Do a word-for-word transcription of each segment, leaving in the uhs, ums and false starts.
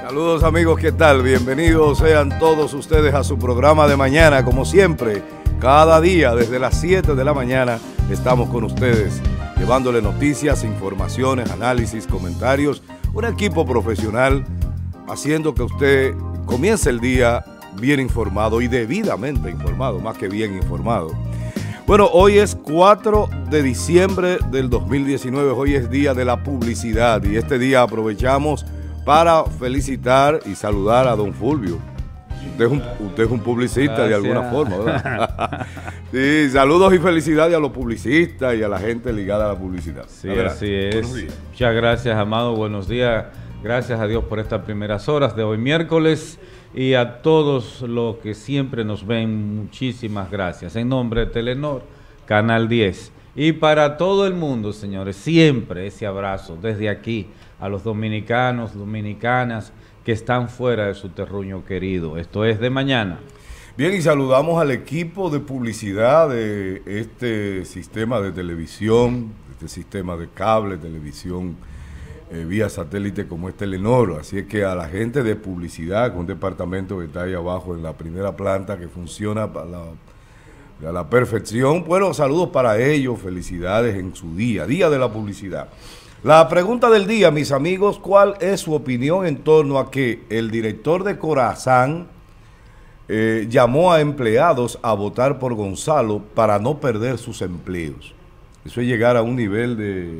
Saludos amigos, ¿qué tal? Bienvenidos sean todos ustedes a su programa de mañana. Como siempre, cada día desde las siete de la mañana estamos con ustedes, llevándole noticias, informaciones, análisis, comentarios, un equipo profesional haciendo que usted comience el día bien informado y debidamente informado, más que bien informado. Bueno, hoy es cuatro de diciembre del dos mil diecinueve, hoy es día de la publicidad y este día aprovechamos para felicitar y saludar a don Fulvio. Usted es un, usted es un publicista. Gracias. De alguna forma, ¿verdad? Sí, saludos y felicidades a los publicistas y a la gente ligada a la publicidad. Sí, así es. Muchas gracias, Amado. Buenos días. Gracias a Dios por estas primeras horas de hoy miércoles y a todos los que siempre nos ven, muchísimas gracias. En nombre de Telenor, Canal diez. Y para todo el mundo, señores, siempre ese abrazo desde aquí a los dominicanos, dominicanas que están fuera de su terruño querido. Esto es de mañana. Bien, y saludamos al equipo de publicidad de este sistema de televisión, este sistema de cable, televisión eh, vía satélite como es Telenor. Así es que a la gente de publicidad, con un departamento que está ahí abajo en la primera planta que funciona a la, a la perfección. Bueno, saludos para ellos, felicidades en su día, día de la publicidad. La pregunta del día, mis amigos, ¿cuál es su opinión en torno a que el director de Corazán eh, llamó a empleados a votar por Gonzalo para no perder sus empleos? Eso es llegar a un nivel de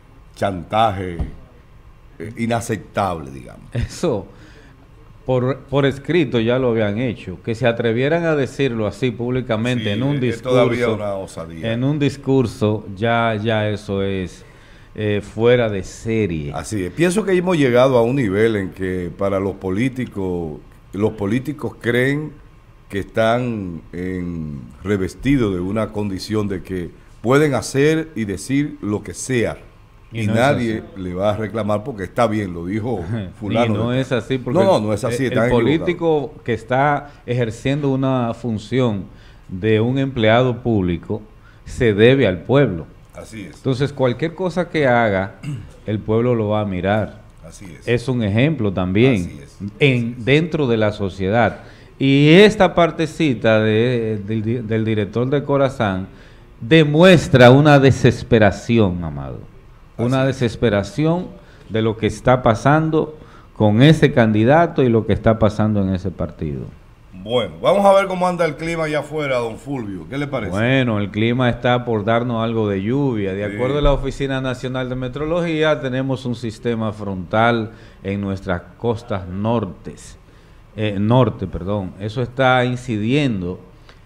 chantaje eh, inaceptable, digamos. Eso, por, por escrito ya lo habían hecho. Que se atrevieran a decirlo así públicamente, sí, en un discurso, todavía una osadía. En un discurso, ya, ya eso es... Eh, fuera de serie. Así es. Pienso que hemos llegado a un nivel en que para los políticos, los políticos creen que están en, revestidos de una condición de que pueden hacer y decir lo que sea. Y, y no nadie le va a reclamar porque está bien, lo dijo fulano. Y no es así porque no, no, no es así. El, el político que está ejerciendo una función de un empleado público se debe al pueblo. Así es. Entonces, cualquier cosa que haga, el pueblo lo va a mirar. Así es. Es un ejemplo también Así es. en Así es. dentro de la sociedad. Y esta partecita de, de, del director de Corazán demuestra una desesperación, Amado. Una Así desesperación es. De lo que está pasando con ese candidato y lo que está pasando en ese partido. Bueno, vamos a ver cómo anda el clima allá afuera, don Fulvio. ¿Qué le parece? Bueno, el clima está por darnos algo de lluvia. De sí. acuerdo a la Oficina Nacional de Meteorología, tenemos un sistema frontal en nuestras costas nortes, eh, norte. perdón. Eso está incidiendo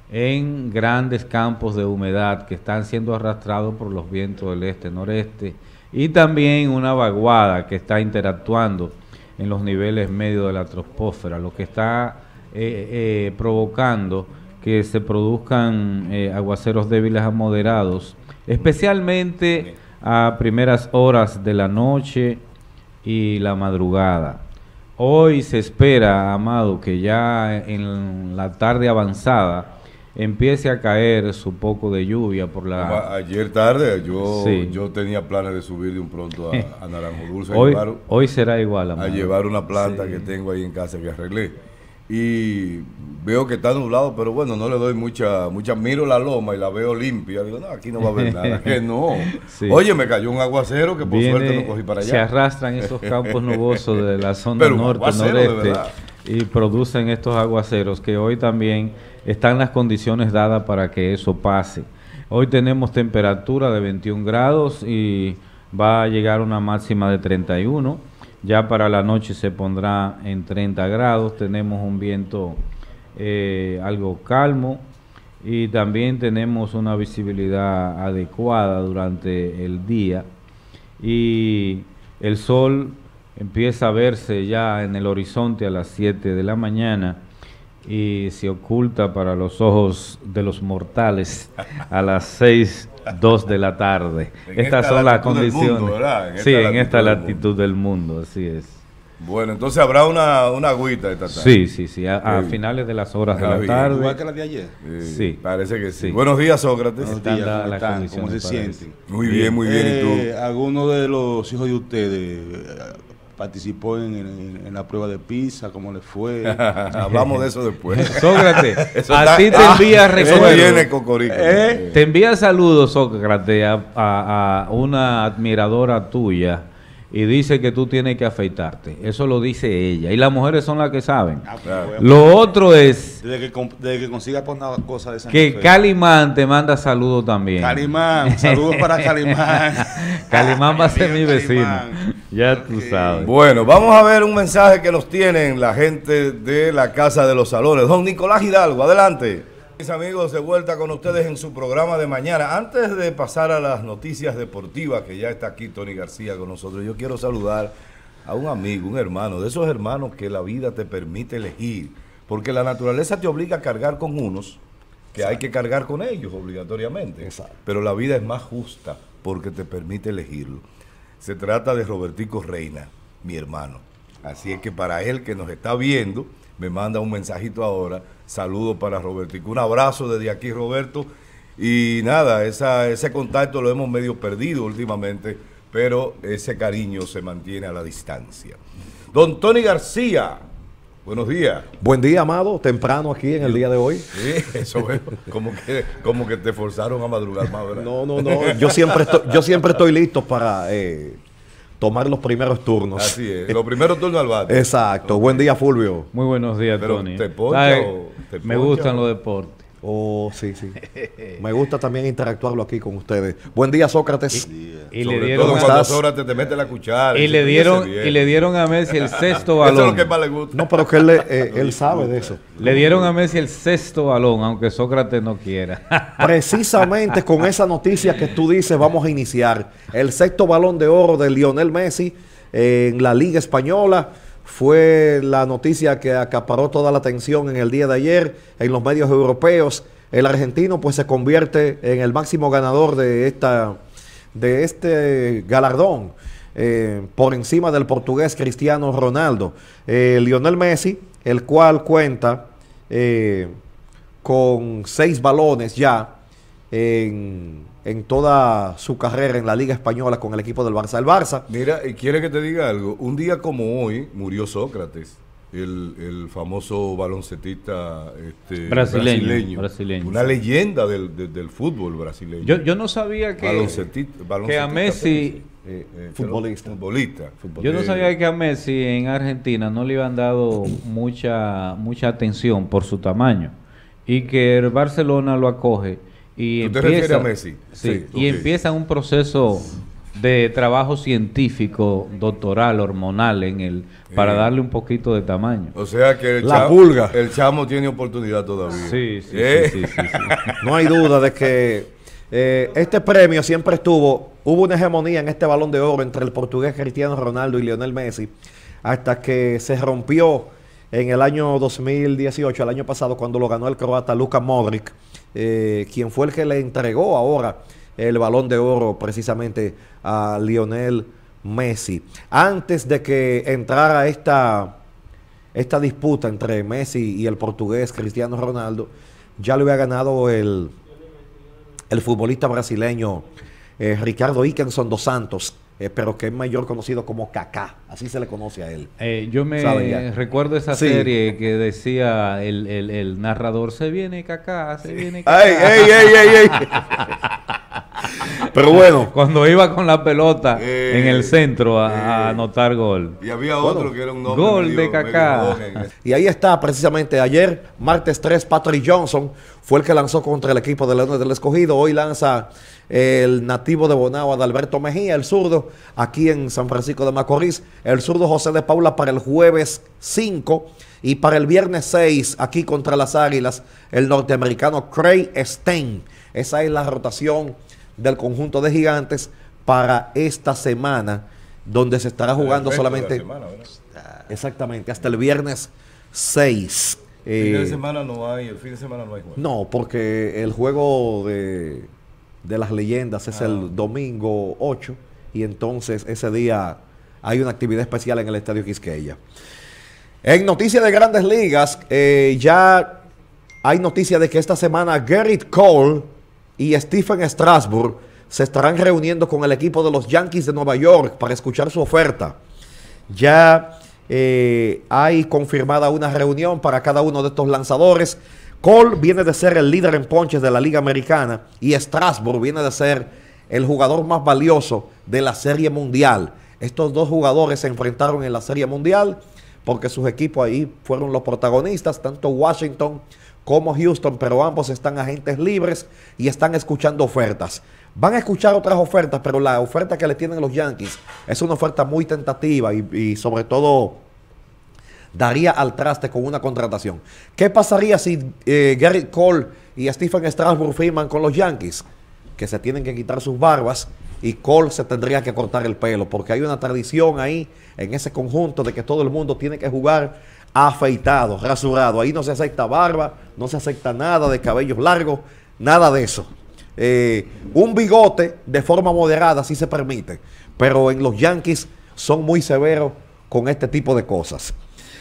en grandes campos de humedad que están siendo arrastrados por los vientos del este-noreste y también una vaguada que está interactuando en los niveles medios de la troposfera, lo que está... Eh, eh, provocando que se produzcan eh, aguaceros débiles a moderados, especialmente a primeras horas de la noche y la madrugada. Hoy se espera, Amado, que ya en la tarde avanzada empiece a caer su poco de lluvia por la... Ayer tarde yo, sí. yo tenía planes de subir de un pronto a, a Naranjo Dulce. hoy, a llevar, hoy será igual, Amado. A llevar una planta sí. que tengo ahí en casa que arreglé. Y veo que está nublado, pero bueno, no le doy mucha, mucha, miro la loma y la veo limpia, digo, no, aquí no va a haber nada, que no. Sí. Oye, me cayó un aguacero que por Viene, suerte no cogí para allá. Se arrastran esos campos nubosos de la zona norte, noreste, y producen estos aguaceros que hoy también están las condiciones dadas para que eso pase. Hoy tenemos temperatura de veintiún grados y va a llegar una máxima de treinta y uno. Ya para la noche se pondrá en treinta grados, tenemos un viento eh, algo calmo y también tenemos una visibilidad adecuada durante el día y el sol empieza a verse ya en el horizonte a las siete de la mañana y se oculta para los ojos de los mortales a las seis, dos de la tarde. Estas son las condiciones. Mundo, en sí, en esta latitud del mundo, así es. Bueno, entonces habrá una, una agüita esta tarde. Sí, sí, sí, a, a finales de las horas de la tarde. ¿Igual que la de ayer? Eh, sí. Parece que sí. sí. Buenos días, Sócrates. Buenos días, ¿cómo, la, están? ¿Cómo se sienten? Muy bien, muy bien. Eh, ¿Y tú? ¿Alguno de los hijos de ustedes participó en, en, en la prueba de pizza, cómo le fue. Hablamos de eso después. Sócrates, eso a está, ti te ah, envía recuerdos. Viene Cocorico. ¿Eh? Te envía saludos, Sócrates, a, a, a una admiradora tuya y dice que tú tienes que afeitarte. Eso lo dice ella. Y las mujeres son las que saben. Ah, claro. Lo otro es... Desde que, desde que consiga por una cosa de esa que Calimán te manda saludos también. Calimán, saludos para Calimán. Calimán va a ser mi vecino. Ya tú sabes. Bueno, vamos a ver un mensaje que nos tienen la gente de la Casa de los Salones. Don Nicolás Hidalgo, adelante. Mis amigos, de vuelta con ustedes en su programa de mañana. Antes de pasar a las noticias deportivas, que ya está aquí Tony García con nosotros, yo quiero saludar a un amigo, un hermano, de esos hermanos que la vida te permite elegir, porque la naturaleza te obliga a cargar con unos, que Exacto. hay que cargar con ellos obligatoriamente. Exacto. Pero la vida es más justa porque te permite elegirlo. Se trata de Robertico Reina, mi hermano. Así es que para él que nos está viendo, me manda un mensajito ahora. Saludos para Robertico. Un abrazo desde aquí, Roberto. Y nada, esa, ese contacto lo hemos medio perdido últimamente, pero ese cariño se mantiene a la distancia. Don Tony García, buenos días. Buen día, amado. Temprano aquí en el día de hoy. Sí, eso es. Como que, como que te forzaron a madrugar más, ¿verdad? No, no, no. Yo siempre estoy, yo siempre estoy listo para... Eh, tomar los primeros turnos. Así es, los primeros turnos al bate. Exacto. Okay. Buen día, Fulvio. Muy buenos días, Pero Tony. ¿Te poncha o te Me poncha gustan o... los deportes. Oh, sí, sí. Me gusta también interactuarlo aquí con ustedes. Buen día, Sócrates. Y, y Sobre le dieron todo cuando Sócrates te mete la cuchara. Y, y le dieron y le dieron a Messi el sexto balón. Eso es lo que más le gusta. No, pero que él, eh, él sabe de eso. Le dieron a Messi el sexto balón, aunque Sócrates no quiera. Precisamente con esa noticia que tú dices, vamos a iniciar. El sexto balón de oro de Lionel Messi en la Liga Española fue la noticia que acaparó toda la atención en el día de ayer en los medios europeos. El argentino pues se convierte en el máximo ganador de esta de este galardón eh, por encima del portugués Cristiano Ronaldo. Eh, Lionel Messi, el cual cuenta eh, con seis balones ya en, en toda su carrera en la Liga Española con el equipo del Barça. El Barça... Mira, y quiere que te diga algo. Un día como hoy murió Sócrates, el, el famoso baloncetista este, brasileño, brasileño, brasileño. Una leyenda del, del, del fútbol brasileño. Yo, yo no sabía que, baloncetista, baloncetista, que a Messi... Eh, eh, futbolista. futbolista. Yo no sabía que a Messi en Argentina no le iban dado mucha, mucha atención por su tamaño y que el Barcelona lo acoge. Y ¿Tú te empieza, refieres a Messi? Sí, sí, y okay. empieza un proceso de trabajo científico, doctoral, hormonal en él, para eh. darle un poquito de tamaño. O sea que el, la chamo, pulga. el chamo tiene oportunidad todavía. Sí, sí, ¿Eh? sí, sí, sí, sí. No hay duda de que eh, este premio siempre estuvo, hubo una hegemonía en este Balón de Oro entre el portugués Cristiano Ronaldo y Lionel Messi, hasta que se rompió en el año dos mil dieciocho, el año pasado, cuando lo ganó el croata Luka Modric, eh, quien fue el que le entregó ahora el Balón de Oro precisamente a Lionel Messi. Antes de que entrara esta, esta disputa entre Messi y el portugués Cristiano Ronaldo, ya le había ganado el, el futbolista brasileño eh, Ricardo Ikenson dos Santos, eh, pero que es mayor conocido como Kaká, así se le conoce a él. Eh, yo me recuerdo esa sí. serie que decía el, el, el narrador, se viene Kaká, se viene Kaká. ¡Ey, ey, ey, ey, ey! Pero bueno, cuando iba con la pelota eh, en el centro a, eh, a anotar gol. Y había otro bueno, que era un nombre gol medio, de Kaká. Y ahí está, precisamente ayer, martes tres, Patrick Johnson fue el que lanzó contra el equipo de Leones del Escogido. Hoy lanza el nativo de Bonao, Adalberto Mejía, el zurdo, aquí en San Francisco de Macorís. El zurdo José de Paula para el jueves cinco. Y para el viernes seis, aquí contra las Águilas, el norteamericano Craig Stein. Esa es la rotación del conjunto de Gigantes para esta semana, donde se estará jugando solamente semana, exactamente hasta el viernes seis. El fin eh, de semana no hay, el fin de semana no hay juego. No, porque el juego de, de las leyendas es ah. el domingo ocho, y entonces ese día hay una actividad especial en el Estadio Quisqueya. En noticias de Grandes Ligas, eh, ya hay noticia de que esta semana Gerrit Cole y Stephen Strasburg se estarán reuniendo con el equipo de los Yankees de Nueva York para escuchar su oferta. Ya eh, hay confirmada una reunión para cada uno de estos lanzadores. Cole viene de ser el líder en ponches de la Liga Americana y Strasburg viene de ser el jugador más valioso de la Serie Mundial. Estos dos jugadores se enfrentaron en la Serie Mundial porque sus equipos ahí fueron los protagonistas, tanto Washington como Houston, pero ambos están agentes libres y están escuchando ofertas. Van a escuchar otras ofertas, pero la oferta que le tienen los Yankees es una oferta muy tentativa y, y sobre todo daría al traste con una contratación. ¿Qué pasaría si eh, Gerrit Cole y Stephen Strasburg firman con los Yankees? Que se tienen que quitar sus barbas y Cole se tendría que cortar el pelo, porque hay una tradición ahí en ese conjunto de que todo el mundo tiene que jugar afeitado, rasurado. Ahí no se acepta barba, no se acepta nada de cabellos largos, nada de eso. Eh, un bigote de forma moderada sí se permite, pero en los Yankees son muy severos con este tipo de cosas.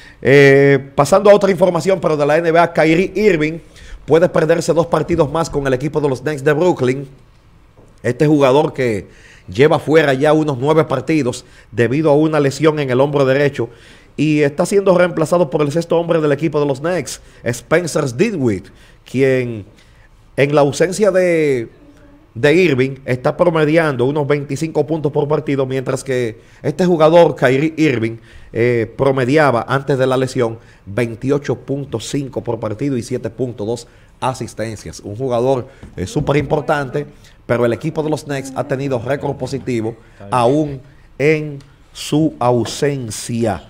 Eh, pasando a otra información, pero de la N B A, Kyrie Irving puede perderse dos partidos más con el equipo de los Nets de Brooklyn. Este jugador que lleva fuera ya unos nueve partidos debido a una lesión en el hombro derecho y está siendo reemplazado por el sexto hombre del equipo de los Knicks, Spencer Dinwiddie, quien en la ausencia de, de Irving está promediando unos veinticinco puntos por partido, mientras que este jugador, Kyrie Irving, eh, promediaba antes de la lesión veintiocho punto cinco por partido y siete punto dos asistencias. Un jugador eh, súper importante, pero el equipo de los Knicks ha tenido récord positivo aún en su ausencia.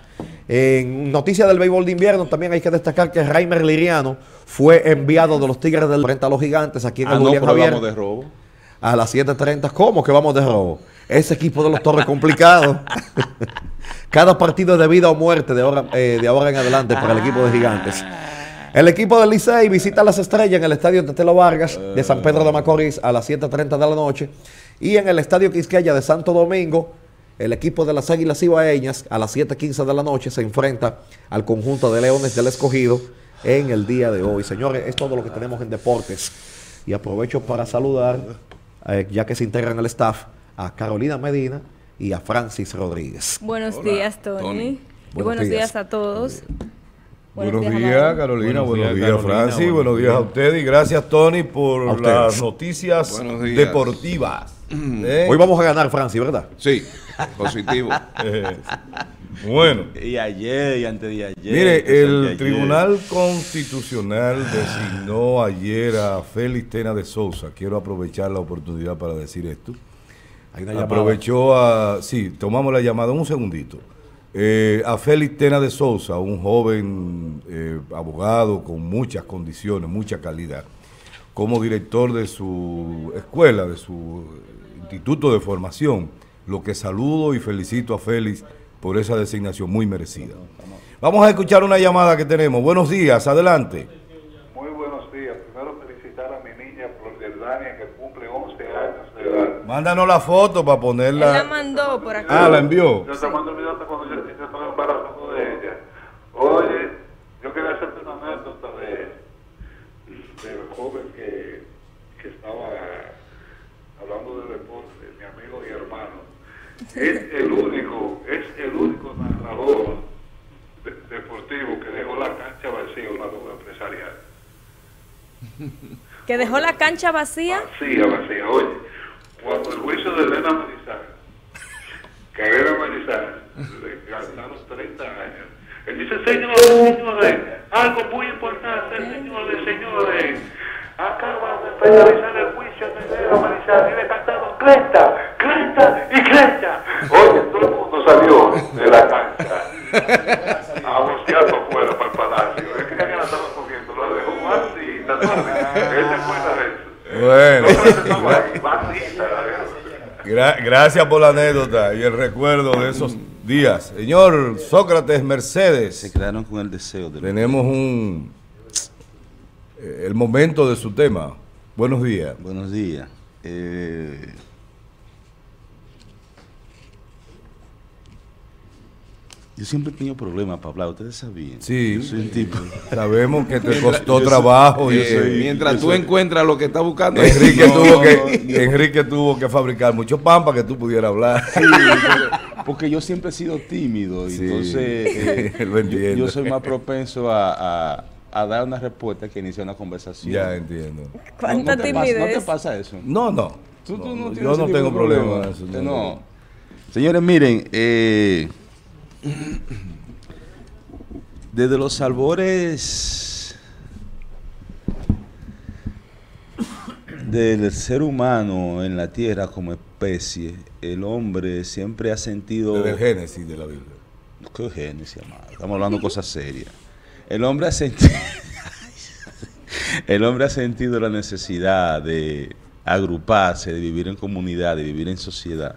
En noticia del béisbol de invierno también hay que destacar que Raimer Liriano fue enviado de los Tigres del frente a los Gigantes aquí en ah, el no, Julián pero Javier vamos de robo. A las siete treinta. ¿Cómo que vamos de robo? Ese equipo de los Torres complicado. Cada partido es de vida o muerte de ahora, eh, de ahora en adelante para el equipo de Gigantes. El equipo del Licey visita a las Estrellas en el estadio Tetelo Vargas de San Pedro de Macorís a las siete treinta de la noche. Y en el estadio Quisqueya de Santo Domingo, el equipo de las Águilas Ibaeñas a las siete quince de la noche se enfrenta al conjunto de Leones del Escogido en el día de hoy. Señores, es todo lo que tenemos en deportes. Y aprovecho para saludar, eh, ya que se integran al staff, a Carolina Medina y a Francis Rodríguez. Buenos Hola, días, Tony. Tony. Y Buenos buenos días. días a todos. Buenos, buenos días, días Carolina. Buenos, buenos días, días Francis. Buenos, buenos días a usted. Y gracias, Tony, por las noticias deportivas. ¿Eh? Hoy vamos a ganar, Francis, ¿verdad? Sí, positivo. eh, bueno. Y ayer y antes de ayer. Mire, el Tribunal ayer. Constitucional designó ayer a Félix Tena de Sousa. Quiero aprovechar la oportunidad para decir esto. Hay una Aprovechó a... Sí, tomamos la llamada un segundito. Eh, a Félix Tena de Sousa, un joven eh, abogado con muchas condiciones, mucha calidad, como director de su escuela, de su instituto de formación, lo que saludo y felicito a Félix por esa designación muy merecida. Vamos a escuchar una llamada que tenemos. Buenos días, adelante. Muy buenos días. Primero felicitar a mi niña Flordania, que cumple once años de edad. Mándanos la foto para ponerla. Él la mandó por acá. Ah, la envió. Yo te mando mi nota cuando yo estaba embarazado de ella. Oye, yo quería hacerte una anécdota de, del joven que, que estaba hablando de deporte, mi amigo y hermano. Es el único, es el único narrador de, deportivo que dejó la cancha vacía, una duda empresarial. ¿Que dejó la cancha vacía? Vacía, vacía. Oye, cuando el juicio de Elena Manizales, que Elena Manizales le gastaron treinta años, él dice, señores, señores, algo muy importante, señores, señores, acaba de finalizar el juicio de Elena Manizales y le cantaron cresta, cresta y cresta. Oye, todo el mundo salió de la cancha a bocearlo fuera para el palacio. Es que ya la estaba cogiendo, lo dejó así, ese fue la vez. Bueno, Gra gracias por la anécdota y el recuerdo de esos días. Señor Sócrates Mercedes, se quedaron con el deseo de tenemos un eh, el momento de su tema. Buenos días. Buenos días. Eh, yo siempre he tenido problemas para hablar, ustedes sabían. Sí, yo soy un tipo. Sabemos que te costó mientras, trabajo. Yo y, soy, mientras tú soy. encuentras lo que estás buscando. Enrique, no, tuvo no, que, no, no. Enrique tuvo que fabricar mucho pan para que tú pudieras hablar. Sí, porque yo siempre he sido tímido, y Sí, entonces eh, lo entiendo. yo, yo soy más propenso a, a, a dar una respuesta que iniciar una conversación. Ya entiendo. ¿Cuánta no, no te pasa, timidez? ¿No te pasa eso? No, no. Tú, tú No, no yo tienes no ese tengo tipo de problema en eso. no. no. Señores, miren, eh, desde los albores del ser humano en la tierra como especie, el hombre siempre ha sentido... Desde el Génesis de la Biblia. ¿Qué Génesis, amado? Estamos hablando de cosas serias. El hombre ha sentido... el hombre ha sentido la necesidad de agruparse, de vivir en comunidad, de vivir en sociedad.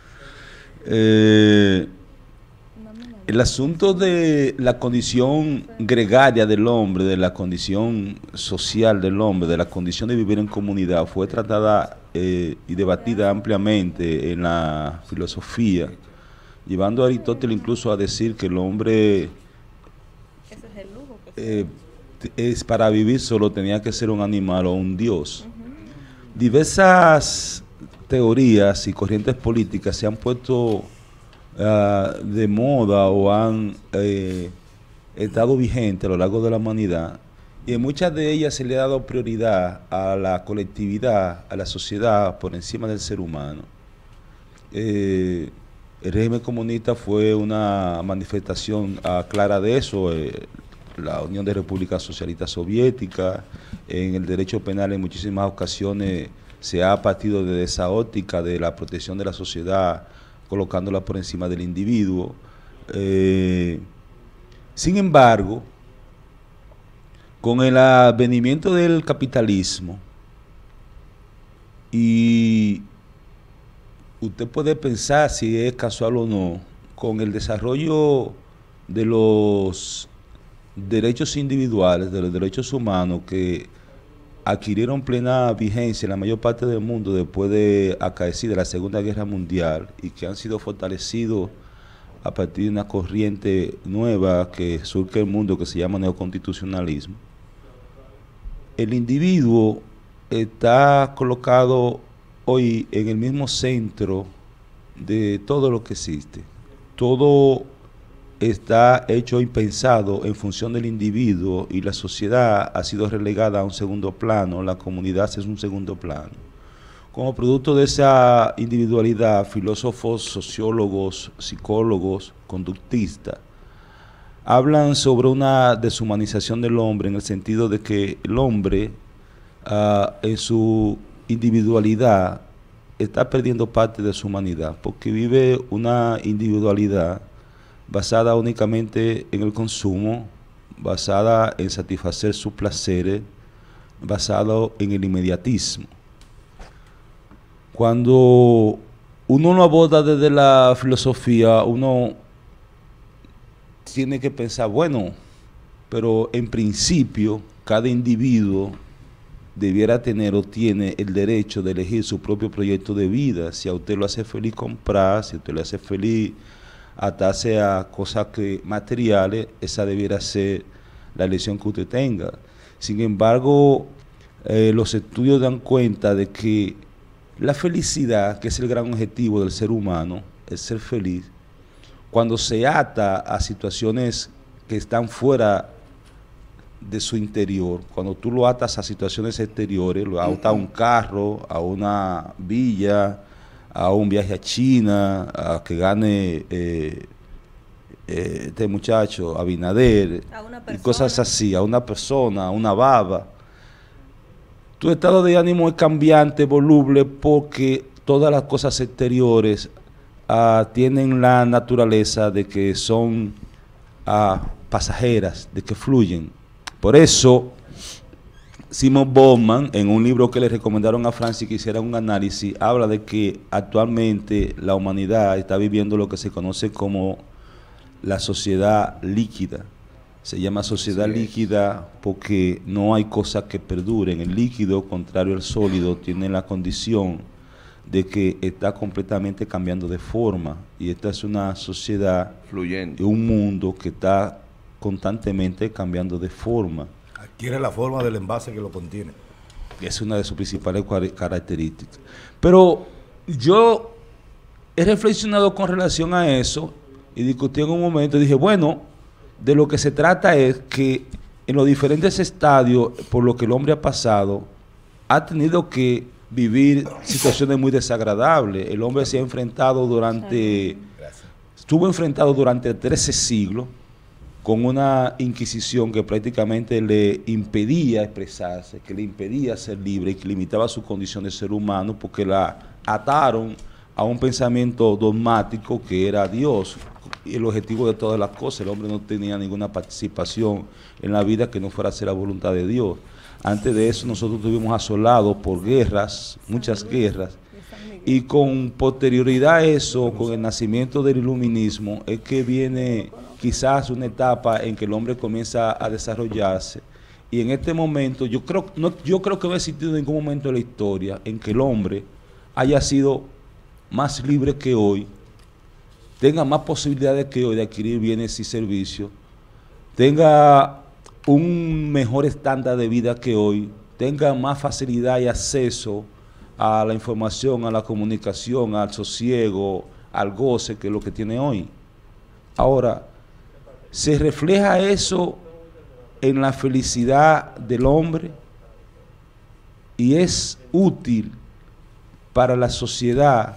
Eh, el asunto de la condición gregaria del hombre, de la condición social del hombre, de la condición de vivir en comunidad, fue tratada eh, y debatida ampliamente en la filosofía, llevando a Aristóteles incluso a decir que el hombre eh, es, para vivir solo tenía que ser un animal o un dios. Diversas teorías y corrientes políticas se han puesto uh, de moda o han eh, estado vigentes a lo largo de la humanidad, y en muchas de ellas se le ha dado prioridad a la colectividad, a la sociedad, por encima del ser humano. Eh, el régimen comunista fue una manifestación uh, clara de eso. Eh, la Unión de Repúblicas Socialistas Soviéticas, en el derecho penal en muchísimas ocasiones se ha partido de esa óptica de la protección de la sociedad, colocándola por encima del individuo. Eh, sin embargo, con el advenimiento del capitalismo, y usted puede pensar si es casual o no, con el desarrollo de los derechos individuales, de los derechos humanos que adquirieron plena vigencia en la mayor parte del mundo después de acaecida la Segunda Guerra Mundial, y que han sido fortalecidos a partir de una corriente nueva que surge en el mundo que se llama neoconstitucionalismo. El individuo está colocado hoy en el mismo centro de todo lo que existe. Todo está hecho y pensado en función del individuo, y la sociedad ha sido relegada a un segundo plano, la comunidad es un segundo plano. Como producto de esa individualidad, filósofos, sociólogos, psicólogos, conductistas, hablan sobre una deshumanización del hombre, en el sentido de que el hombre, uh, en su individualidad, está perdiendo parte de su humanidad, porque vive una individualidad basada únicamente en el consumo, basada en satisfacer sus placeres, basado en el inmediatismo. Cuando uno lo aborda desde la filosofía, uno tiene que pensar, bueno, pero en principio cada individuo debiera tener o tiene el derecho de elegir su propio proyecto de vida. Si a usted lo hace feliz comprar, si a usted le hace feliz atarse a cosas que, materiales, esa debiera ser la elección que usted tenga. Sin embargo, eh, los estudios dan cuenta de que la felicidad, que es el gran objetivo del ser humano, el ser feliz, cuando se ata a situaciones que están fuera de su interior, cuando tú lo atas a situaciones exteriores, lo atas a un carro, a una villa, a un viaje a China, a que gane eh, eh, este muchacho, Abinader, y cosas así, a una persona, a una baba. Tu estado de ánimo es cambiante, voluble, porque todas las cosas exteriores uh, tienen la naturaleza de que son uh, pasajeras, de que fluyen. Por eso, Simon Bauman, en un libro que le recomendaron a Francis que hiciera un análisis, habla de que actualmente la humanidad está viviendo lo que se conoce como la sociedad líquida. Se llama sociedad sí líquida porque no hay cosas que perduren. El líquido, contrario al sólido, tiene la condición de que está completamente cambiando de forma, y esta es una sociedad fluyente, un mundo que está constantemente cambiando de forma. Adquiere la forma del envase que lo contiene. Es una de sus principales características. Pero yo he reflexionado con relación a eso y discutí en un momento y dije, bueno, de lo que se trata es que en los diferentes estadios por lo que el hombre ha pasado, ha tenido que vivir situaciones muy desagradables. El hombre se ha enfrentado durante, estuvo enfrentado durante trece siglos con una inquisición que prácticamente le impedía expresarse, que le impedía ser libre y que limitaba su condición de ser humano porque la ataron a un pensamiento dogmático que era Dios, el objetivo de todas las cosas. El hombre no tenía ninguna participación en la vida que no fuera a ser la voluntad de Dios. Antes de eso nosotros estuvimos asolados por guerras, muchas guerras, y con posterioridad a eso, con el nacimiento del iluminismo, es que viene quizás una etapa en que el hombre comienza a desarrollarse. Y en este momento, yo creo, no, yo creo que no ha existido ningún momento de la historia en que el hombre haya sido más libre que hoy, tenga más posibilidades que hoy de adquirir bienes y servicios, tenga un mejor estándar de vida que hoy, tenga más facilidad y acceso a la información, a la comunicación, al sosiego, al goce que lo que tiene hoy. Ahora, ¿se refleja eso en la felicidad del hombre? Y es útil para la sociedad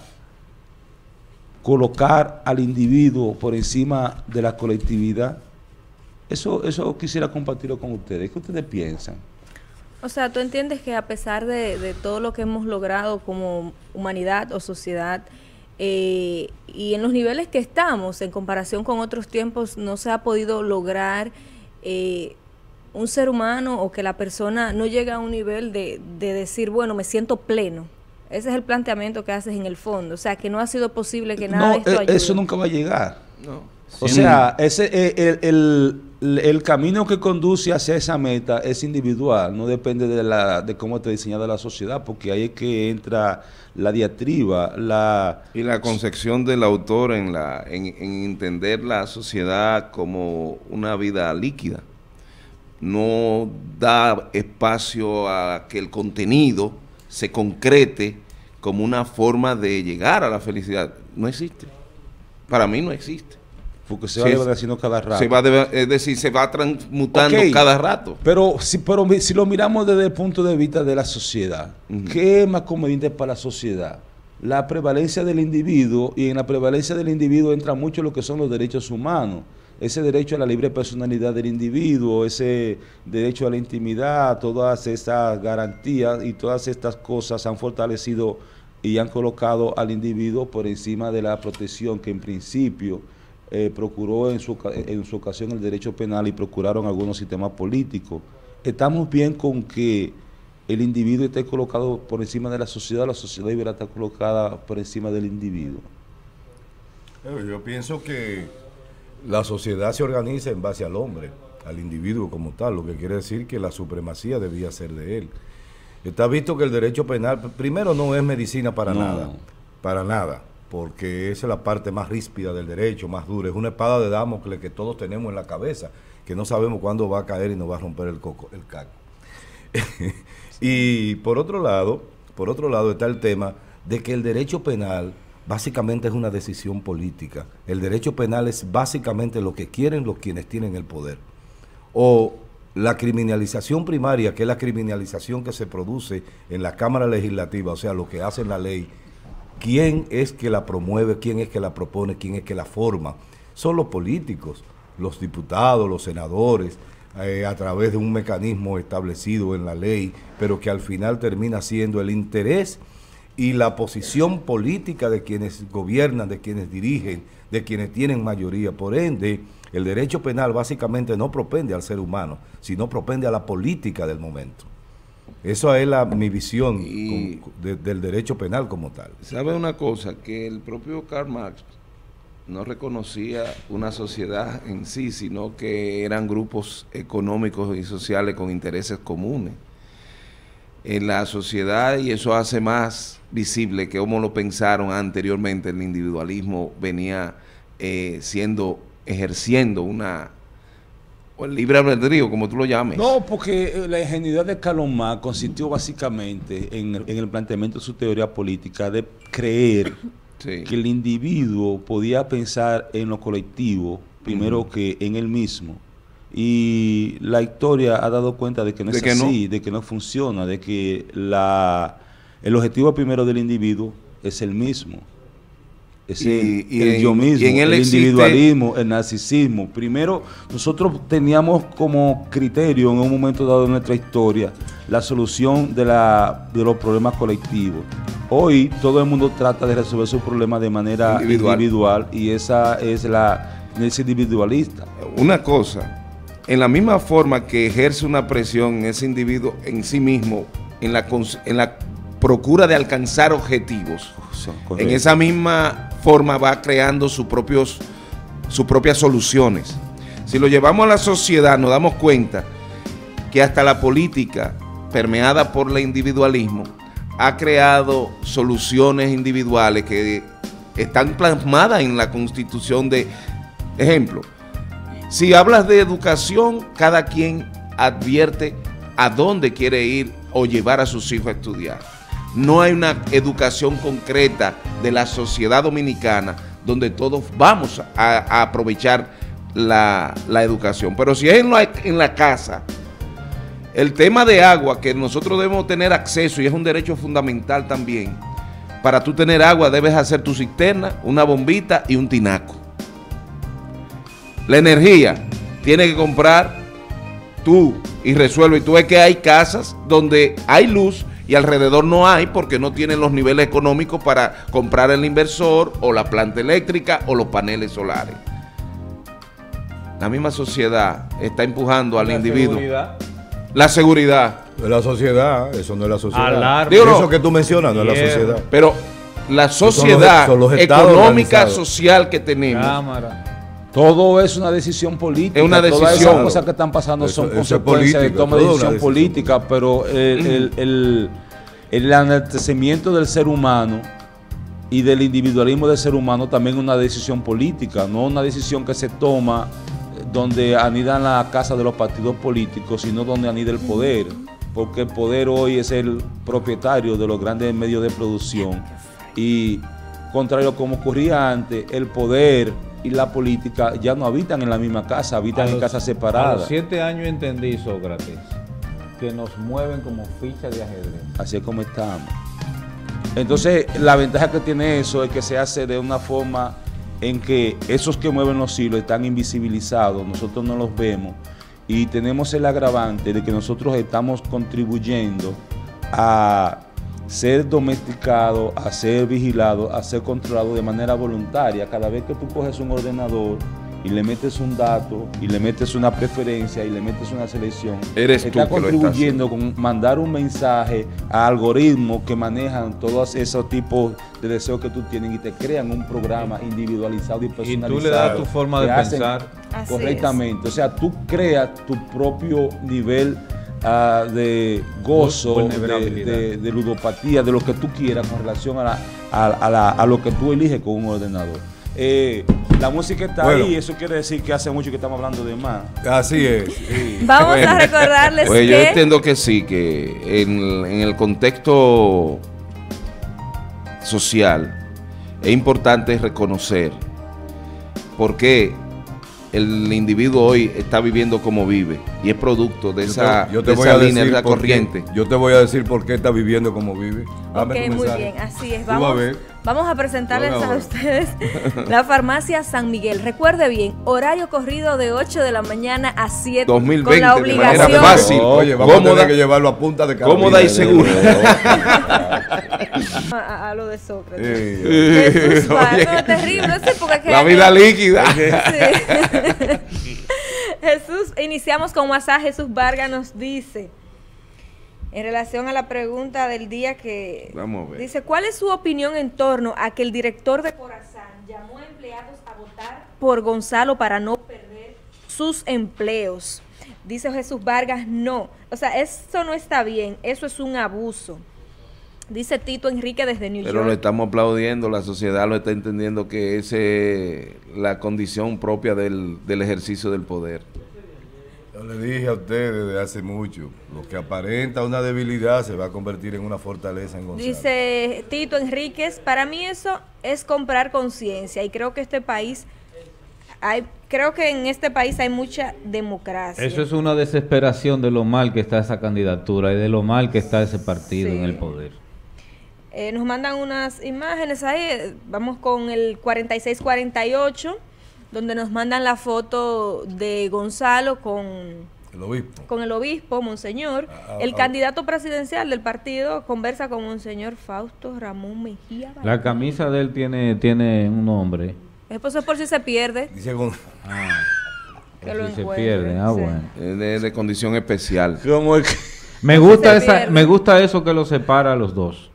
colocar al individuo por encima de la colectividad. Eso, eso quisiera compartirlo con ustedes. ¿Qué ustedes piensan? O sea, ¿tú entiendes que a pesar de, de todo lo que hemos logrado como humanidad o sociedad, eh, y en los niveles que estamos, en comparación con otros tiempos, no se ha podido lograr eh, un ser humano o que la persona no llegue a un nivel de, de decir, bueno, me siento pleno? Ese es el planteamiento que haces en el fondo. O sea, que no ha sido posible que nada no, de esto ayude. Eso nunca va a llegar. No. O Sí. sea, ese, el, el, el, el camino que conduce hacia esa meta es individual, no depende de, la, de cómo está diseñada la sociedad, porque ahí es que entra la diatriba, la... Y la concepción del autor en, la, en, en entender la sociedad como una vida líquida. No da espacio a que el contenido se concrete como una forma de llegar a la felicidad. No existe. Para mí no existe. Porque se Sí, va haciendo cada rato. Se va de- es decir, se va transmutando Ok, cada rato. Pero si, pero mi- si lo miramos desde el punto de vista de la sociedad, Ujú. ¿qué es más conveniente para la sociedad? La prevalencia del individuo, y en la prevalencia del individuo entra mucho lo que son los derechos humanos. Ese derecho a la libre personalidad del individuo, ese derecho a la intimidad, todas esas garantías y todas estas cosas han fortalecido y han colocado al individuo por encima de la protección que en principio eh, procuró en su, en su ocasión el derecho penal y procuraron algunos sistemas políticos. Estamos bien con que el individuo esté colocado por encima de la sociedad, la sociedad deberá estar colocada por encima del individuo. Yo pienso que la sociedad se organiza en base al hombre, al individuo como tal, lo que quiere decir que la supremacía debía ser de él. Está visto que el derecho penal, primero, no es medicina para No. nada, para nada, porque esa es la parte más ríspida del derecho, más dura. Es una espada de Damocles que todos tenemos en la cabeza, que no sabemos cuándo va a caer y nos va a romper el coco, el caco. Y por otro lado, por otro lado está el tema de que el derecho penal básicamente es una decisión política. El derecho penal es básicamente lo que quieren los quienes tienen el poder. O la criminalización primaria, que es la criminalización que se produce en la Cámara Legislativa, o sea, lo que hace la ley, ¿quién es que la promueve, quién es que la propone, quién es que la forma? Son los políticos, los diputados, los senadores, eh, a través de un mecanismo establecido en la ley, pero que al final termina siendo el interés y la posición política de quienes gobiernan, de quienes dirigen, de quienes tienen mayoría. Por ende, el derecho penal básicamente no propende al ser humano, sino propende a la política del momento. Esa es la, mi visión Y- con- de- del derecho penal como tal. ¿Sabe una cosa? Que el propio Karl Marx no reconocía una sociedad en sí, sino que eran grupos económicos y sociales con intereses comunes. En la sociedad, y eso hace más visible que como lo pensaron anteriormente, el individualismo venía eh, siendo, ejerciendo una, o el libre albedrío, como tú lo llames. No, porque eh, la ingenuidad de Karl Marx consistió básicamente en el, en el planteamiento de su teoría política de creer sí. que el individuo podía pensar en lo colectivo primero uh-huh. que en él mismo. Y la historia ha dado cuenta de que no es de así, no. de que no funciona, de que la, el objetivo primero del individuo es el mismo. Es y, el, y el en, yo mismo, el existe... individualismo, el narcisismo. Primero, nosotros teníamos como criterio en un momento dado de nuestra historia la solución de, la, de los problemas colectivos. Hoy todo el mundo trata de resolver sus problemas de manera individual, individual y esa es la es individualista. Una cosa, en la misma forma que ejerce una presión ese individuo en sí mismo, en la, en la procura de alcanzar objetivos, correcto. En esa misma forma va creando sus propios, sus propias soluciones. Si lo llevamos a la sociedad, nos damos cuenta que hasta la política, permeada por el individualismo, ha creado soluciones individuales que están plasmadas en la Constitución. De ejemplo, si hablas de educación, cada quien advierte a dónde quiere ir o llevar a sus hijos a estudiar. No hay una educación concreta de la sociedad dominicana donde todos vamos a, a aprovechar la, la educación. Pero si es en la, en la casa, el tema de agua, que nosotros debemos tener acceso y es un derecho fundamental también, para tú tener agua debes hacer tu cisterna, una bombita y un tinaco. La energía, tienes que comprar tú y resuelve. Y tú ves que hay casas donde hay luz y alrededor no hay porque no tienen los niveles económicos para comprar el inversor o la planta eléctrica o los paneles solares. La misma sociedad está empujando al individuo. Seguridad. La seguridad. De la sociedad, eso no es la sociedad. Alarma. Digo, no, eso que tú mencionas no es la sociedad. Pero la sociedad son los, son los económica, social que tenemos. Cámara. Todo es una decisión política. Es una decisión. Todas esas cosas que están pasando eso, son consecuencias de toma de decisión, decisión política, pero el, el, el, el enaltecimiento del ser humano y del individualismo del ser humano también es una decisión política, no una decisión que se toma donde anidan la casa de los partidos políticos, sino donde anida el poder, porque el poder hoy es el propietario de los grandes medios de producción y, contrario a como ocurría antes, el poder y la política ya no habitan en la misma casa, habitan en casas separadas. A los siete años entendí, Sócrates, que nos mueven como fichas de ajedrez. Así es como estamos. Entonces, la ventaja que tiene eso es que se hace de una forma en que esos que mueven los hilos están invisibilizados, nosotros no los vemos, y tenemos el agravante de que nosotros estamos contribuyendo a ser domesticado, a ser vigilado, a ser controlado de manera voluntaria. Cada vez que tú coges un ordenador y le metes un dato y le metes una preferencia y le metes una selección, eres está tú contribuyendo con mandar un mensaje a algoritmos que manejan todos esos tipos de deseos que tú tienes y te crean un programa individualizado y personalizado. Y tú le das tu forma de pensar correctamente. O sea, tú creas tu propio nivel Uh, de gozo, de, de, de ludopatía, de lo que tú quieras con relación a, la, a, a, la, a lo que tú eliges con un ordenador. Eh, la música está bueno. ahí, eso quiere decir que hace mucho que estamos hablando de más. Así es. Sí. Vamos bueno, a recordarles pues que... Yo entiendo que sí, que en, en el contexto social es importante reconocer por qué el individuo hoy está viviendo como vive y es producto de esa, yo te, yo te de esa línea, de esa corriente. Qué, yo te voy a decir por qué está viviendo como vive. Ok, muy bien, así es. Vamos, a, vamos a presentarles a, a ustedes la farmacia San Miguel. Recuerde bien, horario corrido de ocho de la mañana a siete. dos mil veinte, con la obligación. De manera fácil. Oh, oye, vamos cómoda, a tener que llevarlo a punta de Carolina. Cómoda y segura. a, a lo de Sócrates. Eh, Jesús, oye, no, terrible. No sé porque la vida que, líquida. Sí. Jesús, iniciamos con WhatsApp. Jesús Vargas nos dice, en relación a la pregunta del día que Vamos a ver. dice, ¿cuál es su opinión en torno a que el director de Corazán llamó a empleados a votar por Gonzalo para no perder sus empleos? Dice Jesús Vargas, no, o sea, eso no está bien, eso es un abuso. Dice Tito Enrique desde New York. Pero lo estamos aplaudiendo, la sociedad lo está entendiendo que esa es la condición propia del, del ejercicio del poder. Yo le dije a usted desde hace mucho, lo que aparenta una debilidad se va a convertir en una fortaleza en Gonzalo. Dice Tito Enríquez, para mí eso es comprar conciencia y creo que este país, hay, creo que en este país hay mucha democracia. Eso es una desesperación de lo mal que está esa candidatura y de lo mal que está ese partido Sí. en el poder. Eh, nos mandan unas imágenes ahí, vamos con el cuarenta y seis cuarenta y ocho, donde nos mandan la foto de Gonzalo con El obispo. con el obispo, Monseñor. Ah, El ah, candidato presidencial del partido conversa con Monseñor Fausto Ramón Mejía. La camisa de él tiene, tiene un nombre. Eso es por si se pierde. Dice Gon- Ah, Que lo si se encuentre, pierde. Ah, sí. bueno. Es de, de condición especial. ¿Cómo es que? Me gusta, se esa, pierde. me gusta eso que lo separa a los dos.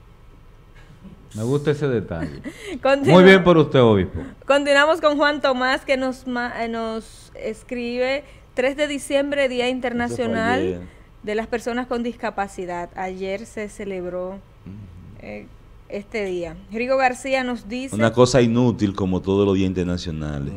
Me gusta ese detalle. Continu- Muy bien por usted, obispo. Continuamos con Juan Tomás, que nos, ma- eh, nos escribe tres de diciembre, Día ayer. Internacional de las Personas con Discapacidad. Ayer se celebró eh, este día. Rigo García nos dice, Una cosa inútil como todos los días internacionales.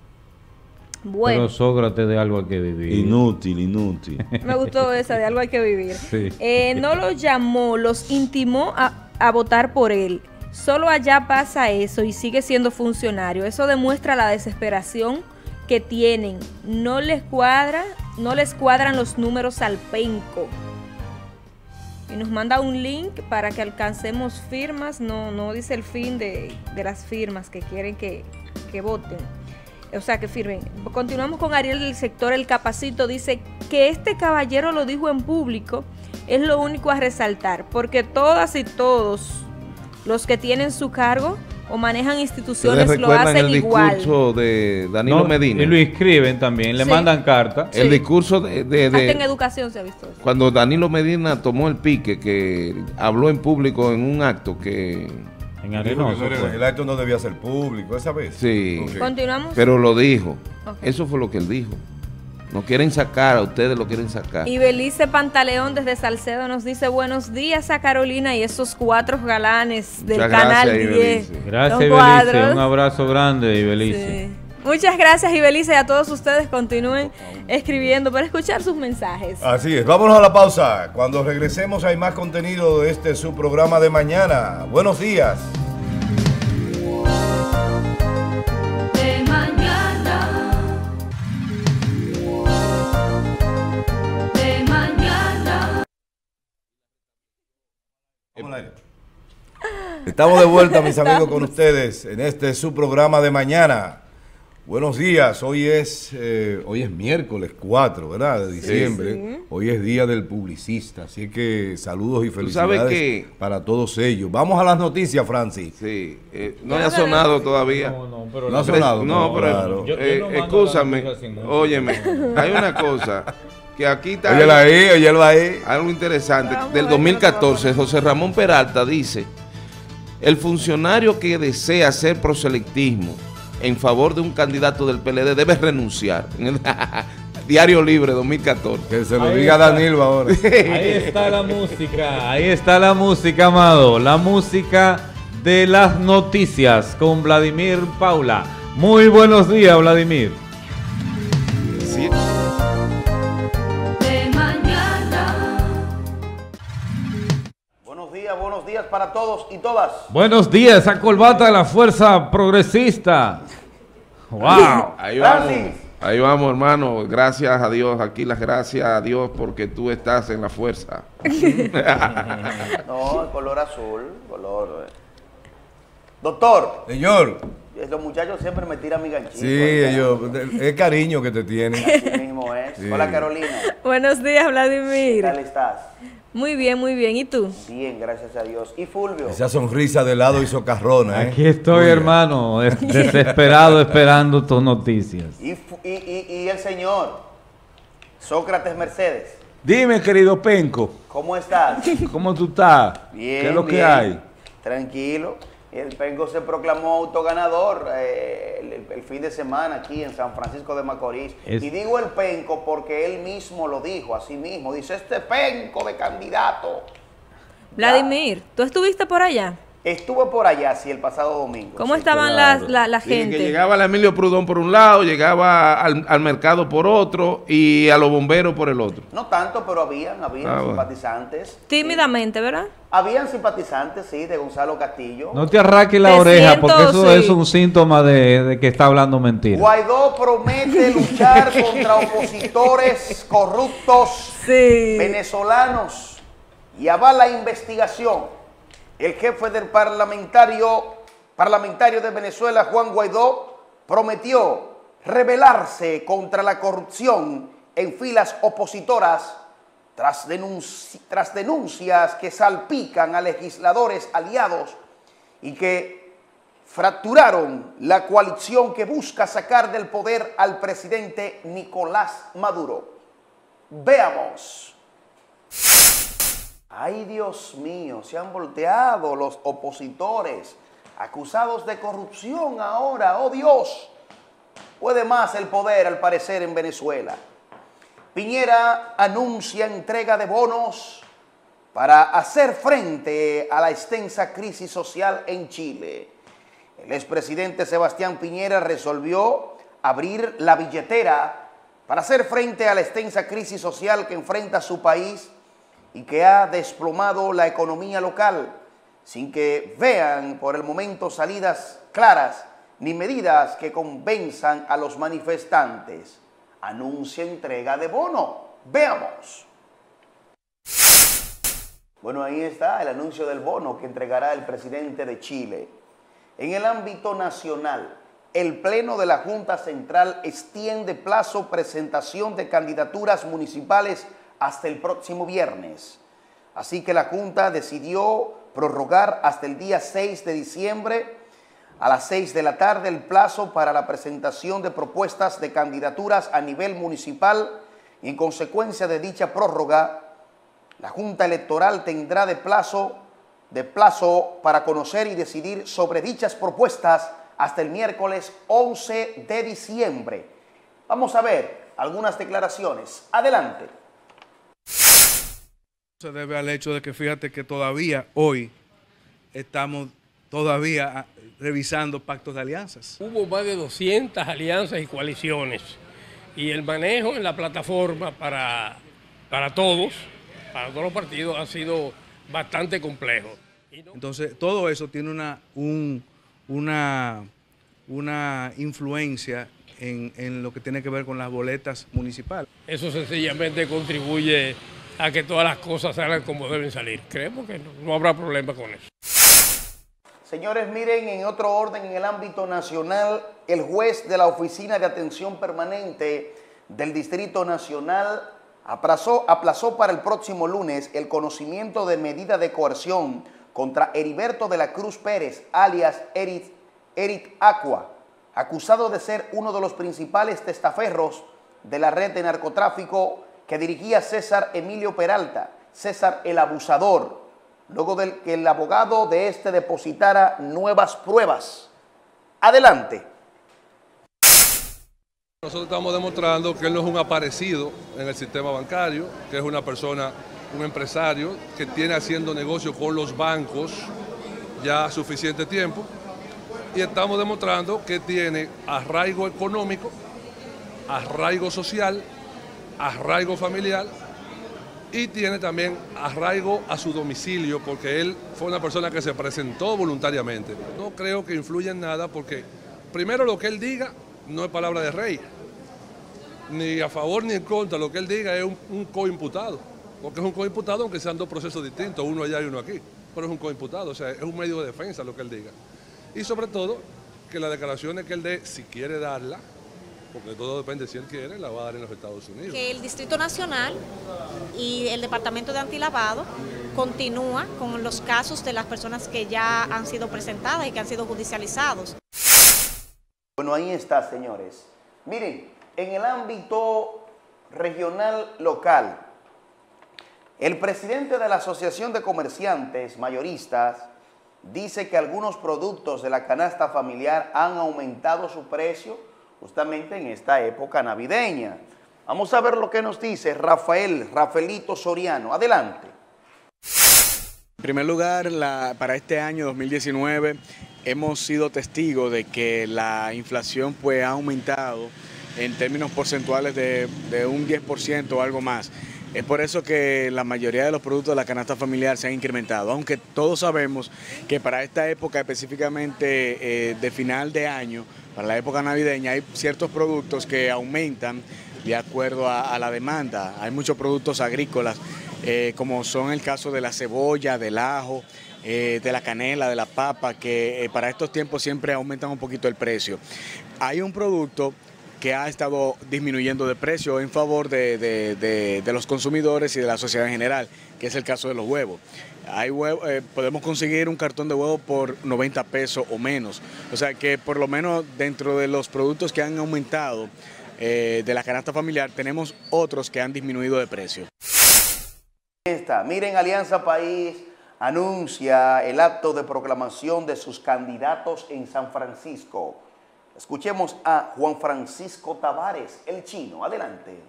bueno, Pero Sócrates de algo hay que vivir. Inútil, inútil. me gustó esa, de algo hay que vivir. Sí. Eh, no los llamó, los intimó a, a votar por él. Solo allá pasa eso y sigue siendo funcionario. Eso demuestra la desesperación que tienen. No les cuadra, no les cuadran los números al penco. Y nos manda un link para que alcancemos firmas. No, no dice el fin de, de las firmas que quieren que, que voten. O sea, que firmen. Continuamos con Ariel del sector El Capacito. Dice que este caballero lo dijo en público. Es lo único a resaltar. Porque todas y todos los que tienen su cargo o manejan instituciones ¿Ustedes lo recuerdan hacen el igual. discurso de Danilo No, Medina? Y lo inscriben también, le Sí. mandan carta. Sí. El discurso de, de- Hasta de- en educación se ha visto eso. cuando Danilo Medina tomó el pique, que habló en público en un acto que... En Dijo que Arenoso. no era- fue. el acto no debía ser público, esa vez. Sí. Ok. Continuamos. Pero lo dijo. Ok. Eso fue lo que él dijo. Nos quieren sacar, a ustedes lo quieren sacar. Y Belice Pantaleón desde Salcedo nos dice buenos días a Carolina y esos cuatro galanes del Muchas Canal gracias, diez. Ibelice. Gracias, Son Ibelice. cuadros. Un abrazo grande, Ibelice. Sí. Muchas gracias, Ibelice, y a todos ustedes continúen escribiendo para escuchar sus mensajes. Así es, vámonos a la pausa. Cuando regresemos hay más contenido de este su programa de mañana. Buenos días. De mañana. De mañana. Estamos de vuelta, mis amigos, con ustedes en este su programa de mañana. Buenos días, hoy es eh, hoy es miércoles cuatro, ¿verdad? De diciembre. sí. Hoy es día del publicista, así que saludos y Tú sabes felicidades que- para todos ellos. Vamos a las noticias, Francis. Sí, eh, no Ya ha veremos. sonado todavía. No, no, pero No ha la- sonado. No, pero claro. Yo- yo eh, no mando escúchame, la noticia sin mucho. óyeme, hay una cosa que aquí está Óyelo ahí, óyelo ahí. algo interesante. Vamos a Del ver dos mil qué nos va a catorce, pasar. José Ramón Peralta dice, el funcionario que desea hacer proselitismo en favor de un candidato del P L D debe renunciar. Diario Libre dos mil catorce. Que se lo Ahí diga está. Danilo ahora. Ahí está la música, ahí está la música, Amado. La música de las noticias con Vladimir Paula. Muy buenos días, Vladimir. Sí. De mañana. Buenos días, buenos días para todos y todas. Buenos días, a corbata de la Fuerza Progresista. ¡Wow! Ahí vamos, Francis. ahí vamos, hermano. Gracias a Dios, aquí las gracias a Dios porque tú estás en la fuerza. No, el color azul, color. eh. Doctor, Señor, eh, los muchachos siempre me tiran mi ganchito. sí, ahí, ellos, es cariño que te tienen. Así mismo es. Sí. Hola Carolina, Buenos días, ¿qué Vladimir. tal estás? Muy bien, muy bien. ¿Y tú? Bien, gracias a Dios. ¿Y Fulvio? Esa sonrisa de lado y socarrona, ¿eh? Aquí estoy, Tuya. hermano, des- desesperado esperando tus noticias. ¿Y, fu- y, y, y el señor? Sócrates Mercedes, Dime, querido Penco, ¿cómo estás? ¿cómo tú estás? Bien, ¿Qué es lo que bien. hay? Tranquilo. El Penco se proclamó autoganador eh, el, el- el fin de semana aquí en San Francisco de Macorís. Es- Y digo el Penco porque él mismo lo dijo, así mismo. Dice, este Penco de candidato. Vladimir, ¿tú estuviste por allá? Estuve por allá, sí, el pasado domingo. ¿Cómo sí. estaban Claro. la, la, la Dije gente? que llegaba la Emilio Prudón por un lado, llegaba al, al mercado por otro y a los bomberos por el otro. No tanto, pero habían, habían Ah, bueno. simpatizantes. Tímidamente, ¿verdad? Habían simpatizantes, sí, de Gonzalo Castillo. No te arraques la Te oreja siento, porque eso sí. es un síntoma de, de que está hablando mentira. Guaidó promete luchar contra opositores corruptos Sí. venezolanos y avala investigación. El jefe del parlamentario, parlamentario de Venezuela, Juan Guaidó, prometió rebelarse contra la corrupción en filas opositoras tras, denunci- tras denuncias que salpican a legisladores aliados y que fracturaron la coalición que busca sacar del poder al presidente Nicolás Maduro. Veamos. Ay, Dios mío, se han volteado los opositores acusados de corrupción ahora. ¡Oh, Dios! Puede más el poder, al parecer, en Venezuela. Piñera anuncia entrega de bonos para hacer frente a la extensa crisis social en Chile. El expresidente Sebastián Piñera resolvió abrir la billetera para hacer frente a la extensa crisis social que enfrenta su país y que ha desplomado la economía local, sin que vean por el momento salidas claras ni medidas que convenzan a los manifestantes. Anuncia entrega de bono. Veamos. Bueno, ahí está el anuncio del bono que entregará el presidente de Chile. En el ámbito nacional, el Pleno de la Junta Central extiende plazo presentación de candidaturas municipales hasta el próximo viernes. Así que la Junta decidió prorrogar hasta el día seis de diciembre a las seis de la tarde el plazo para la presentación de propuestas de candidaturas a nivel municipal y en consecuencia de dicha prórroga, la Junta Electoral tendrá de plazo, de plazo para conocer y decidir sobre dichas propuestas hasta el miércoles once de diciembre. Vamos a ver algunas declaraciones. Adelante. Se debe al hecho de que fíjate que todavía hoy estamos todavía revisando pactos de alianzas. Hubo más de doscientas alianzas y coaliciones y el manejo en la plataforma para, para todos, para todos los partidos ha sido bastante complejo. Entonces todo eso tiene una, un, una, una influencia en, en lo que tiene que ver con las boletas municipales. Eso sencillamente contribuye a que todas las cosas salgan como deben salir. Creemos que no, no habrá problema con eso. Señores, miren, en otro orden, en el ámbito nacional, el juez de la Oficina de Atención Permanente del Distrito Nacional aplazó, aplazó para el próximo lunes el conocimiento de medida de coerción contra Heriberto de la Cruz Pérez, alias Eric, Eric Aqua, acusado de ser uno de los principales testaferros de la red de narcotráfico que dirigía César Emilio Peralta, César el Abusador, luego de que el abogado de este depositara nuevas pruebas. Adelante. Nosotros estamos demostrando que él no es un aparecido en el sistema bancario, que es una persona, un empresario que tiene haciendo negocio con los bancos ya suficiente tiempo, y estamos demostrando que tiene arraigo económico, arraigo social, arraigo familiar y tiene también arraigo a su domicilio porque él fue una persona que se presentó voluntariamente. No creo que influya en nada porque primero lo que él diga no es palabra de rey, ni a favor ni en contra, lo que él diga es un, un coimputado, porque es un coimputado aunque sean dos procesos distintos, uno allá y uno aquí, pero es un coimputado, o sea, es un medio de defensa lo que él diga. Y sobre todo que las declaraciones que él dé, si quiere darla, porque todo depende si él quiere, la va a dar en los Estados Unidos. Que el Distrito Nacional y el Departamento de Antilavado continúa con los casos de las personas que ya han sido presentadas y que han sido judicializados. Bueno, ahí está, señores. Miren, en el ámbito regional local, el presidente de la Asociación de Comerciantes Mayoristas dice que algunos productos de la canasta familiar han aumentado su precio justamente en esta época navideña. Vamos a ver lo que nos dice Rafael, Rafaelito Soriano. Adelante. En primer lugar, la, para este año dos mil diecinueve hemos sido testigos de que la inflación pues, ha aumentado en términos porcentuales de, de un diez por ciento o algo más. Es por eso que la mayoría de los productos de la canasta familiar se han incrementado, aunque todos sabemos que para esta época específicamente eh, de final de año, para la época navideña, hay ciertos productos que aumentan de acuerdo a, a la demanda. Hay muchos productos agrícolas, eh, como son el caso de la cebolla, del ajo, eh, de la canela, de la papa, que eh, para estos tiempos siempre aumentan un poquito el precio. Hay un producto que ha estado disminuyendo de precio en favor de, de, de, de los consumidores y de la sociedad en general, que es el caso de los huevos. Hay huevo, eh, podemos conseguir un cartón de huevo por noventa pesos o menos. O sea que por lo menos dentro de los productos que han aumentado eh, de la canasta familiar, tenemos otros que han disminuido de precio. Esta, miren, Alianza País anuncia el acto de proclamación de sus candidatos en San Francisco. Escuchemos a Juan Francisco Tavares, el chino. Adelante.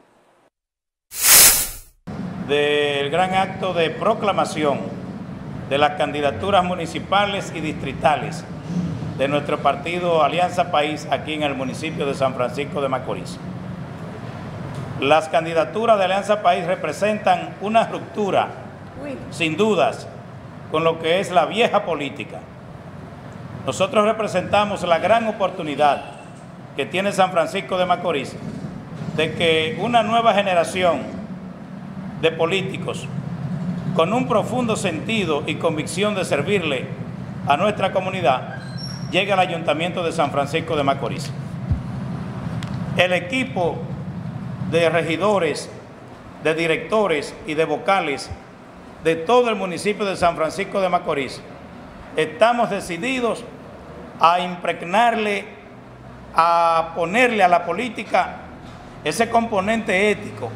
Del gran acto de proclamación de las candidaturas municipales y distritales de nuestro partido Alianza País aquí en el municipio de San Francisco de Macorís. Las candidaturas de Alianza País representan una ruptura, sin dudas, con lo que es la vieja política. Nosotros representamos la gran oportunidad que tiene San Francisco de Macorís de que una nueva generación de políticos con un profundo sentido y convicción de servirle a nuestra comunidad llegue al Ayuntamiento de San Francisco de Macorís. El equipo de regidores, de directores y de vocales de todo el municipio de San Francisco de Macorís estamos decididos a impregnarle, a ponerle a la política ese componente ético.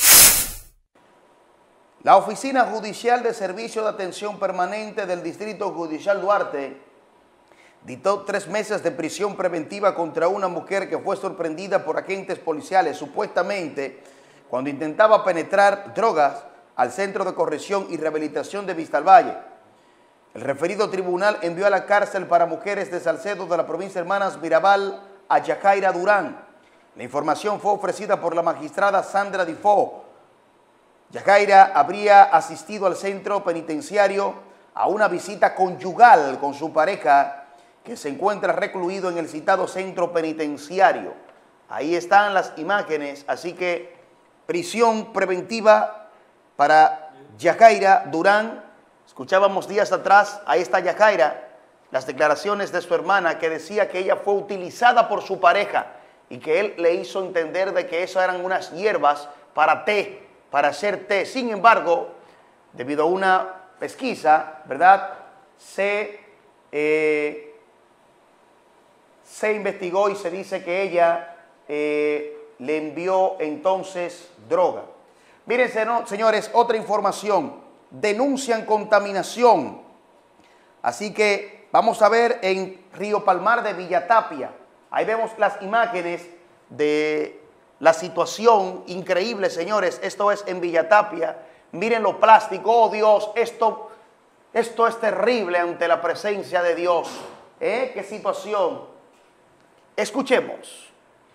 La Oficina Judicial de Servicio de Atención Permanente del Distrito Judicial Duarte dictó tres meses de prisión preventiva contra una mujer que fue sorprendida por agentes policiales supuestamente cuando intentaba penetrar drogas al Centro de Corrección y Rehabilitación de Vistalvalle. El referido tribunal envió a la cárcel para mujeres de Salcedo de la provincia de Hermanas Mirabal a Yajaira Durán. La información fue ofrecida por la magistrada Sandra Difo. Yajaira habría asistido al centro penitenciario a una visita conyugal con su pareja que se encuentra recluido en el citado centro penitenciario. Ahí están las imágenes, así que prisión preventiva para Yajaira Durán. Escuchábamos días atrás, ahí está Yajaira, las declaraciones de su hermana que decía que ella fue utilizada por su pareja y que él le hizo entender de que eso eran unas hierbas para té, para hacer té. Sin embargo, debido a una pesquisa, ¿verdad?, se, eh, se investigó y se dice que ella eh, le envió entonces droga. Miren, señores, otra información. Denuncian contaminación. Así que vamos a ver en Río Palmar de Villatapia. Ahí vemos las imágenes de la situación increíble, señores. Esto es en Villatapia. Miren lo plástico. Oh, Dios, esto, esto es terrible ante la presencia de Dios. ¿Eh? ¿Qué situación? Escuchemos.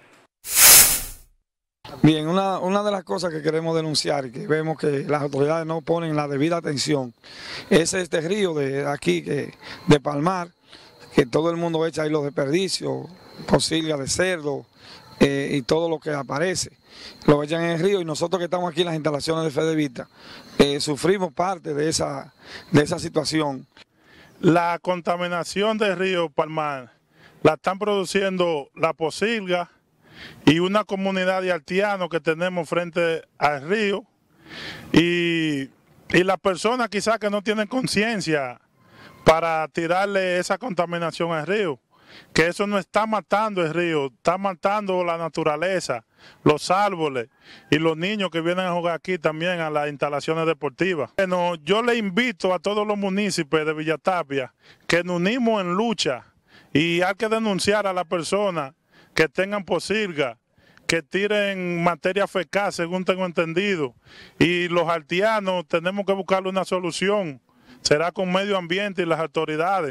Bien, una, una de las cosas que queremos denunciar y que vemos que las autoridades no ponen la debida atención es este río de aquí, que, de Palmar, que todo el mundo echa ahí los desperdicios, posilgas de cerdo eh, y todo lo que aparece. Lo echan en el río y nosotros que estamos aquí en las instalaciones de Fedevita eh, sufrimos parte de esa, de esa situación. La contaminación del río Palmar la están produciendo la posilga y una comunidad de haitianos que tenemos frente al río y, y las personas quizás que no tienen conciencia para tirarle esa contaminación al río, que eso no está matando el río, está matando la naturaleza, los árboles y los niños que vienen a jugar aquí también a las instalaciones deportivas. Bueno, yo le invito a todos los municipios de Villatapia que nos unimos en lucha y hay que denunciar a las personas que tengan posilga, que tiren materia fecal, según tengo entendido. Y los haitianos tenemos que buscarle una solución será con medio ambiente y las autoridades.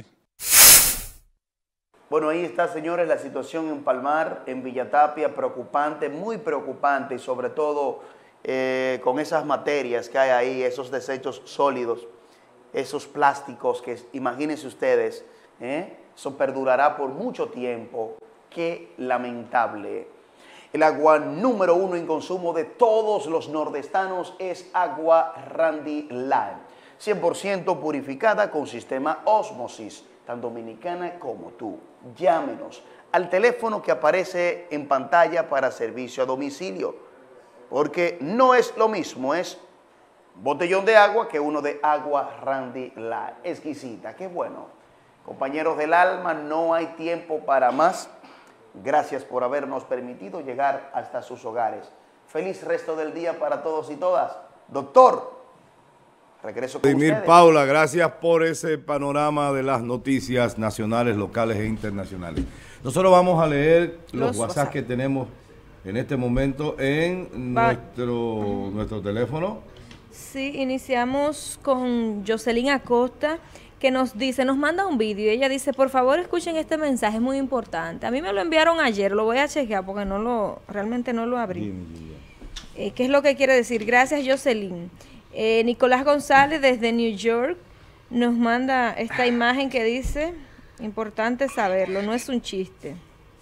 Bueno, ahí está, señores, la situación en Palmar, en Villatapia, preocupante, muy preocupante, y sobre todo eh, con esas materias que hay ahí, esos desechos sólidos, esos plásticos que, imagínense ustedes, ¿eh? Eso perdurará por mucho tiempo. Qué lamentable. El agua número uno en consumo de todos los nordestanos es agua Randy Lime, cien por ciento purificada con sistema Osmosis, tan dominicana como tú. Llámenos al teléfono que aparece en pantalla para servicio a domicilio, porque no es lo mismo, es botellón de agua que uno de agua Randy Lime. Exquisita, qué bueno. Compañeros del alma, no hay tiempo para más. Gracias por habernos permitido llegar hasta sus hogares. Feliz resto del día para todos y todas. Doctor, regreso con Vladimir ustedes. Paula, gracias por ese panorama de las noticias nacionales, locales e internacionales. Nosotros vamos a leer los, Los WhatsApp WhatsApp. que tenemos en este momento en Va. nuestro, nuestro teléfono. Sí, iniciamos con Jocelyn Acosta, que nos dice, nos manda un vídeo y ella dice, por favor escuchen este mensaje, es muy importante. A mí me lo enviaron ayer, lo voy a chequear porque no lo, realmente no lo abrí. Eh, ¿Qué es lo que quiere decir? Gracias, Jocelyn. Eh, Nicolás González desde New York nos manda esta imagen que dice, importante saberlo, no es un chiste.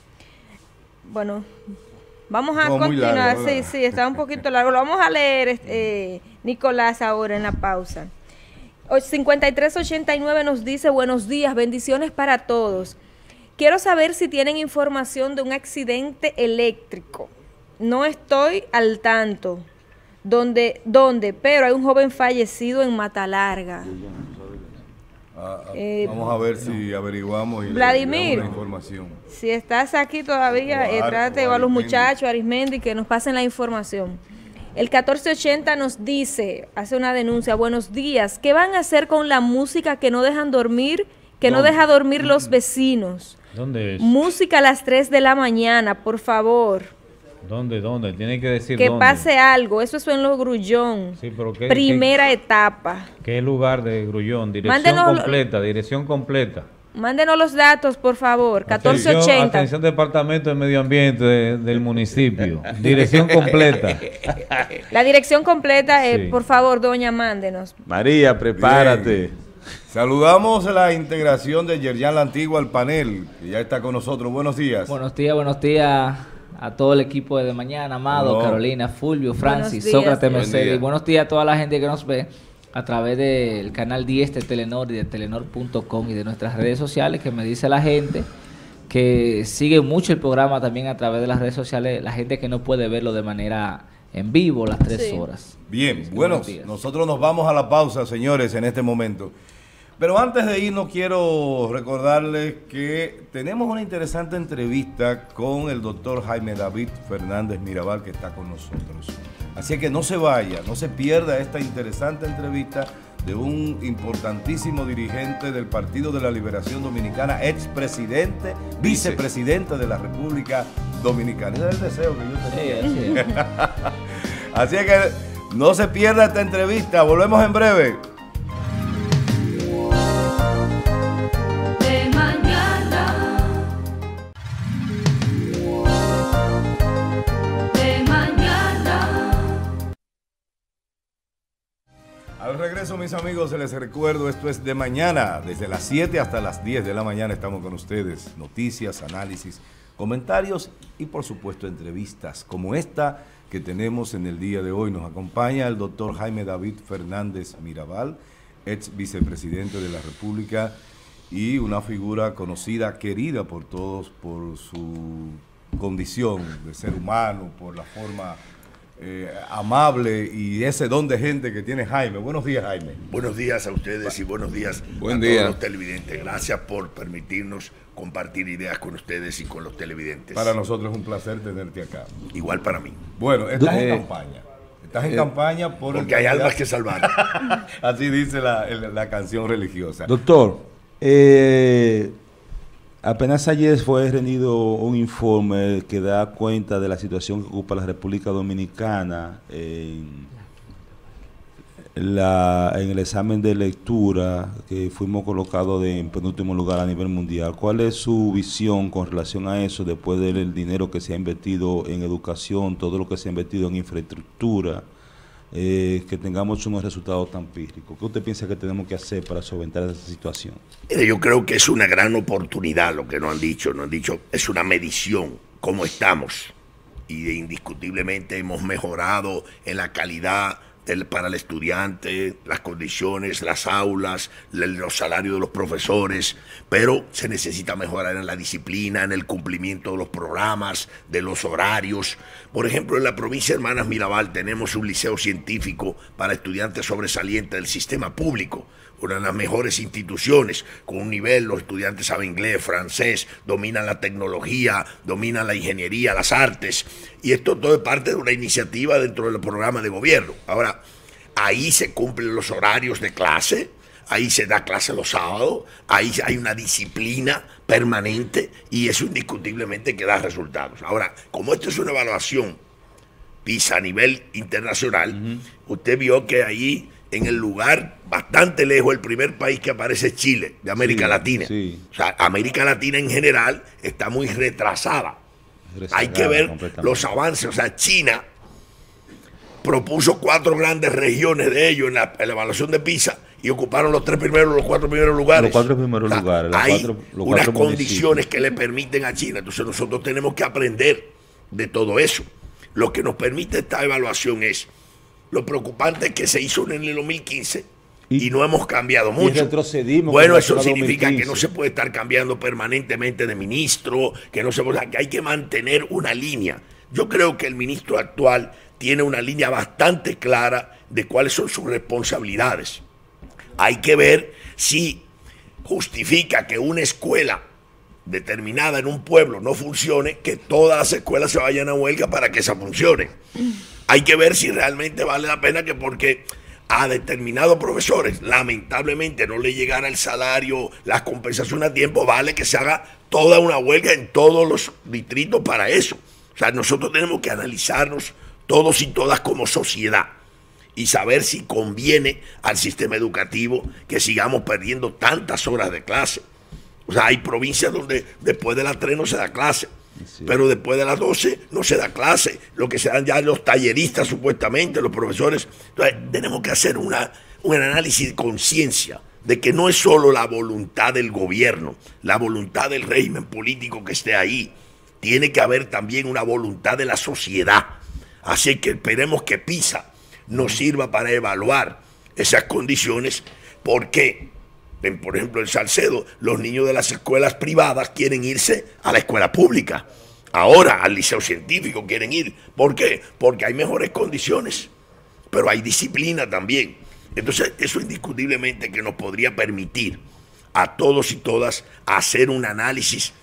Bueno, vamos a No, muy continuar. largo, sí, ¿verdad? sí, está un poquito largo. Lo vamos a leer, este, eh, Nicolás, ahora en la pausa. O- cincuenta y tres ochenta y nueve nos dice, buenos días, bendiciones para todos. Quiero saber si tienen información de un accidente eléctrico. No estoy al tanto. ¿Dónde? ¿Dónde? Pero hay un joven fallecido en Matalarga. Ah, ah, Eh, vamos a ver si averiguamos y le Vladimir. damos la información. Si estás aquí todavía, eh, O Ar- trate o a los Arismendi. muchachos, Arismendi, que nos pasen la información. El catorce ochenta nos dice, hace una denuncia, buenos días, ¿qué van a hacer con la música que no dejan dormir, que no ¿Dónde? deja dormir los vecinos? ¿Dónde es? Música a las tres de la mañana, por favor. ¿Dónde? ¿Dónde? Tiene que decir Que dónde. pase algo, eso es en Los Grullón. Sí, pero ¿qué, Primera etapa. qué, qué lugar de Grullón? Dirección Mándenos lo- completa, dirección completa. Mándenos los datos, por favor. catorce Atención, ochenta. atención Departamento de Medio Ambiente de- del municipio. Dirección completa. La dirección completa, eh, Sí. por favor, doña, mándenos. María, prepárate. Bien. Saludamos a la integración de Yerjan La Antigua al panel, que ya está con nosotros. Buenos días. Buenos días, buenos días a todo el equipo de, de mañana, Amado, No. Carolina, Fulvio, Francis, días. Sócrates, Buen Mercedes. día. Y buenos días a toda la gente que nos ve a través del canal diez de Telenor y de telenor punto com y de nuestras redes sociales, que me dice la gente que sigue mucho el programa también a través de las redes sociales, la gente que no puede verlo de manera en vivo las tres Sí. horas. Bien, Sí, bueno, buenos días. nosotros nos vamos a la pausa, señores, en este momento. Pero antes de irnos, quiero recordarles que tenemos una interesante entrevista con el doctor Jaime David Fernández Mirabal, que está con nosotros. Así que no se vaya, no se pierda esta interesante entrevista de un importantísimo dirigente del Partido de la Liberación Dominicana, expresidente, vicepresidente de la República Dominicana. Ese es el deseo que yo tenía. Sí, así es. Así es que no se pierda esta entrevista. Volvemos en breve. De mañana. De mañana. Al regreso, mis amigos, se les recuerdo, esto es de mañana, desde las siete hasta las diez de la mañana estamos con ustedes. Noticias, análisis, comentarios y por supuesto entrevistas como esta que tenemos en el día de hoy. Nos acompaña el doctor Jaime David Fernández Mirabal, ex vicepresidente de la República y una figura conocida, querida por todos por su condición de ser humano, por la forma eh, amable y ese don de gente que tiene Jaime. Buenos días, Jaime. Buenos días a ustedes y buenos días Buen a día. todos los televidentes. Gracias por permitirnos compartir ideas con ustedes y con los televidentes. Para nosotros es un placer tenerte acá. Igual para mí. Bueno, estás en Eh, campaña. Estás en eh, campaña por el Porque hay almas candidato- que salvar. Así dice la, el- la canción religiosa. Doctor, eh, apenas ayer fue rendido un informe que da cuenta de la situación que ocupa la República Dominicana en, la, en el examen de lectura, que fuimos colocados de, en penúltimo lugar a nivel mundial, ¿cuál es su visión con relación a eso después del dinero que se ha invertido en educación, todo lo que se ha invertido en infraestructura, eh, que tengamos unos resultados tan pírricos? ¿Qué usted piensa que tenemos que hacer para solventar esa situación? Mire, yo creo que es una gran oportunidad lo que nos han dicho, nos han dicho, es una medición, cómo estamos, y de, indiscutiblemente hemos mejorado en la calidad del, para el estudiante, las condiciones, las aulas, los salarios de los profesores, pero se necesita mejorar en la disciplina, en el cumplimiento de los programas, de los horarios. Por ejemplo, en la provincia de Hermanas Mirabal tenemos un liceo científico para estudiantes sobresalientes del sistema público, una de las mejores instituciones, con un nivel, los estudiantes saben inglés, francés, dominan la tecnología, dominan la ingeniería, las artes, y esto todo es parte de una iniciativa dentro del programa de gobierno. Ahora, ahí se cumplen los horarios de clase, ahí se da clase los sábados, ahí hay una disciplina permanente, y eso indiscutiblemente que da resultados. Ahora, como esto es una evaluación PISA a nivel internacional, uh-huh. usted vio que ahí en el lugar bastante lejos, el primer país que aparece es Chile, de América sí, Latina. Sí. O sea, América Latina en general está muy retrasada. retrasada Hay que ver los avances. O sea, China propuso cuatro grandes regiones de ellos en la, en la evaluación de PISA y ocuparon los tres primeros, los cuatro primeros lugares. Los cuatro primeros o sea, lugares. Los hay cuatro, los unas cuatro condiciones que le permiten a China. Entonces nosotros tenemos que aprender de todo eso. Lo que nos permite esta evaluación es lo preocupante es que se hizo en el dos mil quince y, y no hemos cambiado mucho. Retrocedimos bueno, eso significa que no se puede estar cambiando permanentemente de ministro, que no se puede, que hay que mantener una línea. Yo creo que el ministro actual tiene una línea bastante clara de cuáles son sus responsabilidades. Hay que ver si justifica que una escuela determinada en un pueblo no funcione, que todas las escuelas se vayan a huelga para que esa funcione. Hay que ver si realmente vale la pena que porque a determinados profesores lamentablemente no le llegara el salario, las compensaciones a tiempo, vale que se haga toda una huelga en todos los distritos para eso. O sea, nosotros tenemos que analizarnos todos y todas como sociedad y saber si conviene al sistema educativo que sigamos perdiendo tantas horas de clase. O sea, hay provincias donde después de las tres no se da clase. Sí. Pero después de las doce no se da clase, lo que se dan ya los talleristas supuestamente, los profesores. Entonces tenemos que hacer una, un análisis de conciencia de que no es solo la voluntad del gobierno, la voluntad del régimen político que esté ahí, tiene que haber también una voluntad de la sociedad. Así que esperemos que PISA nos sirva para evaluar esas condiciones, porque En, por ejemplo, en Salcedo, los niños de las escuelas privadas quieren irse a la escuela pública. Ahora al liceo científico quieren ir. ¿Por qué? Porque hay mejores condiciones, pero hay disciplina también. Entonces, eso indiscutiblemente que nos podría permitir a todos y todas hacer un análisis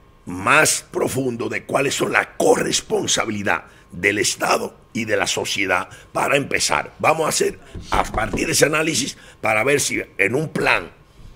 más profundo de cuáles son la corresponsabilidad del Estado y de la sociedad para empezar. Vamos a hacer a partir de ese análisis para ver si en un plan,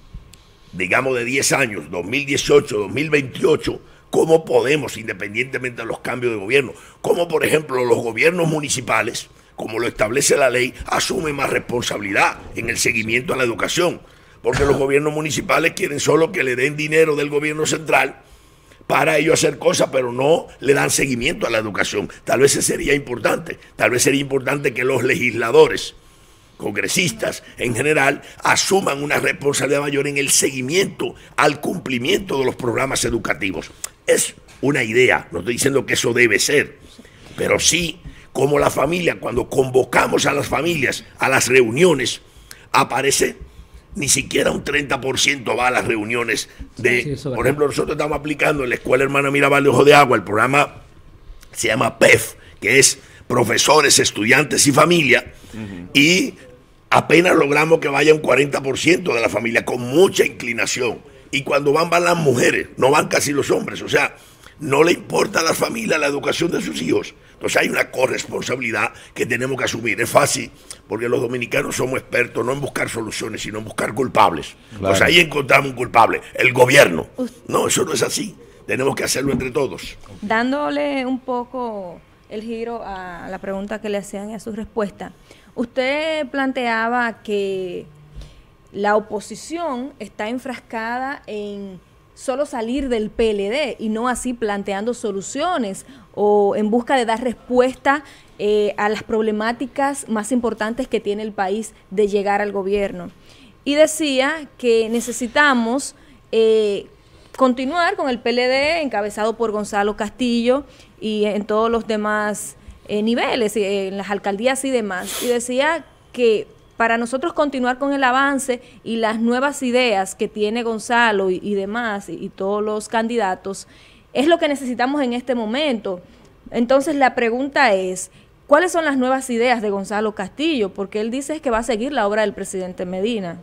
digamos de diez años, dos mil dieciocho, dos mil veintiocho, cómo podemos, independientemente de los cambios de gobierno, cómo por ejemplo los gobiernos municipales, como lo establece la ley, asumen más responsabilidad en el seguimiento a la educación, porque los gobiernos municipales quieren solo que le den dinero del gobierno central para ellos hacer cosas, pero no le dan seguimiento a la educación. Tal vez sería importante, tal vez sería importante que los legisladores, congresistas en general, asuman una responsabilidad mayor en el seguimiento al cumplimiento de los programas educativos. Es una idea, no estoy diciendo que eso debe ser, pero sí como la familia, cuando convocamos a las familias a las reuniones, aparece ni siquiera un treinta por ciento va a las reuniones de, sí, por ejemplo, nosotros estamos aplicando en la Escuela Hermana Mirabal de Ojo de Agua, el programa se llama P E F, que es Profesores, Estudiantes y Familia, uh-huh. y apenas logramos que vaya un cuarenta por ciento de la familia, con mucha inclinación. Y cuando van, van las mujeres, no van casi los hombres. O sea, no le importa a las familias la educación de sus hijos. Entonces hay una corresponsabilidad que tenemos que asumir. Es fácil, porque los dominicanos somos expertos no en buscar soluciones, sino en buscar culpables. Claro. Pues ahí encontramos un culpable, el gobierno. No, eso no es así. Tenemos que hacerlo entre todos. Dándole un poco el giro a la pregunta que le hacían y a su respuesta. Usted planteaba que la oposición está enfrascada en solo salir del P L D y no así planteando soluciones o en busca de dar respuesta eh, a las problemáticas más importantes que tiene el país de llegar al gobierno. Y decía que necesitamos eh, continuar con el P L D encabezado por Gonzalo Castillo y en todos los demás eh, niveles, en las alcaldías y demás. Y decía que para nosotros continuar con el avance y las nuevas ideas que tiene Gonzalo y, y demás, y, y todos los candidatos, es lo que necesitamos en este momento. Entonces la pregunta es, ¿cuáles son las nuevas ideas de Gonzalo Castillo? Porque él dice que va a seguir la obra del presidente Medina.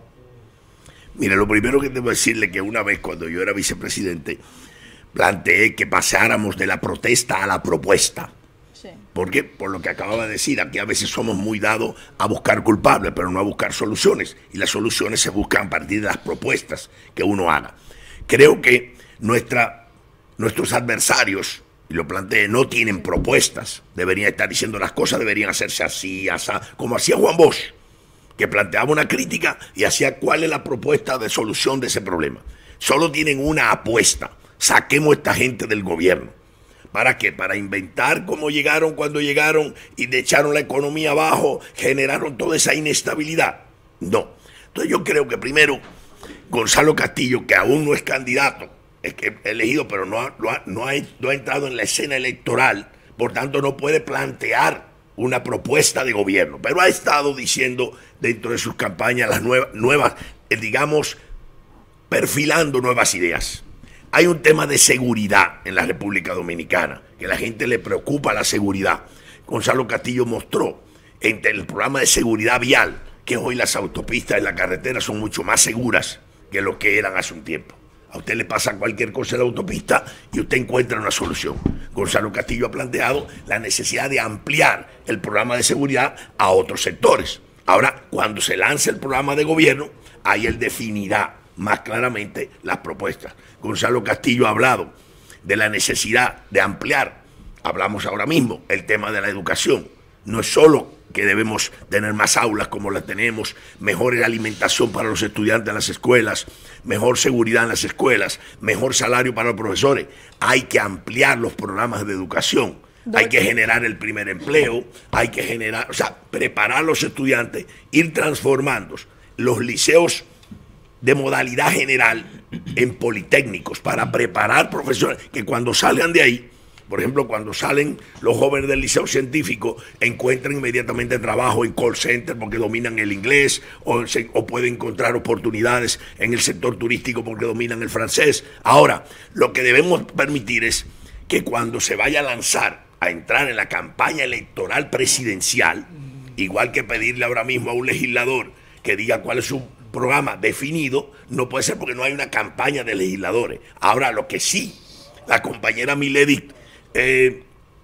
Mira, lo primero que debo decirle que una vez cuando yo era vicepresidente, planteé que pasáramos de la protesta a la propuesta. Sí. ¿Por qué? Por lo que acababa de decir, aquí a veces somos muy dados a buscar culpables, pero no a buscar soluciones. Y las soluciones se buscan a partir de las propuestas que uno haga. Creo que nuestra, nuestros adversarios, y lo planteé, no tienen propuestas. Deberían estar diciendo las cosas, deberían hacerse así, así, como hacía Juan Bosch, que planteaba una crítica y hacía cuál es la propuesta de solución de ese problema. Solo tienen una apuesta: saquemos a esta gente del gobierno. ¿Para qué? Para inventar cómo llegaron cuando llegaron y le echaron la economía abajo, generaron toda esa inestabilidad. No. Entonces yo creo que primero Gonzalo Castillo, que aún no es candidato, es que elegido, pero no ha, no ha, no ha, no ha entrado en la escena electoral, por tanto no puede plantear una propuesta de gobierno, pero ha estado diciendo dentro de sus campañas las nuevas, nuevas eh, digamos, perfilando nuevas ideas. Hay un tema de seguridad en la República Dominicana, que a la gente le preocupa la seguridad. Gonzalo Castillo mostró en el programa de seguridad vial que hoy las autopistas y las carreteras son mucho más seguras que lo que eran hace un tiempo. A usted le pasa cualquier cosa en la autopista y usted encuentra una solución. Gonzalo Castillo ha planteado la necesidad de ampliar el programa de seguridad a otros sectores. Ahora, cuando se lance el programa de gobierno, ahí él definirá más claramente las propuestas. Gonzalo Castillo ha hablado de la necesidad de ampliar, hablamos ahora mismo, el tema de la educación. No es solo que debemos tener más aulas como las tenemos, mejor alimentación para los estudiantes en las escuelas, mejor seguridad en las escuelas, mejor salario para los profesores. Hay que ampliar los programas de educación, hay que generar el primer empleo, hay que generar, o sea, preparar a los estudiantes, ir transformando los liceos de modalidad general en politécnicos para preparar profesores que cuando salgan de ahí, por ejemplo, cuando salen los jóvenes del liceo científico, encuentran inmediatamente trabajo en call center porque dominan el inglés o, se, o pueden encontrar oportunidades en el sector turístico porque dominan el francés. Ahora, lo que debemos permitir es que cuando se vaya a lanzar a entrar en la campaña electoral presidencial, igual que pedirle ahora mismo a un legislador que diga cuál es su programa definido, no puede ser porque no hay una campaña de legisladores. Ahora, lo que sí la compañera Milady eh,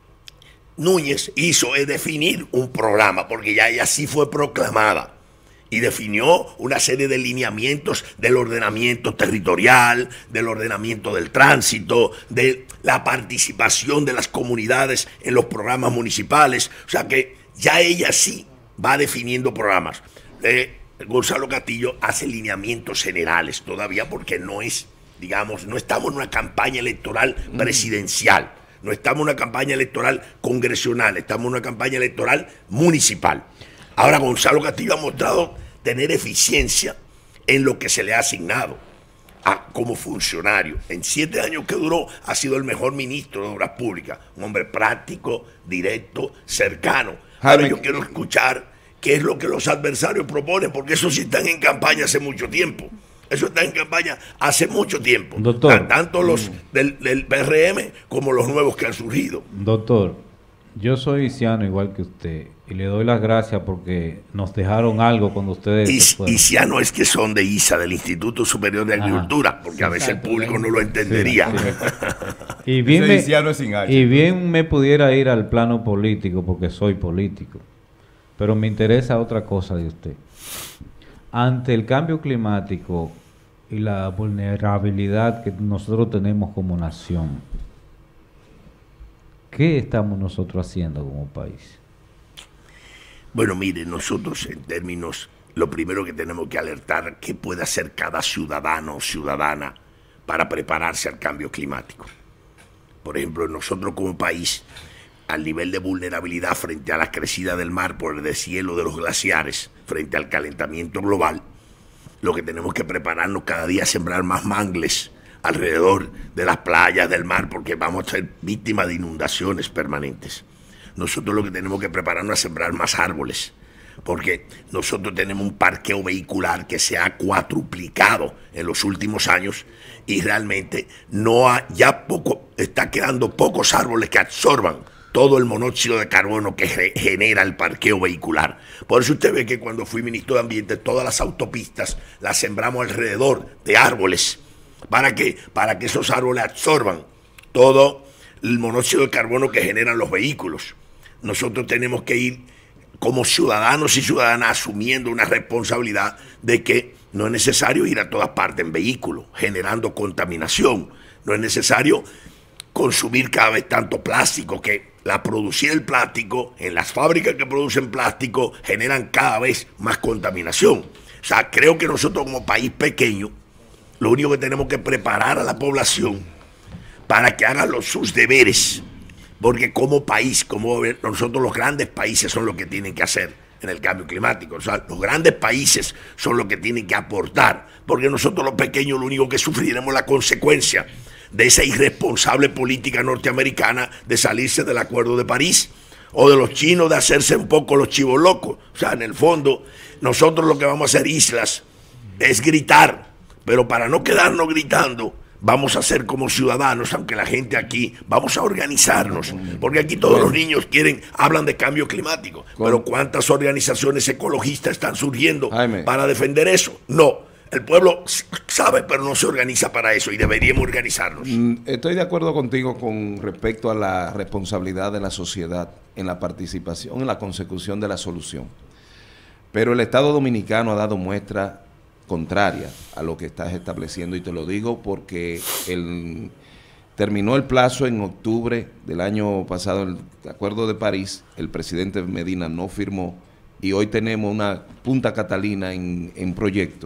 Núñez hizo es definir un programa, porque ya ella sí fue proclamada y definió una serie de lineamientos del ordenamiento territorial, del ordenamiento del tránsito, de la participación de las comunidades en los programas municipales. O sea que ya ella sí va definiendo programas. Eh, Gonzalo Castillo hace lineamientos generales todavía porque no es, digamos, no estamos en una campaña electoral presidencial, no estamos en una campaña electoral congresional, estamos en una campaña electoral municipal. Ahora Gonzalo Castillo ha mostrado tener eficiencia en lo que se le ha asignado a, como funcionario. En siete años que duró ha sido el mejor ministro de Obras Públicas, un hombre práctico, directo, cercano. Ahora yo quiero escuchar qué es lo que los adversarios proponen, porque eso sí están en campaña hace mucho tiempo. Eso está en campaña hace mucho tiempo. Doctor. Tanto los del, del P R M como los nuevos que han surgido. Doctor, yo soy isiano igual que usted y le doy las gracias porque nos dejaron algo cuando ustedes... Is, isiano es que son de I S A, del Instituto Superior de Agricultura, Ajá, porque sí, a veces exacto, el público no lo entendería. Sí, sí. Y, bien me, y bien me pudiera ir al plano político porque soy político. Pero me interesa otra cosa de usted. Ante el cambio climático y la vulnerabilidad que nosotros tenemos como nación, ¿qué estamos nosotros haciendo como país? Bueno, mire, nosotros en términos, lo primero que tenemos que alertar, ¿qué puede hacer cada ciudadano o ciudadana para prepararse al cambio climático? Por ejemplo, nosotros como país, al nivel de vulnerabilidad frente a la crecida del mar por el deshielo de los glaciares, frente al calentamiento global, lo que tenemos que prepararnos cada día es sembrar más mangles alrededor de las playas del mar, porque vamos a ser víctimas de inundaciones permanentes. Nosotros lo que tenemos que prepararnos es sembrar más árboles, porque nosotros tenemos un parqueo vehicular que se ha cuatruplicado en los últimos años y realmente no ha, ya poco, está quedando pocos árboles que absorban todo el monóxido de carbono que genera el parqueo vehicular. Por eso usted ve que cuando fui ministro de Ambiente, todas las autopistas las sembramos alrededor de árboles. ¿Para qué? Para que esos árboles absorban todo el monóxido de carbono que generan los vehículos. Nosotros tenemos que ir como ciudadanos y ciudadanas asumiendo una responsabilidad de que no es necesario ir a todas partes en vehículos, generando contaminación. No es necesario consumir cada vez tanto plástico, que la producir el plástico, en las fábricas que producen plástico, generan cada vez más contaminación. O sea, creo que nosotros como país pequeño, lo único que tenemos que preparar a la población para que hagan los, sus deberes, porque como país, como nosotros los grandes países son los que tienen que hacer en el cambio climático. O sea, los grandes países son los que tienen que aportar, porque nosotros los pequeños lo único que sufriremos la consecuencia de esa irresponsable política norteamericana de salirse del Acuerdo de París, o de los chinos de hacerse un poco los chivos locos. O sea, en el fondo, nosotros lo que vamos a hacer, islas, es gritar, pero para no quedarnos gritando, vamos a hacer como ciudadanos, aunque la gente aquí, vamos a organizarnos, porque aquí todos los niños quieren, hablan de cambio climático, pero ¿cuántas organizaciones ecologistas están surgiendo Jaime. para defender eso? No. El pueblo sabe, pero no se organiza para eso y deberíamos organizarnos. Estoy de acuerdo contigo con respecto a la responsabilidad de la sociedad en la participación, en la consecución de la solución. Pero el Estado Dominicano ha dado muestra contraria a lo que estás estableciendo, y te lo digo porque el, terminó el plazo en octubre del año pasado, el Acuerdo de París, el presidente Medina no firmó y hoy tenemos una Punta Catalina en, en proyecto.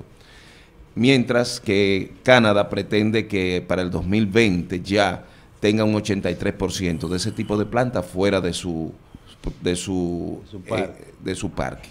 Mientras que Canadá pretende que para el dos mil veinte ya tenga un ochenta y tres por ciento de ese tipo de plantas fuera de su, de su, su eh, de su parque.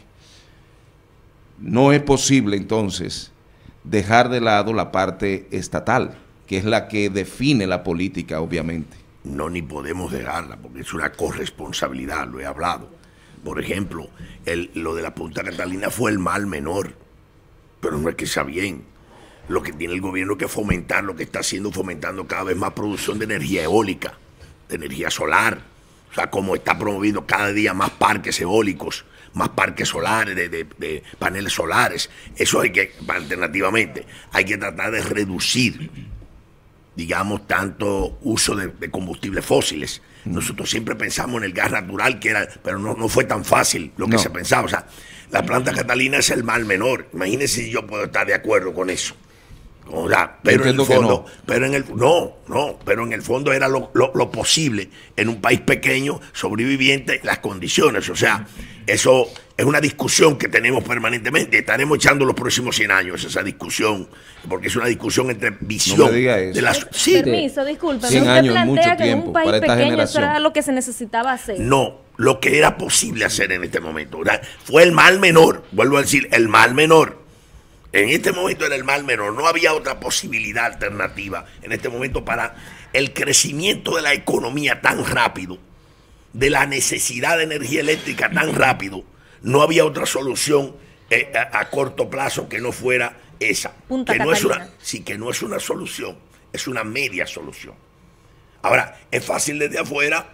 No es posible entonces dejar de lado la parte estatal, que es la que define la política, obviamente. No, ni podemos dejarla, porque es una corresponsabilidad, lo he hablado. Por ejemplo, el, lo de la Punta Catalina fue el mal menor, pero no es que sea bien. Lo que tiene el gobierno que fomentar, lo que está haciendo, fomentando cada vez más producción de energía eólica, de energía solar. O sea, como está promoviendo cada día más parques eólicos, más parques solares, de, de, de paneles solares. Eso hay que, alternativamente, hay que tratar de reducir, digamos, tanto uso de, de combustibles fósiles. Nosotros siempre pensamos en el gas natural, que era, pero no, no fue tan fácil lo que no. se pensaba. O sea, la planta Catalina es el mal menor. Imagínense si yo puedo estar de acuerdo con eso. O sea, pero en el fondo, no. pero en el no, no, pero en el fondo era lo, lo, lo posible en un país pequeño, sobreviviente, las condiciones. O sea, eso es una discusión que tenemos permanentemente. Estaremos echando los próximos cien años esa discusión, porque es una discusión entre visión no me diga eso. de las. Sí. Permiso, disculpe. cien usted años, plantea mucho que tiempo en un país para esta pequeño generación. eso era lo que se necesitaba hacer. No, lo que era posible hacer en este momento, ¿verdad? Fue el mal menor. Vuelvo a decir, el mal menor. En este momento era el mal menor, no había otra posibilidad alternativa en este momento para el crecimiento de la economía tan rápido, de la necesidad de energía eléctrica tan rápido, no había otra solución eh, a, a corto plazo que no fuera esa. Punta que no es Catalina. una, sí, que no es una solución, es una media solución. Ahora, es fácil desde afuera,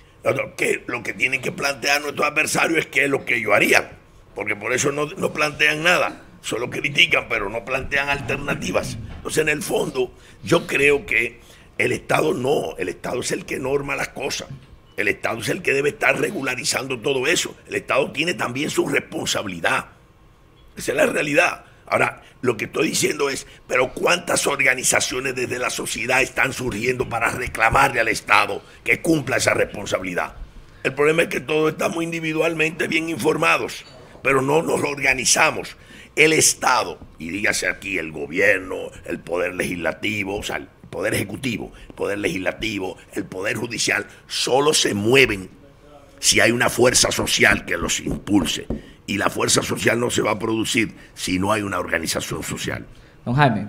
que lo que tienen que plantear nuestros adversarios es qué es lo que ellos harían, porque por eso no, no plantean nada. Solo critican, pero no plantean alternativas. Entonces, en el fondo, yo creo que el Estado no, el Estado es el que norma las cosas. El Estado es el que debe estar regularizando todo eso. El Estado tiene también su responsabilidad. Esa es la realidad. Ahora, lo que estoy diciendo es, pero ¿cuántas organizaciones desde la sociedad están surgiendo para reclamarle al Estado que cumpla esa responsabilidad? El problema es que todos estamos individualmente bien informados, pero no nos organizamos. El Estado, y dígase aquí el gobierno, el poder legislativo, o sea, el poder ejecutivo, el poder legislativo, el poder judicial, solo se mueven si hay una fuerza social que los impulse. Y la fuerza social no se va a producir si no hay una organización social. Don Jaime,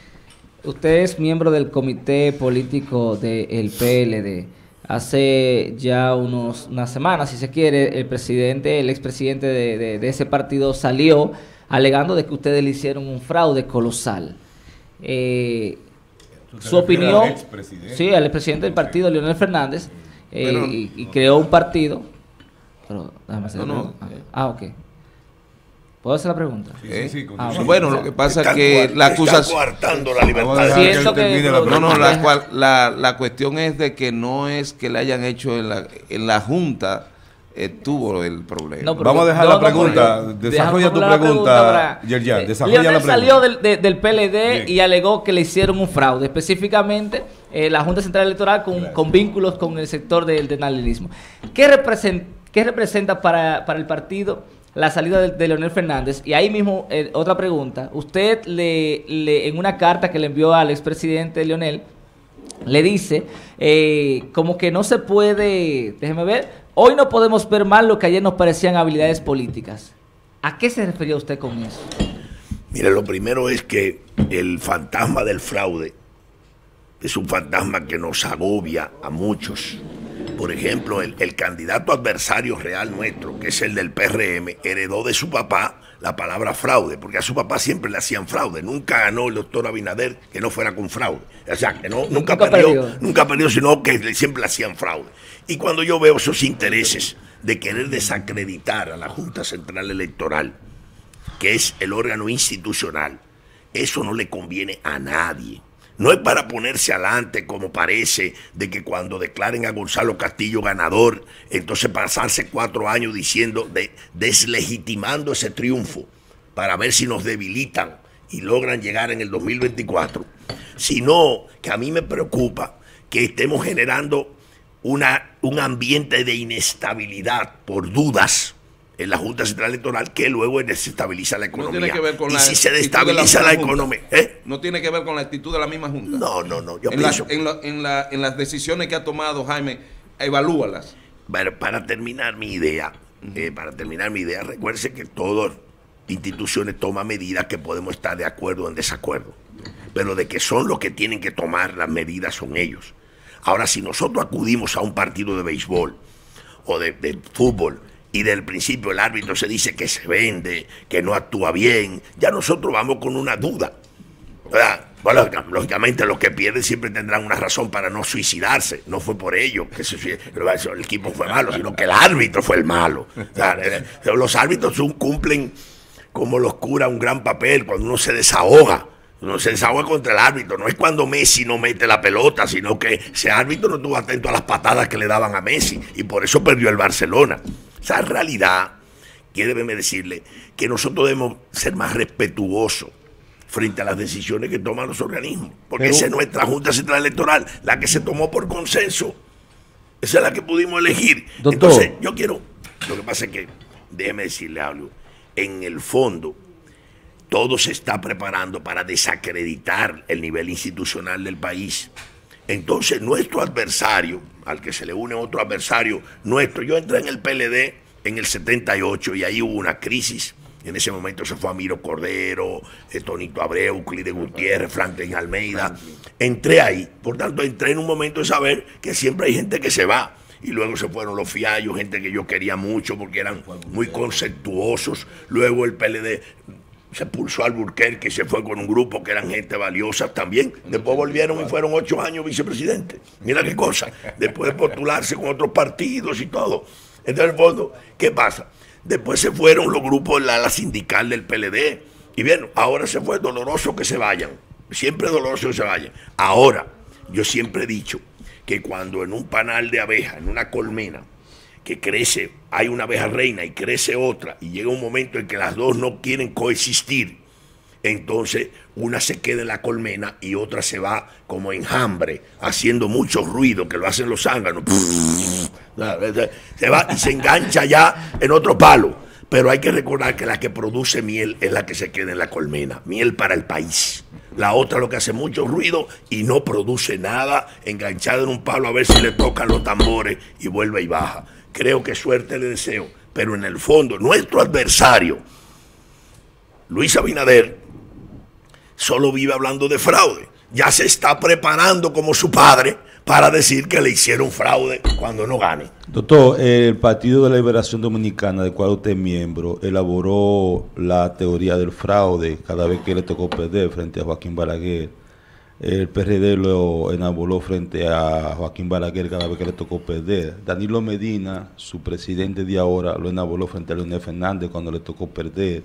usted es miembro del comité político del P L D. Hace ya unos, unas semanas, si se quiere, el presidente, el expresidente de, de, de ese partido salió alegando de que ustedes le hicieron un fraude colosal. Eh, su opinión, al sí, al expresidente del partido, Leonel Fernández, eh, pero, y, y creó un partido. Pero, déjame hacer no, no. Ah, ok. ¿Puedo hacer la pregunta? Sí, sí, sí, ah, bueno, bueno, lo que pasa es que la acusación... coartando la libertad. Siento que que no, no, la, cual, la, la cuestión es de que no es que le hayan hecho en la, en la Junta, estuvo el problema. No, Vamos a dejar no, la pregunta, no, desarrolla tu pregunta, Yerjan, desarrolla Leonel la pregunta. Salió del, de, del P L D Bien. Y alegó que le hicieron un fraude, específicamente eh, la Junta Central Electoral con, con vínculos con el sector del denalinismo. ¿Qué representa, qué representa para, para el partido la salida de, de Leonel Fernández? Y ahí mismo, eh, otra pregunta. Usted, le, le en una carta que le envió al expresidente Leonel, le dice eh, como que no se puede, déjeme ver, hoy no podemos ver mal lo que ayer nos parecían habilidades políticas. ¿A qué se refería usted con eso? Mire, lo primero es que el fantasma del fraude es un fantasma que nos agobia a muchos. Por ejemplo, el, el candidato adversario real nuestro, que es el del P R M, heredó de su papá la palabra fraude, porque a su papá siempre le hacían fraude. Nunca ganó el doctor Abinader que no fuera con fraude. O sea, que no, nunca, nunca perdió, perdió, nunca perdió, sino que siempre le hacían fraude. Y cuando yo veo esos intereses de querer desacreditar a la Junta Central Electoral, que es el órgano institucional, eso no le conviene a nadie. No es para ponerse adelante, como parece, de que cuando declaren a Gonzalo Castillo ganador, entonces pasarse cuatro años diciendo, de, deslegitimando ese triunfo, para ver si nos debilitan y logran llegar en el dos mil veinticuatro, sino que a mí me preocupa que estemos generando una, un ambiente de inestabilidad por dudas en la Junta Central Electoral, que luego desestabiliza la economía. No tiene que ver con y la si se destabiliza de la, la economía, ¿eh? No tiene que ver con la actitud de la misma Junta. No, no, no. Yo en, pienso, la, en, la, en, la, en las decisiones que ha tomado Jaime, evalúalas. Para, para terminar mi idea, uh-huh. eh, para terminar mi idea, recuerde que todas instituciones toman medidas que podemos estar de acuerdo o en desacuerdo, pero de que son los que tienen que tomar las medidas son ellos. Ahora, si nosotros acudimos a un partido de béisbol o de, de fútbol, y del principio el árbitro se dice que se vende, que no actúa bien, ya nosotros vamos con una duda, ¿verdad? Bueno, lógicamente los que pierden siempre tendrán una razón para no suicidarse, no fue por ello que se, el equipo fue malo, sino que el árbitro fue el malo. O sea, los árbitros cumplen como los curas un gran papel cuando uno se desahoga. No se desahoga contra el árbitro, no es cuando Messi no mete la pelota, sino que ese árbitro no estuvo atento a las patadas que le daban a Messi y por eso perdió el Barcelona. Esa realidad, que debeme decirle, que nosotros debemos ser más respetuosos frente a las decisiones que toman los organismos, porque Pero, esa es nuestra Junta Central Electoral, la que se tomó por consenso, esa es la que pudimos elegir. Doctor. Entonces, yo quiero, lo que pasa es que, déjeme decirle algo, en el fondo, todo se está preparando para desacreditar el nivel institucional del país. Entonces, nuestro adversario, al que se le une otro adversario nuestro, yo entré en el P L D en el setenta y ocho y ahí hubo una crisis. En ese momento se fue Amiro Cordero, eh, Tonito Abreu, Euclides Gutiérrez, Franklin Almeida. Entré ahí, por tanto, entré en un momento de saber que siempre hay gente que se va. Y luego se fueron los fiallos, gente que yo quería mucho porque eran muy conceptuosos. Luego el P L D se pulsó al Alburquerque, se fue con un grupo que eran gente valiosa también. Después volvieron y fueron ocho años vicepresidentes. Mira qué cosa. Después de postularse con otros partidos y todo. Entonces, en el fondo, ¿qué pasa? Después se fueron los grupos, la, la sindical del P L D. Y bien, ahora se fue doloroso que se vayan. Siempre es doloroso que se vayan. Ahora, yo siempre he dicho que cuando en un panal de abejas, en una colmena, que crece, hay una abeja reina y crece otra, y llega un momento en que las dos no quieren coexistir, entonces una se queda en la colmena y otra se va como enjambre, haciendo mucho ruido, que lo hacen los zánganos, Se va y se engancha ya en otro palo. Pero hay que recordar que la que produce miel es la que se queda en la colmena. Miel para el país. La otra lo que hace mucho ruido y no produce nada, enganchada en un palo a ver si le tocan los tambores y vuelve y baja. Creo que suerte le deseo. Pero en el fondo, nuestro adversario, Luis Abinader, solo vive hablando de fraude. Ya se está preparando como su padre para decir que le hicieron fraude cuando no gane. Doctor, el Partido de la Liberación Dominicana, del cual usted es miembro, elaboró la teoría del fraude cada vez que le tocó perder frente a Joaquín Balaguer. El P R D lo enarboló frente a Joaquín Balaguer cada vez que le tocó perder. Danilo Medina, su presidente de ahora, lo enarboló frente a Leonel Fernández cuando le tocó perder.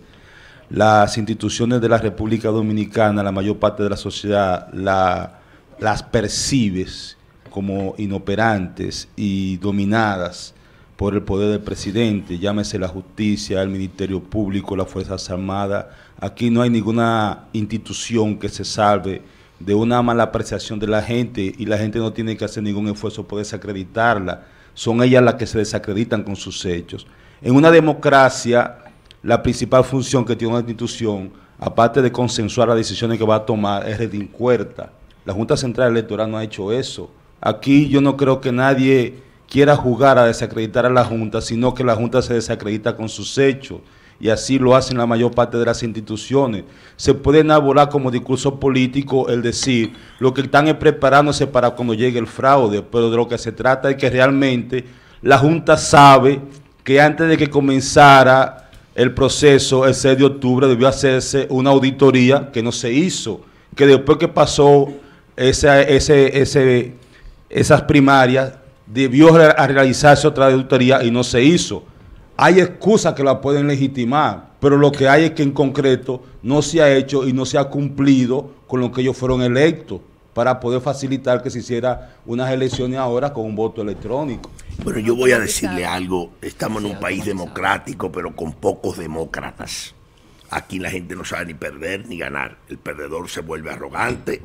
Las instituciones de la República Dominicana, la mayor parte de la sociedad la, las percibes como inoperantes y dominadas por el poder del presidente, llámese la justicia, el Ministerio Público, las Fuerzas Armadas. Aquí no hay ninguna institución que se salve de una mala apreciación de la gente y la gente no tiene que hacer ningún esfuerzo por desacreditarla. Son ellas las que se desacreditan con sus hechos. En una democracia, la principal función que tiene una institución, aparte de consensuar las decisiones que va a tomar, es redincuerta. La Junta Central Electoral no ha hecho eso. Aquí yo no creo que nadie quiera jugar a desacreditar a la Junta, sino que la Junta se desacredita con sus hechos, y así lo hacen la mayor parte de las instituciones. Se puede elaborar como discurso político el decir, lo que están es preparándose para cuando llegue el fraude, pero de lo que se trata es que realmente la Junta sabe que antes de que comenzara el proceso, el seis de octubre, debió hacerse una auditoría que no se hizo, que después que pasó esa, ese, ese, esas primarias, debió realizarse otra auditoría y no se hizo. Hay excusas que la pueden legitimar, pero lo que hay es que en concreto no se ha hecho y no se ha cumplido con lo que ellos fueron electos para poder facilitar que se hiciera unas elecciones ahora con un voto electrónico. Bueno, yo voy a decirle algo. Estamos en un país democrático, pero con pocos demócratas. Aquí la gente no sabe ni perder ni ganar. El perdedor se vuelve arrogante,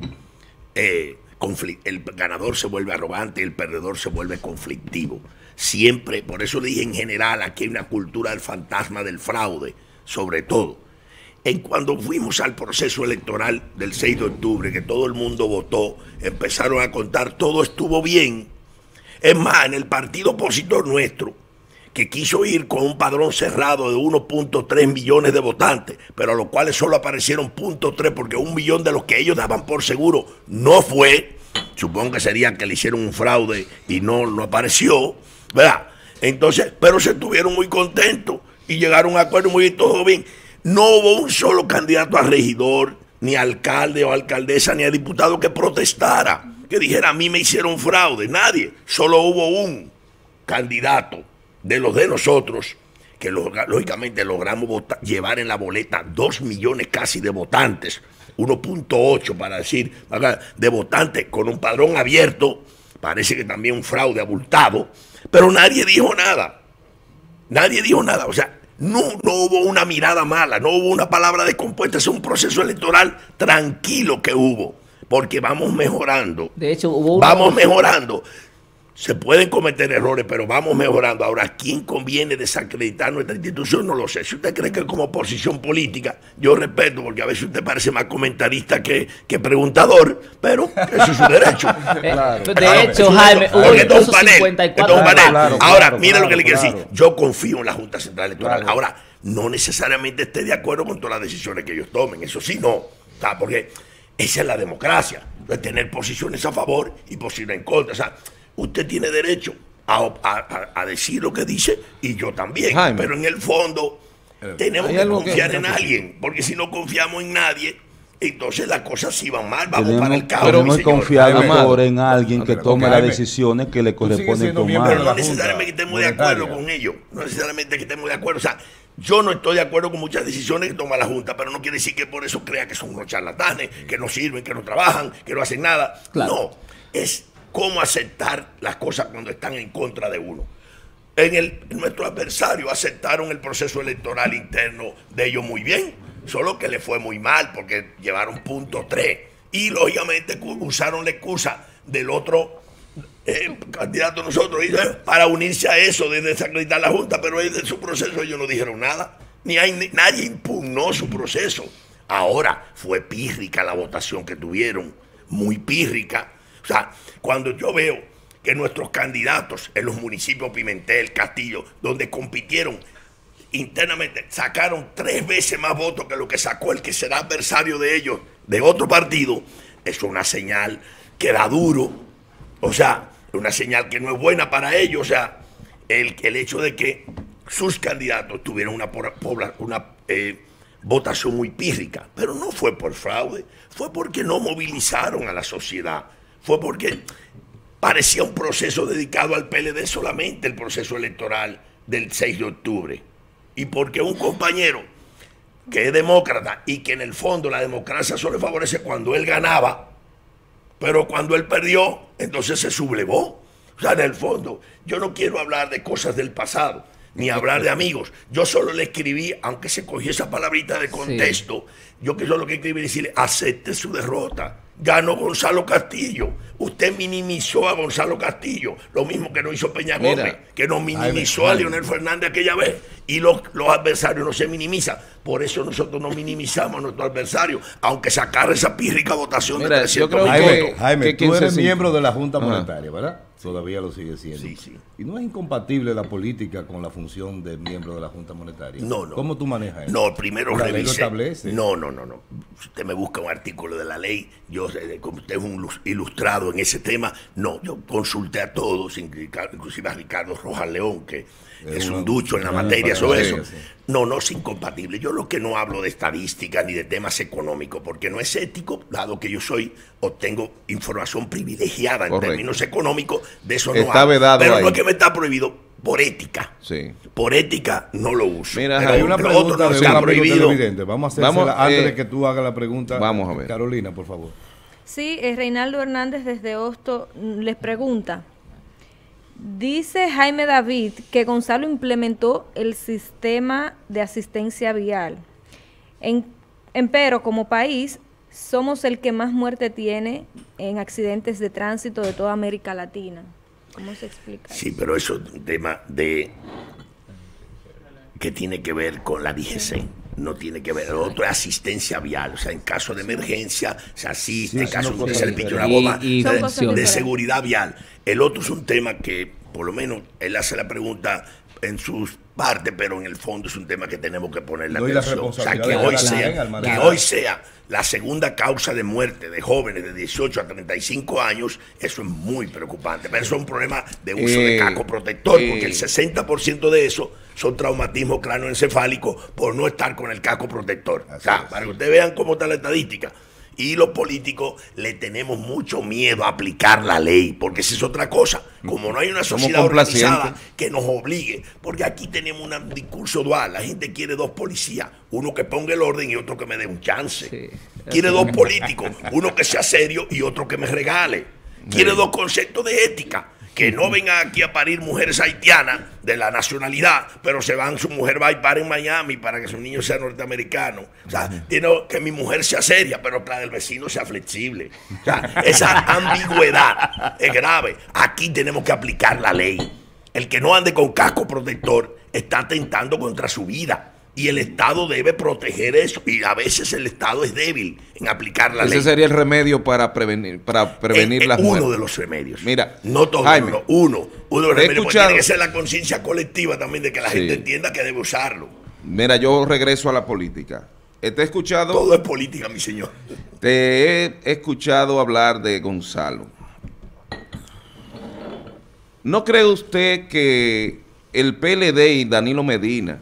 eh, el ganador se vuelve arrogante y el perdedor se vuelve conflictivo. Siempre, por eso dije en general, aquí hay una cultura del fantasma del fraude, sobre todo. En cuando fuimos al proceso electoral del seis de octubre, que todo el mundo votó, empezaron a contar, todo estuvo bien. Es más, en el partido opositor nuestro, que quiso ir con un padrón cerrado de uno punto tres millones de votantes, pero a los cuales solo aparecieron punto tres porque un millón de los que ellos daban por seguro no fue. Supongo que sería que le hicieron un fraude y no, no apareció, ¿verdad? Entonces, pero se estuvieron muy contentos y llegaron a un acuerdo muy bien, todo bien. No hubo un solo candidato a regidor, ni alcalde o alcaldesa, ni a diputado que protestara, que dijera a mí me hicieron fraude. Nadie. Solo hubo un candidato de los de nosotros que lógicamente logramos votar, llevar en la boleta dos millones casi de votantes, uno punto ocho para decir, de votantes con un padrón abierto. Parece que también un fraude abultado, pero nadie dijo nada. Nadie dijo nada. O sea, no, no hubo una mirada mala, no hubo una palabra descompuesta. Es un proceso electoral tranquilo que hubo, porque vamos mejorando. De hecho, hubo Vamos mejorando. Se pueden cometer errores, pero vamos mejorando. Ahora, ¿quién conviene desacreditar nuestra institución? No lo sé. Si usted cree que como oposición política, yo respeto, porque a veces usted parece más comentarista que, que preguntador, pero eso es su derecho. Claro. De claro, hecho, Jaime, hubo incluso cincuenta y cuatro. Claro, claro, Ahora, claro, mire claro, lo que le quiero claro. decir. Yo confío en la Junta Central Electoral. Claro. Ahora, no necesariamente esté de acuerdo con todas las decisiones que ellos tomen. Eso sí, no. ¿Sabe? Porque esa es la democracia. De tener posiciones a favor y posiciones en contra. O sea, usted tiene derecho a, a, a decir lo que dice y yo también, Jaime, pero en el fondo tenemos que confiar que... en alguien, porque si no confiamos en nadie, entonces las cosas sí van mal, vamos tenemos, para el caos. Tenemos que confiar mejor en alguien que tome las decisiones que le corresponden tomar. Pero no necesariamente que estemos de acuerdo con ellos, no necesariamente que estemos de acuerdo, o sea, yo no estoy de acuerdo con muchas decisiones que toma la Junta, pero no quiere decir que por eso crea que son unos charlatanes, que no sirven, que no trabajan, que no hacen nada. Claro. No, es cómo aceptar las cosas cuando están en contra de uno. En el, nuestro adversario aceptaron el proceso electoral interno de ellos muy bien, solo que le fue muy mal porque llevaron punto tres y lógicamente usaron la excusa del otro eh, candidatos nosotros, para unirse a eso de desacreditar la Junta, pero en su proceso ellos no dijeron nada, ni, hay, ni nadie impugnó su proceso. Ahora fue pírrica la votación que tuvieron, muy pírrica. O sea, cuando yo veo que nuestros candidatos en los municipios Pimentel, Castillo, donde compitieron internamente, sacaron tres veces más votos que lo que sacó el que será adversario de ellos, de otro partido, eso es una señal que da duro, o sea, una señal que no es buena para ellos, o sea, el, el hecho de que sus candidatos tuvieron una, pobla, una eh, votación muy pírrica, pero no fue por fraude, fue porque no movilizaron a la sociedad, fue porque parecía un proceso dedicado al P L D solamente, el proceso electoral del seis de octubre, y porque un compañero que es demócrata y que en el fondo la democracia solo le favorece cuando él ganaba, pero cuando él perdió, entonces se sublevó. O sea, en el fondo, yo no quiero hablar de cosas del pasado, ni hablar de amigos. Yo solo le escribí, aunque se cogió esa palabrita de contexto, sí. Yo que solo que escribí decirle, acepte su derrota. Ganó Gonzalo Castillo. Usted minimizó a Gonzalo Castillo, lo mismo que no hizo Peña Gómez, Mira, que nos minimizó Jaime, a Leonel Fernández aquella vez, y los, los adversarios no se minimizan. Por eso nosotros no minimizamos a nuestro adversario, aunque sacar esa pírrica votación Mira, de trescientos mil votos. Jaime, que tú eres sí. miembro de la Junta Monetaria, ¿verdad? Todavía lo sigue siendo. Sí, sí. ¿Y no es incompatible la política con la función de miembro de la Junta Monetaria? No, no. ¿Cómo tú manejas eso? No, primero ¿La revise. ley lo establece? No, no, no, no. Si usted me busca un artículo de la ley, yo, como usted es un ilustrado en ese tema, no, yo consulté a todos, inclusive a Ricardo Rojas León, que es, es un ducho en la materia sobre eso. Sí. No, no es incompatible. Yo lo que no hablo de estadística ni de temas económicos, porque no es ético, dado que yo soy, obtengo información privilegiada en Correcto. términos económicos, de eso no está hablo. Vedado Pero ahí. no es que me está prohibido, por ética. Sí. Por ética no lo uso. Mira, hay una pregunta no de un amigo televidente. Vamos a hacerla Vamos, antes eh, de que tú hagas la pregunta. Vamos a ver. Carolina, por favor. Sí, eh, Reinaldo Hernández desde Hosto les pregunta. Dice Jaime David que Gonzalo implementó el sistema de asistencia vial. En, empero, como país, somos el que más muerte tiene en accidentes de tránsito de toda América Latina. ¿Cómo se explica? Sí, pero eso es un tema de que tiene que ver con la D G C. No tiene que ver, lo otro es asistencia vial, o sea, en caso de emergencia se asiste, sí, en caso de que se le pinte una goma y, y de, de seguridad vial. El otro es un tema que, por lo menos, él hace la pregunta en sus partes, pero en el fondo es un tema que tenemos que ponerle no atención. O sea, que hoy, sea, que hoy sea la segunda causa de muerte de jóvenes de dieciocho a treinta y cinco años, eso es muy preocupante. Pero eso es un problema de uso eh, de casco protector, eh, porque el sesenta por ciento de eso son traumatismos cráneoencefálicos por no estar con el casco protector. O sea, para que ustedes vean cómo está la estadística. Y los políticos le tenemos mucho miedo a aplicar la ley, porque esa es otra cosa. Como no hay una sociedad organizada que nos obligue, porque aquí tenemos un discurso dual. La gente quiere dos policías, uno que ponga el orden y otro que me dé un chance. Sí, quiere dos políticos, uno que sea serio y otro que me regale. Quiere sí. dos conceptos de ética. Que no vengan aquí a parir mujeres haitianas de la nacionalidad, pero se van, su mujer va y para en Miami para que su niño sea norteamericano. O sea, tiene que mi mujer sea seria, pero que la del vecino sea flexible. O sea, esa ambigüedad es grave. Aquí tenemos que aplicar la ley. El que no ande con casco protector está atentando contra su vida. Y el Estado debe proteger eso. Y a veces el Estado es débil en aplicar la Ese ley. Ese sería el remedio para prevenir, para prevenir es, las es muertes. Uno de los remedios. Mira, no todo, Jaime, uno, uno. Uno de los remedios. Escuchado, tiene que ser la conciencia colectiva también de que la sí. gente entienda que debe usarlo. Mira, yo regreso a la política. Te he escuchado. Todo es política, mi señor. Te he escuchado hablar de Gonzalo. ¿No cree usted que el P L D y Danilo Medina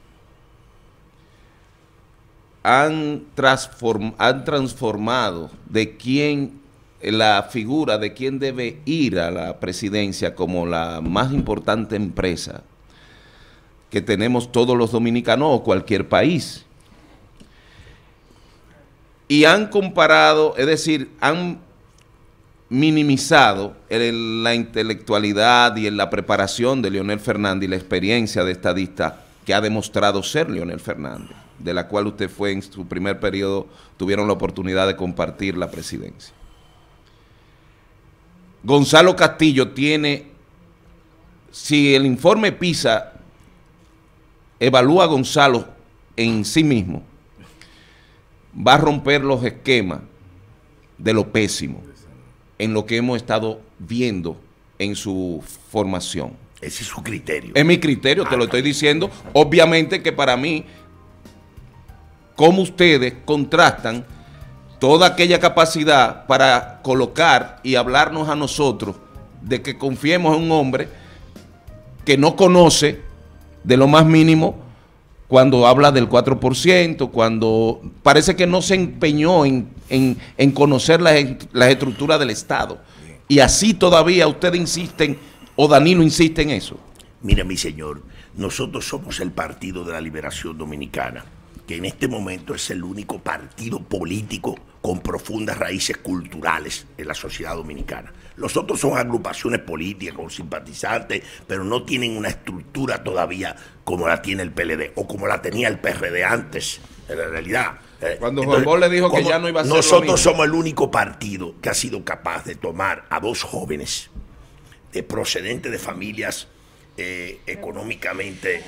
Han, transform, han transformado de quién, la figura de quién debe ir a la presidencia como la más importante empresa que tenemos todos los dominicanos o cualquier país? Y han comparado, es decir, han minimizado el, la intelectualidad y en la preparación de Leonel Fernández y la experiencia de estadista que ha demostrado ser Leonel Fernández, de la cual usted fue en su primer periodo, tuvieron la oportunidad de compartir la presidencia. Gonzalo Castillo tiene, si el informe PISA evalúa a Gonzalo en sí mismo, va a romper los esquemas de lo pésimo en lo que hemos estado viendo en su formación. Ese es su criterio. Es mi criterio, te lo estoy diciendo. Obviamente que para mí, como ustedes contrastan toda aquella capacidad para colocar y hablarnos a nosotros de que confiemos en un hombre que no conoce de lo más mínimo cuando habla del cuatro por ciento, cuando parece que no se empeñó en, en, en conocer las, las estructuras del Estado. Y así todavía ustedes insisten, o Danilo insiste en eso. Mira, mi señor, nosotros somos el Partido de la Liberación Dominicana, que en este momento es el único partido político con profundas raíces culturales en la sociedad dominicana. Los otros son agrupaciones políticas con simpatizantes, pero no tienen una estructura todavía como la tiene el P L D o como la tenía el P R D antes, en la realidad. Cuando Juan Bosch le dijo que ya no iba a ser lo mismo. Nosotros somos el único partido que ha sido capaz de tomar a dos jóvenes de procedentes de familias eh, económicamente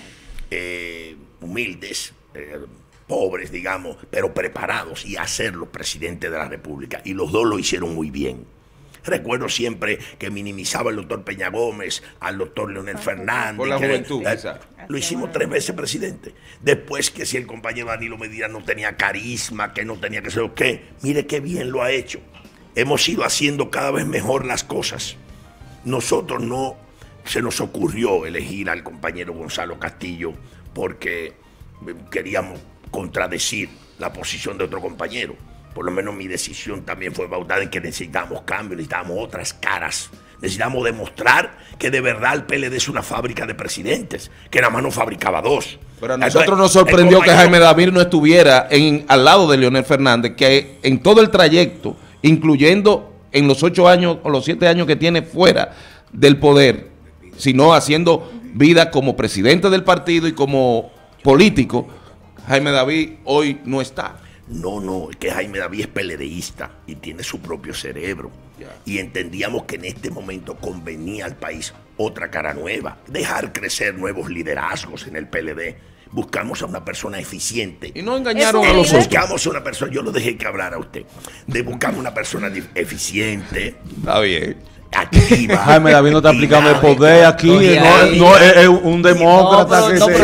eh, humildes, eh, pobres, digamos, pero preparados, y hacerlos presidente de la República. Y los dos lo hicieron muy bien. Recuerdo siempre que minimizaba el doctor Peña Gómez, al doctor Leonel Fernández. Por la que juventud, eh, lo hicimos tres veces presidente. Después que si el compañero Danilo Medina no tenía carisma, que no tenía que ser qué, mire qué bien lo ha hecho. Hemos ido haciendo cada vez mejor las cosas. Nosotros no se nos ocurrió elegir al compañero Gonzalo Castillo porque queríamos contradecir la posición de otro compañero. Por lo menos mi decisión también fue pautada en que necesitamos cambio, necesitamos otras caras. Necesitamos demostrar que de verdad el P L D es una fábrica de presidentes, que nada más no fabricaba dos. Pero a nosotros Entonces, nos sorprendió compañero... que Jaime David no estuviera en, al lado de Leonel Fernández, que en todo el trayecto, incluyendo en los ocho años o los siete años que tiene fuera del poder, sino haciendo vida como presidente del partido y como político, Jaime David hoy no está. No, no, es que Jaime David es peledeísta y tiene su propio cerebro. Yeah. Y entendíamos que en este momento convenía al país otra cara nueva, dejar crecer nuevos liderazgos en el P L D. Buscamos a una persona eficiente. Y no engañaron a los otros. Buscamos a una persona, yo lo dejé que hablara a usted, de buscamos una persona eficiente. Está bien. Activa. Jaime David no está aplicando el poder aquí, no, no es, es un demócrata que se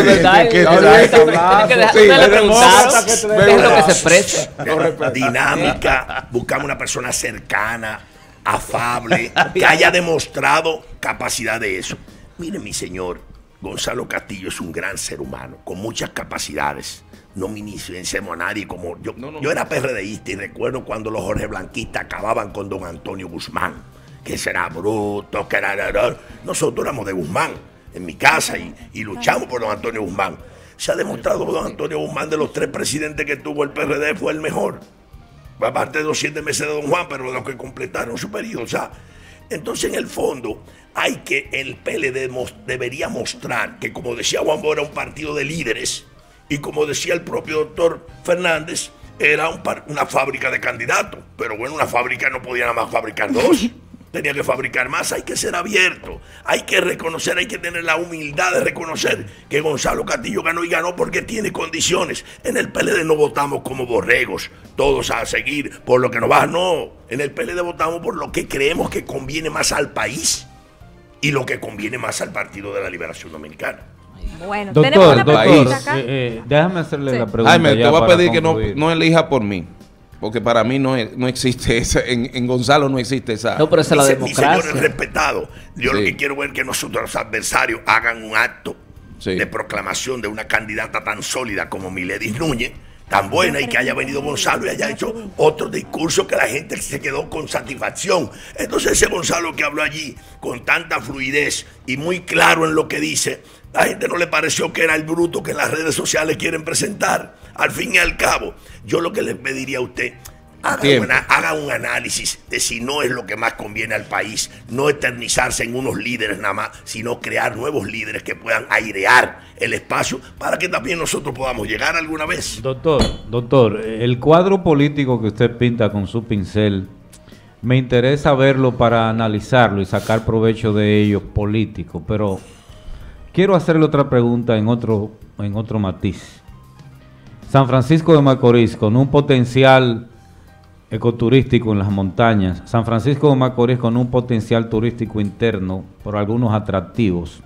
dinámica, buscamos una persona cercana, afable, que haya demostrado capacidad de eso. Mire, mi señor, Gonzalo Castillo es un gran ser humano, con muchas capacidades. No minimicemos a nadie como yo. No, no, yo era PRDista y recuerdo cuando los Jorge Blanquistas acababan con don Antonio Guzmán, que será bruto, que era... Nosotros éramos de Guzmán, en mi casa, y, y luchamos por don Antonio Guzmán. Se ha demostrado que don Antonio Guzmán, de los tres presidentes que tuvo el P R D, fue el mejor. Aparte de los siete meses de don Juan, pero de los que completaron su periodo. O sea, entonces, en el fondo, hay que, el P L D debería mostrar que, como decía Juan Bosch, era un partido de líderes, y como decía el propio doctor Fernández, era un par, una fábrica de candidatos. Pero bueno, una fábrica no podía nada más fabricar dos. Tenía que fabricar más. Hay que ser abierto, hay que reconocer, hay que tener la humildad de reconocer que Gonzalo Castillo ganó y ganó porque tiene condiciones. En el P L D no votamos como borregos, todos a seguir por lo que nos va, no. En el P L D votamos por lo que creemos que conviene más al país y lo que conviene más al Partido de la Liberación Dominicana. Bueno, doctor, tenemos una doctor, acá. Eh, eh, déjame hacerle sí. la pregunta. Jaime, te voy a pedir que no, no elija por mí. Porque para mí no, es, no existe esa, en, en Gonzalo no existe esa. No, pero esa es la democracia. Mi señor es respetado. Yo sí. Lo que quiero ver es que nosotros, los adversarios, hagan un acto sí. de proclamación de una candidata tan sólida como Miledis Núñez, tan buena, y que haya venido Gonzalo y haya hecho otro discurso que la gente se quedó con satisfacción. Entonces ese Gonzalo que habló allí con tanta fluidez y muy claro en lo que dice, la gente no le pareció que era el bruto que en las redes sociales quieren presentar. Al fin y al cabo, yo lo que le pediría a usted, haga, una, haga un análisis de si no es lo que más conviene al país, no eternizarse en unos líderes nada más, sino crear nuevos líderes que puedan airear el espacio para que también nosotros podamos llegar alguna vez. Doctor, doctor, el cuadro político que usted pinta con su pincel me interesa verlo para analizarlo y sacar provecho de ello político, pero quiero hacerle otra pregunta en otro, en otro matiz. San Francisco de Macorís, con un potencial ecoturístico en las montañas, San Francisco de Macorís con un potencial turístico interno por algunos atractivos.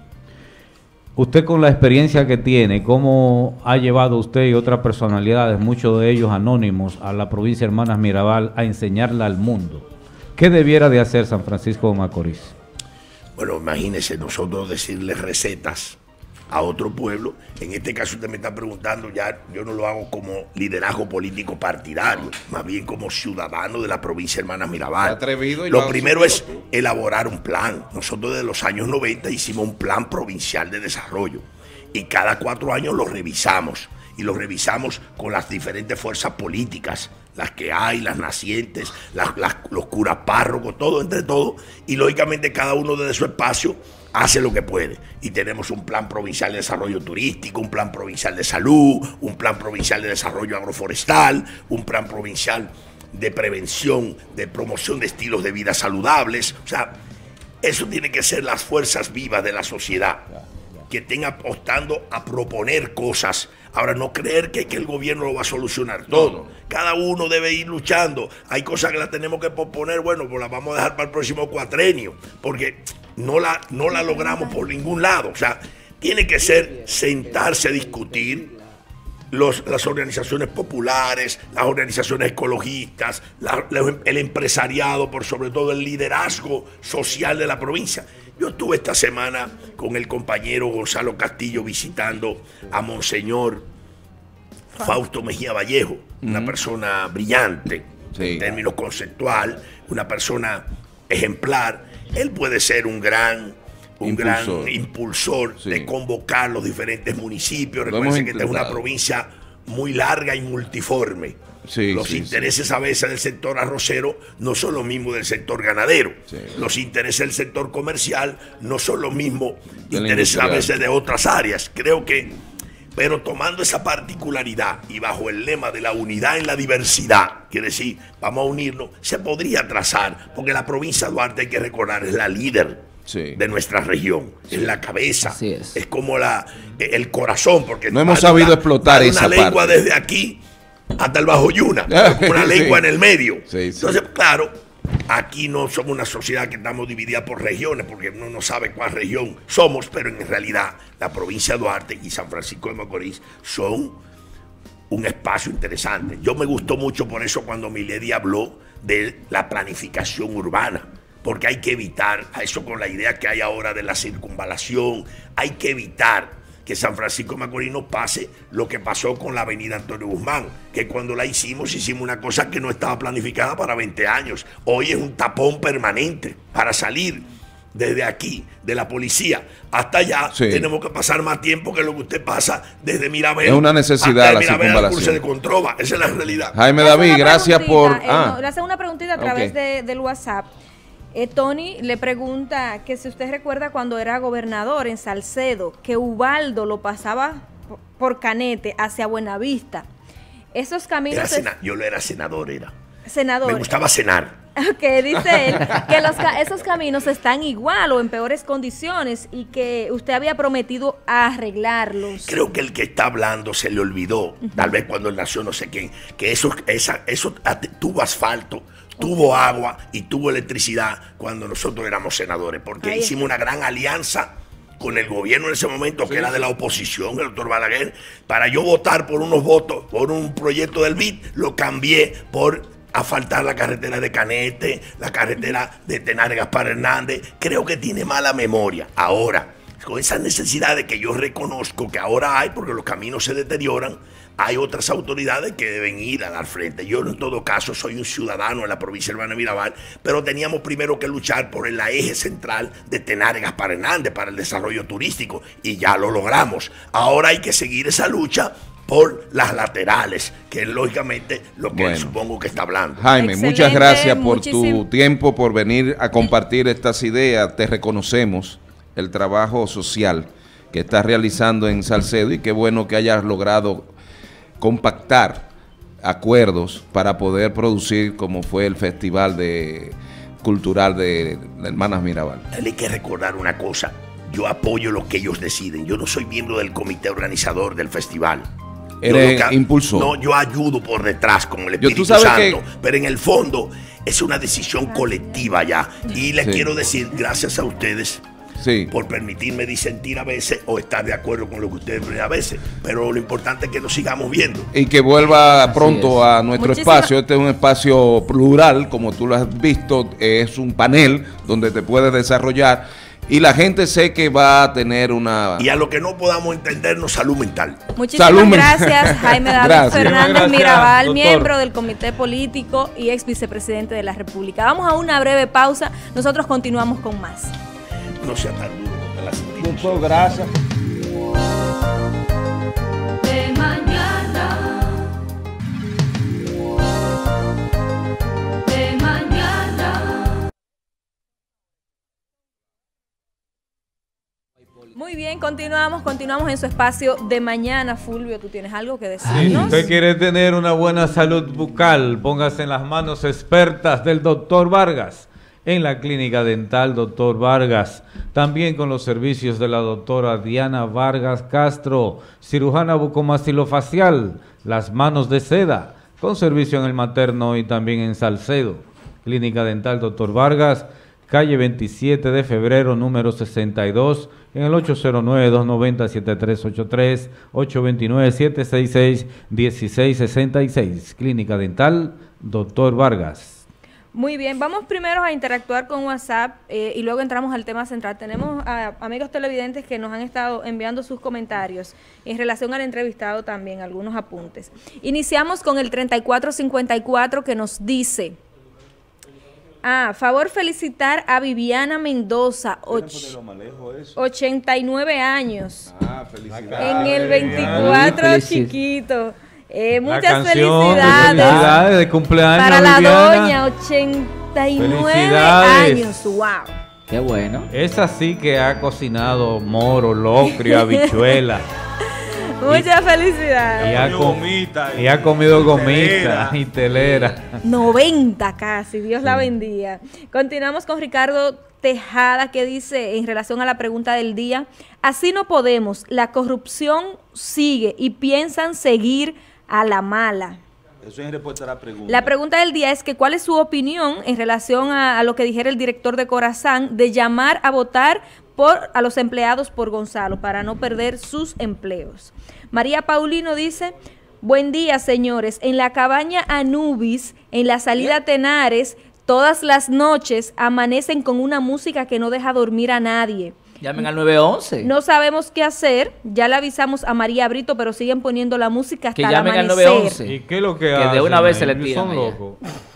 Usted, con la experiencia que tiene, ¿cómo ha llevado usted y otras personalidades, muchos de ellos anónimos, a la provincia de Hermanas Mirabal a enseñarla al mundo? ¿Qué debiera de hacer San Francisco de Macorís? Bueno, imagínese nosotros decirle recetas a otro pueblo. En este caso usted me está preguntando, ya yo no lo hago como liderazgo político partidario, más bien como ciudadano de la provincia de Hermanas Mirabal. Atrevido y lo lo primero es tú. elaborar un plan. Nosotros desde los años noventa hicimos un plan provincial de desarrollo y cada cuatro años lo revisamos y lo revisamos con las diferentes fuerzas políticas, las que hay, las nacientes, las, las, los curas párrocos, todo entre todo, y lógicamente cada uno desde su espacio hace lo que puede. Y tenemos un plan provincial de desarrollo turístico, un plan provincial de salud, un plan provincial de desarrollo agroforestal, un plan provincial de prevención, de promoción de estilos de vida saludables. O sea, eso tiene que ser las fuerzas vivas de la sociedad, que estén apostando a proponer cosas. Ahora, no creer que, que el gobierno lo va a solucionar todo. Cada uno debe ir luchando. Hay cosas que las tenemos que posponer, bueno, pues las vamos a dejar para el próximo cuatrenio, porque no la, no la logramos por ningún lado. O sea, tiene que ser sentarse a discutir. Los, las organizaciones populares, las organizaciones ecologistas, la, la, el empresariado, por sobre todo el liderazgo social de la provincia. Yo estuve esta semana con el compañero Gonzalo Castillo visitando a Monseñor Fausto Mejía Vallejo, una persona brillante, sí, en términos conceptual, una persona ejemplar. Él puede ser un gran... un impulsor. gran impulsor sí. de convocar los diferentes municipios. Recuerden que esta es una provincia muy larga y multiforme. Sí, los sí, intereses sí. a veces del sector arrocero no son los mismos del sector ganadero. Sí. Los intereses del sector comercial no son los mismos intereses a veces de otras áreas. Creo que, pero tomando esa particularidad y bajo el lema de la unidad en la diversidad, quiere decir, vamos a unirnos, se podría trazar, porque la provincia de Duarte, hay que recordar, es la líder sí. de nuestra región, sí. es la cabeza, es. es como la, el corazón, porque no hemos sabido una, explotar esa una lengua parte. Desde aquí hasta el Bajo Yuna, una lengua sí. en el medio. Sí, sí. Entonces, claro, aquí no somos una sociedad que estamos dividida por regiones, porque uno no sabe cuál región somos, pero en realidad la provincia de Duarte y San Francisco de Macorís son un espacio interesante. Yo me gustó mucho por eso cuando Milady habló de la planificación urbana, porque hay que evitar, a eso con la idea que hay ahora de la circunvalación, hay que evitar que San Francisco de Macorís no pase lo que pasó con la avenida Antonio Guzmán, que cuando la hicimos, hicimos una cosa que no estaba planificada para veinte años. Hoy es un tapón permanente para salir desde aquí, de la policía, hasta allá. Sí. Tenemos que pasar más tiempo que lo que usted pasa desde Mirabel. Es una necesidad la circunvalación. De Controva. Esa es la realidad. Jaime David, gracias por... Eh, ah. no, le hacen una preguntita a través okay. de, del WhatsApp. Eh, Tony le pregunta que si usted recuerda cuando era gobernador en Salcedo, que Ubaldo lo pasaba por Canete hacia Buenavista. Esos caminos... Era es... Yo lo era senador, era. Senador. Me gustaba cenar. Que dice él que los, esos caminos están igual o en peores condiciones y que usted había prometido arreglarlos. Creo que el que está hablando se le olvidó, uh-huh. tal vez cuando él nació, no sé quién, que eso, esa, eso tuvo asfalto, tuvo agua y tuvo electricidad cuando nosotros éramos senadores, porque Ahí hicimos está. una gran alianza con el gobierno en ese momento, sí. que era de la oposición, el doctor Balaguer. Para yo votar por unos votos, por un proyecto del B I D, lo cambié por asfaltar la carretera de Canete, la carretera de Tenares Gaspar Hernández. Creo que tiene mala memoria. Ahora, con esas necesidades que yo reconozco que ahora hay, porque los caminos se deterioran, hay otras autoridades que deben ir a dar frente. Yo en todo caso soy un ciudadano en la provincia de Hermanas Mirabal, pero teníamos primero que luchar por el eje central de Tenares Gaspar Hernández para el desarrollo turístico y ya lo logramos. Ahora hay que seguir esa lucha por las laterales, que es lógicamente lo que bueno. supongo que está hablando. Jaime, Excelente, muchas gracias por muchísimo. tu tiempo, por venir a compartir estas ideas. Te reconocemos el trabajo social que estás realizando en Salcedo y qué bueno que hayas logrado compactar acuerdos para poder producir como fue el Festival de cultural de, de Hermanas Mirabal. Hay que recordar una cosa, yo apoyo lo que ellos deciden, yo no soy miembro del comité organizador del festival. Eres impulsor. No, yo ayudo por detrás con el Espíritu Santo, que... pero en el fondo es una decisión colectiva ya. Y les sí. quiero decir, gracias a ustedes sí. por permitirme disentir a veces o estar de acuerdo con lo que ustedes ven a veces, pero lo importante es que nos sigamos viendo. Y que vuelva pronto a nuestro Muchísimas... espacio. Este es un espacio plural, como tú lo has visto, es un panel donde te puedes desarrollar. Y la gente sé que va a tener una... Y a lo que no podamos entendernos, salud mental. Muchísimas salud gracias, men Jaime David gracias. Fernández gracias, Mirabal, doctor. Miembro del Comité Político y ex vicepresidente de la República. Vamos a una breve pausa, nosotros continuamos con más. No sea tan duro con la sentimos. Doctor, gracias. De mañana. De mañana. Muy bien, continuamos, continuamos en su espacio de mañana. Fulvio, ¿tú tienes algo que decirnos? Si usted quiere tener una buena salud bucal, póngase en las manos expertas del doctor Vargas, en la clínica dental doctor Vargas, también con los servicios de la doctora Diana Vargas Castro, cirujana bucomaxilofacial, las manos de seda, con servicio en el materno y también en Salcedo. Clínica dental doctor Vargas, calle veintisiete de febrero, número sesenta y dos, en el ocho cero nueve, dos nueve cero, siete tres ocho tres, ocho dos nueve, siete seis seis, uno seis seis seis. Clínica Dental, doctor Vargas. Muy bien, vamos primero a interactuar con WhatsApp eh, y luego entramos al tema central. Tenemos a amigos televidentes que nos han estado enviando sus comentarios en relación al entrevistado también, algunos apuntes. Iniciamos con el treinta y cuatro cincuenta y cuatro que nos dice... Ah, favor felicitar a Viviana Mendoza, och, ochenta y nueve años. Ah, felicidades. En el veinticuatro Felicidades. Chiquito. Eh, muchas canción, felicidades. felicidades de cumpleaños. Para la Viviana. doña, ochenta y nueve años. Wow. Qué bueno. Esa sí que ha cocinado moro, locrio, habichuela. Muchas felicidades. Y ha, com y ha comido gomita y telera. noventa casi, Dios sí. la bendiga. Continuamos con Ricardo Tejada, que dice en relación a la pregunta del día: así no podemos, la corrupción sigue y piensan seguir a la mala. Eso es en respuesta a la pregunta. La pregunta del día es que ¿cuál es su opinión en relación a, a lo que dijera el director de Corazán de llamar a votar por a los empleados por Gonzalo para no perder sus empleos? María Paulino dice: buen día, señores. En la cabaña Anubis, en la salida Tenares, todas las noches amanecen con una música que no deja dormir a nadie. Llamen al nueve once. No sabemos qué hacer. Ya le avisamos a María Brito, pero siguen poniendo la música hasta que el llamen amanecer. al nueve once. ¿Y qué es lo que, que hacen? de una vez ahí? se le tiran. Son locos.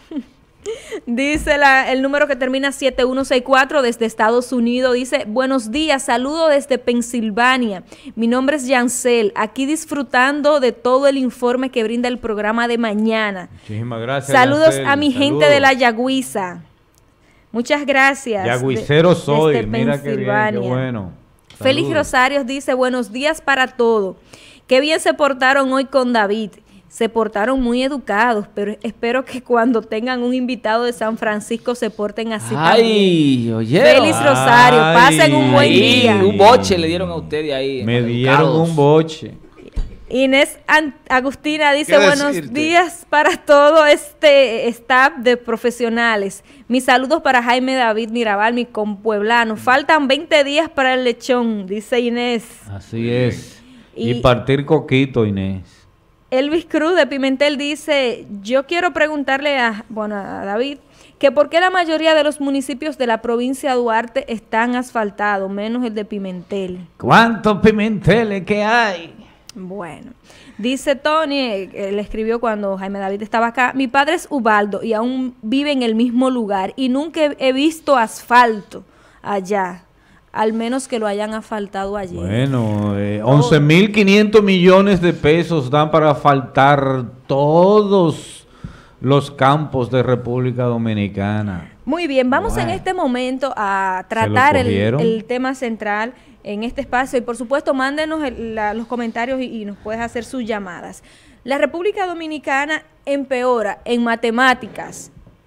Dice la, el número que termina siete uno seis cuatro desde Estados Unidos, dice: buenos días, saludo desde Pensilvania. Mi nombre es Yancel, aquí disfrutando de todo el informe que brinda el programa de mañana. Muchísimas gracias. Saludos Yancel. a mi Saludos. gente de la Yagüiza. Muchas gracias. Yagüicero de, soy, desde mira qué bien, qué bueno. Félix Saludos. Rosarios dice: buenos días para todo. Qué bien se portaron hoy con David. Se portaron muy educados, pero espero que cuando tengan un invitado de San Francisco se porten así Ay, también. Oye. Félix Rosario, pasen un buen Ay, día. Un boche le dieron a ustedes ahí. Me dieron un boche. Inés An Agustina dice: buenos decirte? días para todo este staff de profesionales. Mis saludos para Jaime David Mirabal, mi compueblano. Faltan veinte días para el lechón, dice Inés. Así es. Y, Y partir coquito, Inés. Elvis Cruz de Pimentel dice: yo quiero preguntarle a, bueno, a David, que por qué la mayoría de los municipios de la provincia de Duarte están asfaltados, menos el de Pimentel. ¿Cuántos pimenteles que hay? Bueno, dice Tony, eh, él escribió cuando Jaime David estaba acá: mi padre es Ubaldo y aún vive en el mismo lugar y nunca he, he visto asfalto allá. Al menos que lo hayan asfaltado allí. Bueno, eh, once mil quinientos millones de pesos dan para asfaltar todos los campos de República Dominicana. Muy bien, vamos Bueno. en este momento a tratar el, cogieron? el tema central en este espacio y por supuesto mándenos el- la- los comentarios y, y nos puedes hacer sus llamadas. La República Dominicana empeora en matemáticas,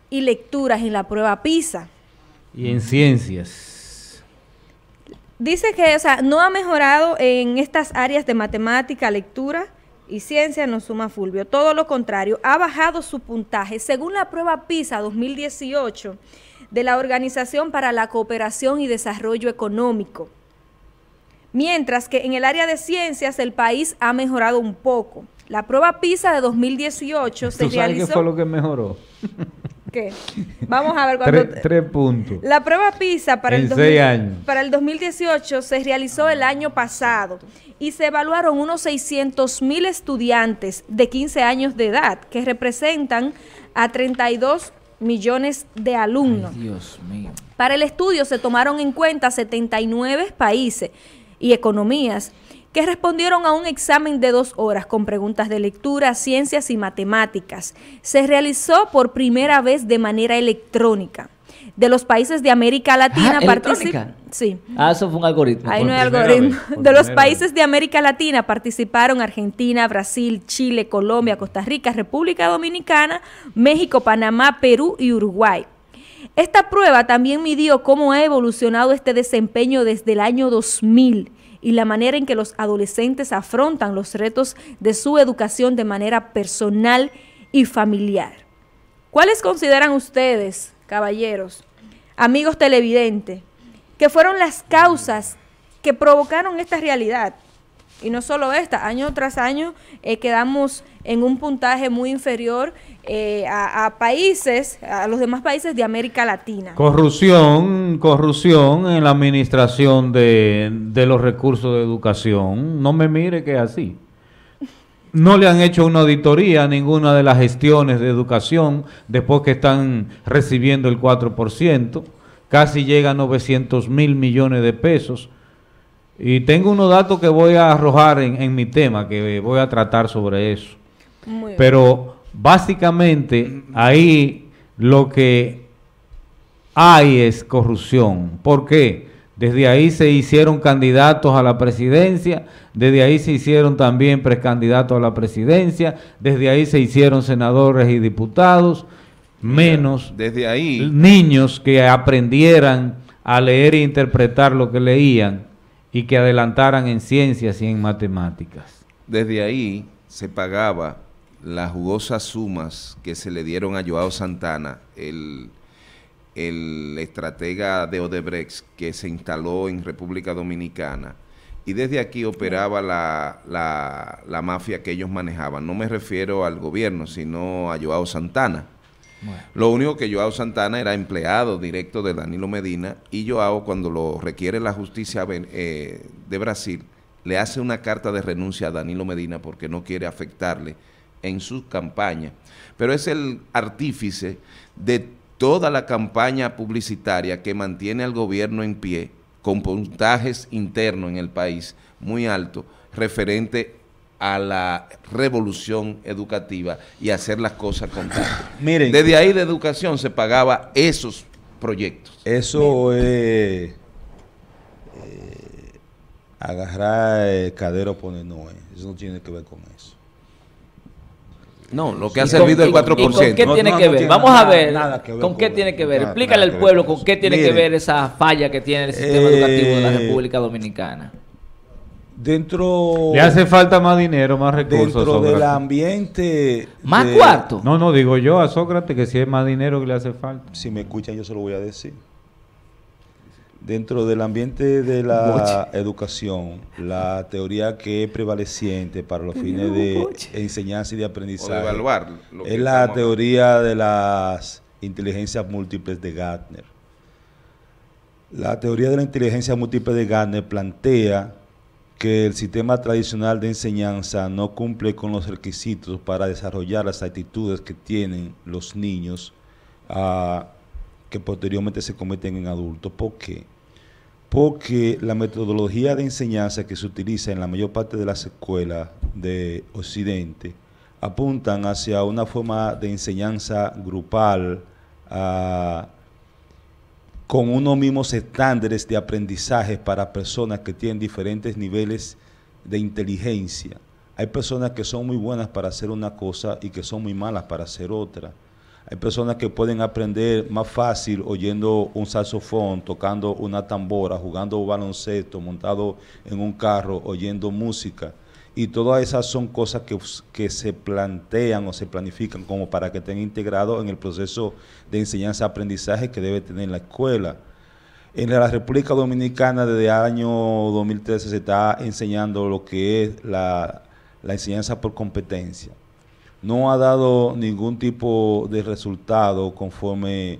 y lecturas en la prueba PISA. Y en ciencias. Dice que, o sea, no ha mejorado en estas áreas de matemática, lectura y ciencia, nos suma Fulvio. Todo lo contrario, ha bajado su puntaje. Según la prueba PISA dos mil dieciocho de la Organización para la Cooperación y Desarrollo Económico. Mientras que en el área de ciencias el país ha mejorado un poco. La prueba PISA de dos mil dieciocho se ¿Tú sabes realizó... qué fue lo que mejoró? ¿Qué? Vamos a ver cuando... Tres, tres puntos. La prueba PISA para en el, dos seis mil, años. para el dos mil dieciocho se realizó el año pasado y se evaluaron unos seiscientos mil estudiantes de quince años de edad, que representan a treinta y dos millones de alumnos. Ay, Dios mío. Para el estudio se tomaron en cuenta setenta y nueve países y economías que respondieron a un examen de dos horas con preguntas de lectura, ciencias y matemáticas. Se realizó por primera vez de manera electrónica. De los países de América Latina Ah, participaron. Sí. Ah, eso fue un algoritmo. Ahí Por no hay primera algoritmo. vez, por De los primera países de América Latina participaron Argentina, Brasil, Chile, Colombia, Costa Rica, República Dominicana, México, Panamá, Perú y Uruguay. Esta prueba también midió cómo ha evolucionado este desempeño desde el año dos mil y la manera en que los adolescentes afrontan los retos de su educación de manera personal y familiar. ¿Cuáles consideran ustedes, caballeros, amigos televidentes, que fueron las causas que provocaron esta realidad? Y no solo esta, año tras año eh, quedamos en un puntaje muy inferior eh, a, a países, a los demás países de América Latina. Corrupción, corrupción en la administración de, de los recursos de educación. No me mire que es así. No le han hecho una auditoría a ninguna de las gestiones de educación después que están recibiendo el cuatro por ciento. Casi llega a novecientos mil millones de pesos. Y tengo unos datos que voy a arrojar en, en mi tema, que voy a tratar sobre eso. Muy Pero básicamente ahí lo que hay es corrupción. ¿Por qué? Desde ahí se hicieron candidatos a la presidencia, desde ahí se hicieron también precandidatos a la presidencia, desde ahí se hicieron senadores y diputados, menos desde ahí niños que aprendieran a leer e interpretar lo que leían y que adelantaran en ciencias y en matemáticas. Desde ahí se pagaba las jugosas sumas que se le dieron a Joao Santana, el, el estratega de Odebrecht que se instaló en República Dominicana, y desde aquí operaba la, la, la mafia que ellos manejaban. No me refiero al gobierno, sino a Joao Santana. Bueno. Lo único que Joao Santana era empleado directo de Danilo Medina, y Joao, cuando lo requiere la justicia eh, de Brasil, le hace una carta de renuncia a Danilo Medina porque no quiere afectarle en su campaña. Pero es el artífice de toda la campaña publicitaria que mantiene al gobierno en pie, con puntajes internos en el país muy altos, referente a la revolución educativa y hacer las cosas con calma. Miren, desde ahí de educación se pagaba esos proyectos. Eso es eh, eh, agarrar el cadero pone no, eh. Eso no tiene que ver con eso. No, lo que ha servido el cuatro por ciento. ¿Y con qué tiene no, que no ver? tiene Vamos nada, a ver, nada que ver ¿con con qué tiene que ver? nada, Explícale nada al que pueblo ver con con qué tiene Miren, que ver esa falla que tiene el sistema eh, educativo de la República Dominicana. Dentro... Le hace falta más dinero, más recursos. Dentro Sócrates. del ambiente... ¿Más de, cuarto? No, no, digo yo a Sócrates que si es más dinero que le hace falta. Si me escuchan yo se lo voy a decir. Dentro del ambiente de la Boche. educación, la teoría que es prevaleciente para los fines de Boche. enseñanza y de aprendizaje o de evaluar lo que es la teoría de las inteligencias múltiples de Gardner. La teoría de la inteligencia múltiple de Gardner plantea que el sistema tradicional de enseñanza no cumple con los requisitos para desarrollar las actitudes que tienen los niños uh, que posteriormente se convierten en adultos. ¿Por qué? Porque la metodología de enseñanza que se utiliza en la mayor parte de las escuelas de Occidente apuntan hacia una forma de enseñanza grupal uh, con unos mismos estándares de aprendizaje para personas que tienen diferentes niveles de inteligencia. Hay personas que son muy buenas para hacer una cosa y que son muy malas para hacer otra. Hay personas que pueden aprender más fácil oyendo un saxofón, tocando una tambora, jugando baloncesto, montado en un carro, oyendo música. Y todas esas son cosas que, que se plantean o se planifican como para que estén integrados en el proceso de enseñanza-aprendizaje que debe tener la escuela. En la República Dominicana desde el año dos mil trece se está enseñando lo que es la, la enseñanza por competencia. No ha dado ningún tipo de resultado conforme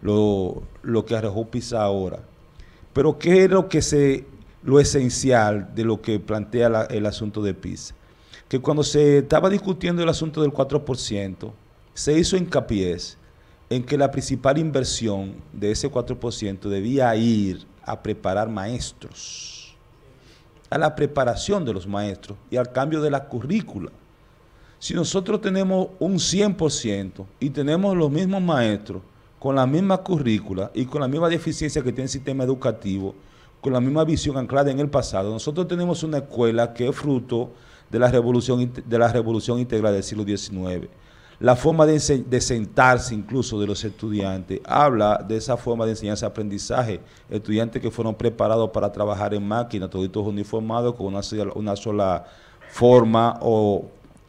lo, lo que arrojó PISA ahora. Pero ¿qué es lo que se, lo esencial de lo que plantea la, el asunto de PISA? Que cuando se estaba discutiendo el asunto del cuatro por ciento, se hizo hincapié en que la principal inversión de ese cuatro por ciento debía ir a preparar maestros, a la preparación de los maestros y al cambio de la currícula. Si nosotros tenemos un cien por ciento y tenemos los mismos maestros con la misma currícula y con la misma deficiencia que tiene el sistema educativo, con la misma visión anclada en el pasado, nosotros tenemos una escuela que es fruto de la revolución, de la revolución integral del siglo diecinueve. La forma de, de sentarse incluso de los estudiantes habla de esa forma de enseñanza-aprendizaje. Estudiantes que fueron preparados para trabajar en máquina, todos uniformados con una, una sola forma o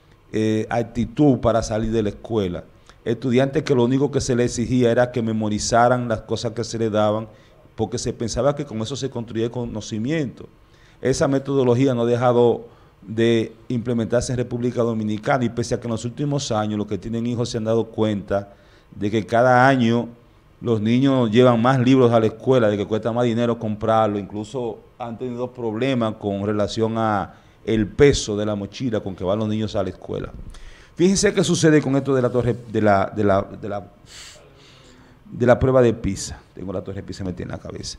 eh, actitud para salir de la escuela. Estudiantes que lo único que se les exigía era que memorizaran las cosas que se les daban, porque se pensaba que con eso se construía el conocimiento. Esa metodología no ha dejado de implementarse en República Dominicana, y pese a que en los últimos años los que tienen hijos se han dado cuenta de que cada año los niños llevan más libros a la escuela, de que cuesta más dinero comprarlo, incluso han tenido problemas con relación a el peso de la mochila con que van los niños a la escuela. Fíjense qué sucede con esto de la torre de la de la de la de la prueba de PISA. Tengo la torre de PISA metida en la cabeza.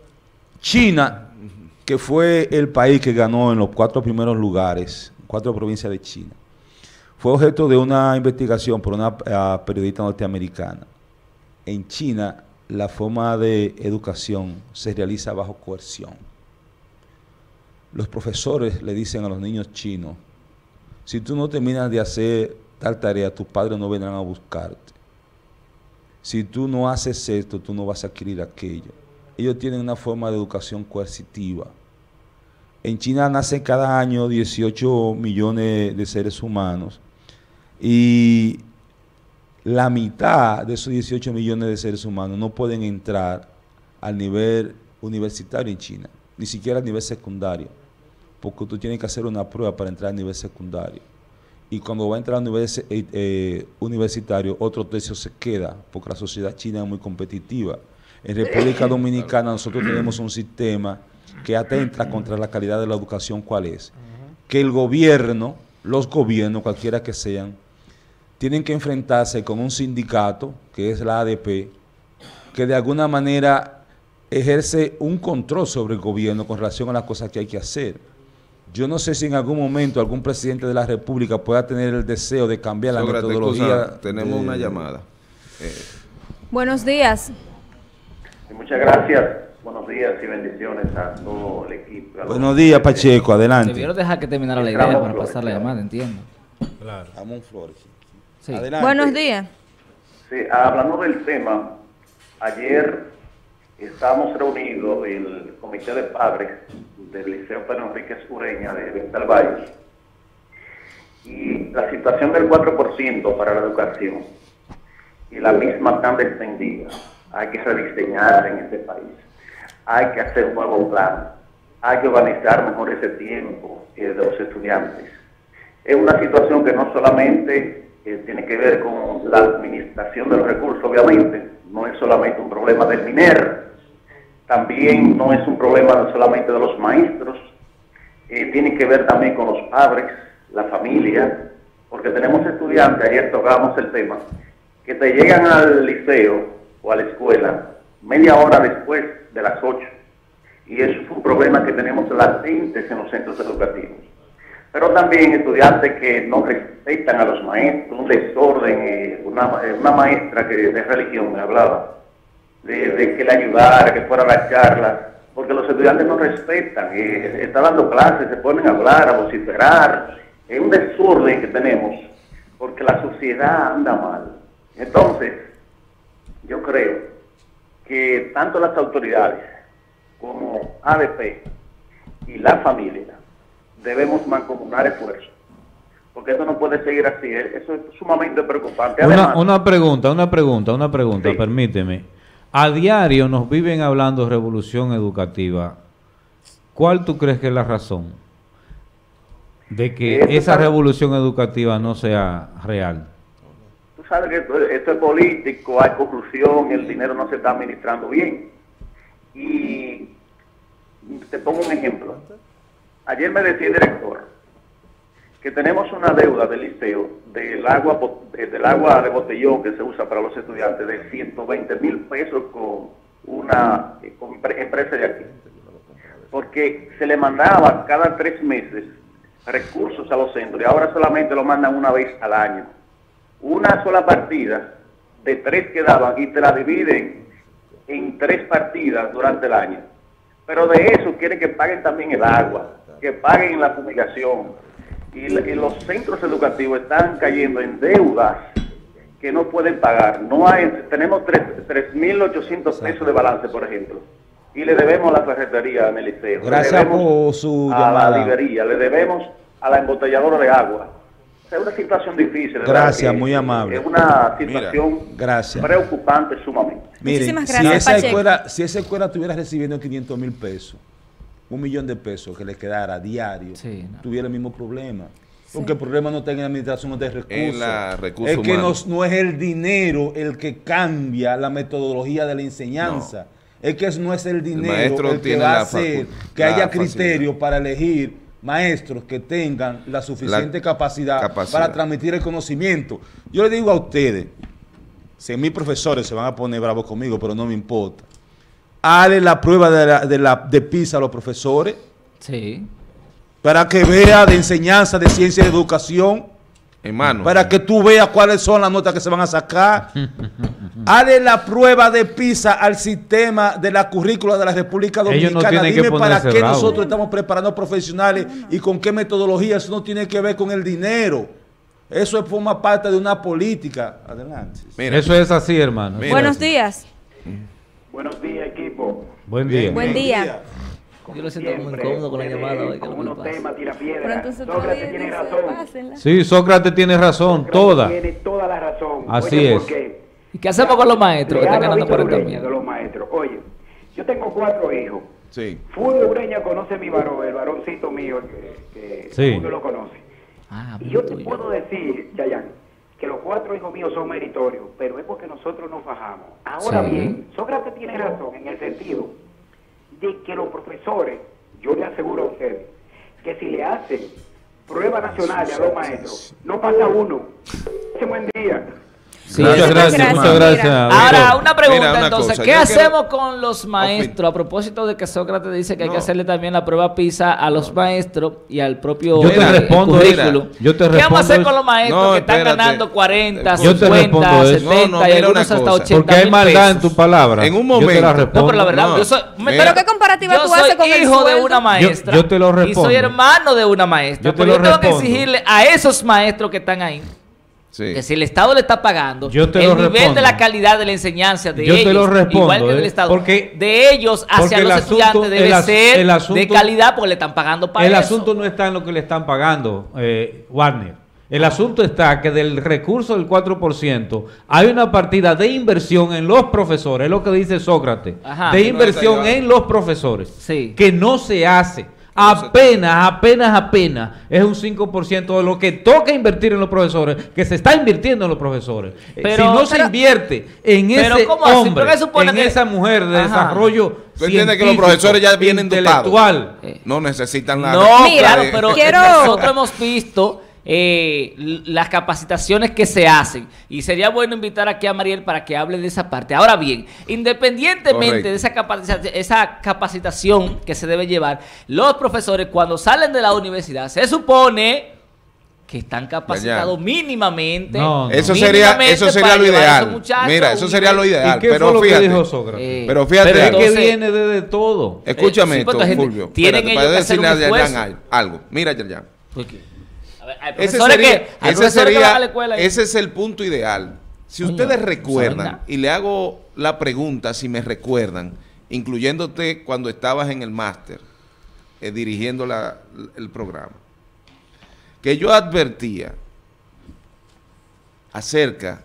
China, que fue el país que ganó en los cuatro primeros lugares, cuatro provincias de China, fue objeto de una investigación por una uh, periodista norteamericana. En China, la forma de educación se realiza bajo coerción. Los profesores le dicen a los niños chinos: si tú no terminas de hacer tal tarea, tus padres no vendrán a buscarte. Si tú no haces esto, tú no vas a adquirir aquello. Ellos tienen una forma de educación coercitiva. En China nacen cada año dieciocho millones de seres humanos y la mitad de esos dieciocho millones de seres humanos no pueden entrar al nivel universitario en China, ni siquiera al nivel secundario, porque tú tienes que hacer una prueba para entrar al nivel secundario. Y cuando va a entrar al nivel eh, eh, universitario, otro tercio se queda, porque la sociedad china es muy competitiva. En República Dominicana nosotros tenemos un sistema que atenta contra la calidad de la educación. ¿Cuál es? Que el gobierno, los gobiernos, cualquiera que sean, tienen que enfrentarse con un sindicato, que es la A D P, que de alguna manera ejerce un control sobre el gobierno con relación a las cosas que hay que hacer. Yo no sé si en algún momento algún presidente de la República pueda tener el deseo de cambiar la Sócrates, metodología. excusa, tenemos de... una llamada. Eh. Buenos días. Muchas gracias. Buenos días y bendiciones a todo el equipo. Buenos días, Pacheco. Adelante. Debieron dejar que terminara la idea para pasar la llamada, entiendo. Claro. Ramón Flores. Sí. Adelante. Buenos días. Sí, hablando del tema, ayer estábamos reunidos el comité de padres del Liceo Pedro Enríquez Ureña de Venta del Valle, y la situación del cuatro por ciento para la educación y la misma tan extendida hay que rediseñar en este país. Hay que hacer un nuevo plan, hay que organizar mejor ese tiempo eh, de los estudiantes. Es una situación que no solamente eh, tiene que ver con la administración de los recursos, obviamente, no es solamente un problema del MINER, también no es un problema solamente de los maestros, eh, tiene que ver también con los padres, la familia, porque tenemos estudiantes, ayer tocábamos el tema, que te llegan al liceo o a la escuela media hora después de las ocho, y eso es un problema que tenemos latentes en los centros educativos. Pero también estudiantes que no respetan a los maestros, un desorden. Eh, una, una maestra que de religión me hablaba de, de que le ayudara, que fuera a la charla, porque los estudiantes no respetan, eh, está dando clases, se ponen a hablar, a vociferar. Es un desorden que tenemos, porque la sociedad anda mal. Entonces, yo creo que tanto las autoridades como A D P y la familia debemos mancomunar esfuerzos, porque eso no puede seguir así. Eso es sumamente preocupante. Además, Una, una pregunta, una pregunta, una pregunta, sí. Permíteme. A diario nos viven hablando de revolución educativa. ¿Cuál tú crees que es la razón de que Eso esa está... revolución educativa no sea real? Tú sabes que esto, esto es político, hay corrupción, el dinero no se está administrando bien. Y te pongo un ejemplo. Ayer me decía el director que tenemos una deuda del liceo del agua del agua de botellón que se usa para los estudiantes de ciento veinte mil pesos con una con empresa de aquí, porque se le mandaba cada tres meses recursos a los centros y ahora solamente lo mandan una vez al año, una sola partida de tres que daban y te la dividen en tres partidas durante el año, pero de eso quieren que paguen también el agua, que paguen la fumigación. Y, y los centros educativos están cayendo en deudas que no pueden pagar. No hay, tenemos tres mil ochocientos pesos de balance, por ejemplo, y le debemos a la ferretería en el liceo. Gracias por su a llamada. la librería, le debemos a la embotelladora de agua. Es una situación difícil. Gracias, muy amable. Es una situación Mira, gracias. preocupante sumamente. Miren, Muchísimas si gracias, esa, Pacheco. escuela, si esa escuela estuviera recibiendo quinientos mil pesos, un millón de pesos que le quedara diario, sí, no. tuviera el mismo problema. Porque sí. el problema no está en la administración de recursos. En la recursos es que no, humanos. no es el dinero el que cambia la metodología de la enseñanza. No. Es que no es el dinero el, el que va a hacer que haya criterio para elegir maestros que tengan la suficiente la capacidad, capacidad para transmitir el conocimiento. Yo le digo a ustedes, si mis profesores se van a poner bravos conmigo, pero no me importa. Hale la prueba de, la, de, la, de PISA a los profesores. Sí. Para que vea de enseñanza, de ciencia y de educación. Hermano. Para que tú veas cuáles son las notas que se van a sacar. Hale la prueba de PISA al sistema de la currícula de la República Dominicana. No Dime para qué bravo. nosotros estamos preparando profesionales y con qué metodología. Eso no tiene que ver con el dinero. Eso forma parte de una política. Adelante. Mira. Eso es así, hermano. Mira. Buenos días. Buenos días, equipo. Buen día. Buen día. Yo lo siento muy incómodo con la llamada hoy. Con unos temas, tira piedra. Sócrates tiene razón. Sí, Sócrates tiene razón, Sócrates toda. Tiene toda la razón. Así Oye, es. Porque ¿Y qué hacemos con los maestros que están ganando cuarenta mil? De los maestros. Oye, yo tengo cuatro hijos. Sí. Fulvio Ureña conoce a mi varón, el varoncito mío, que, que sí. Fulvio lo conoce. Ah, y yo te tuyo. puedo decir, Chayanne, que los cuatro hijos míos son meritorios, pero es porque nosotros nos bajamos. Ahora sí. bien, Sócrates tiene razón en el sentido de que los profesores, yo le aseguro a ustedes, que si le hacen pruebas nacionales a los maestros, no pasa uno. Ese buen día. Sí, muchas gracias, muchas gracias. Ahora, una pregunta Mira, una entonces, cosa, ¿qué yo hacemos quiero... con los maestros? A propósito de que Sócrates dice que hay no. que hacerle también la prueba PISA a los maestros y al propio yo te eh, respondo, currículo. Yo te ¿Qué vamos a hacer eso? con los maestros no, que están espérate. ganando cuarenta, yo cincuenta, setenta no, no, y algunos hasta ochenta Porque hay maldad en tu palabra. En un momento. Yo te la respondo. No, pero la verdad, no. yo soy... ¿Pero qué comparativa yo tú haces con el soy hijo de sueldo? una maestra. Yo, yo te lo respondo. Y soy hermano de una maestra. Yo te pero lo yo tengo respondo. que exigirle a esos maestros que están ahí. Sí. Que si el Estado le está pagando, yo te el lo nivel respondo. de la calidad de la enseñanza de yo ellos, te lo respondo, igual que del eh, Estado, porque, de ellos hacia los asunto, estudiantes debe el, ser el asunto, de calidad porque le están pagando para el eso. El asunto no está en lo que le están pagando, eh, Warner. El asunto está que del recurso del cuatro por ciento hay una partida de inversión en los profesores, es lo que dice Sócrates, Ajá, de no inversión en los profesores, sí. que no se hace. Apenas, apenas, apenas es un cinco por ciento de lo que toca invertir en los profesores, que se está invirtiendo en los profesores. Pero, si no pero, se invierte en pero ese ¿cómo así? hombre, en que... esa mujer de Ajá. desarrollo ¿Tú entiendes que los profesores ya vienen intelectual? Dotados? No necesitan la... No, Mira, claro, pero quiero... nosotros hemos visto... Eh, las capacitaciones que se hacen y sería bueno invitar aquí a Mariel para que hable de esa parte. Ahora bien, independientemente Correcto. de esa capacitación, esa capacitación que se debe llevar, los profesores cuando salen de la universidad se supone que están capacitados ya, ya. mínimamente. No, no. Eso sería, eso sería lo ideal. Mira, eso sería lo ideal. ¿Y qué pero fue lo fíjate, que dijo Sócrates? Eh, pero fíjate, pero es que viene desde de todo. Escúchame eh, sí, esto, Fulvio. Tienen Espérate, ellos para que decirle hacer a Yerjan algo. Mira, Yerjan. Okay. Ese sería, ese, sería ese es el punto ideal Si ustedes recuerdan, y le hago la pregunta si me recuerdan, incluyéndote cuando estabas en el máster, eh, dirigiendo la, el programa, que yo advertía acerca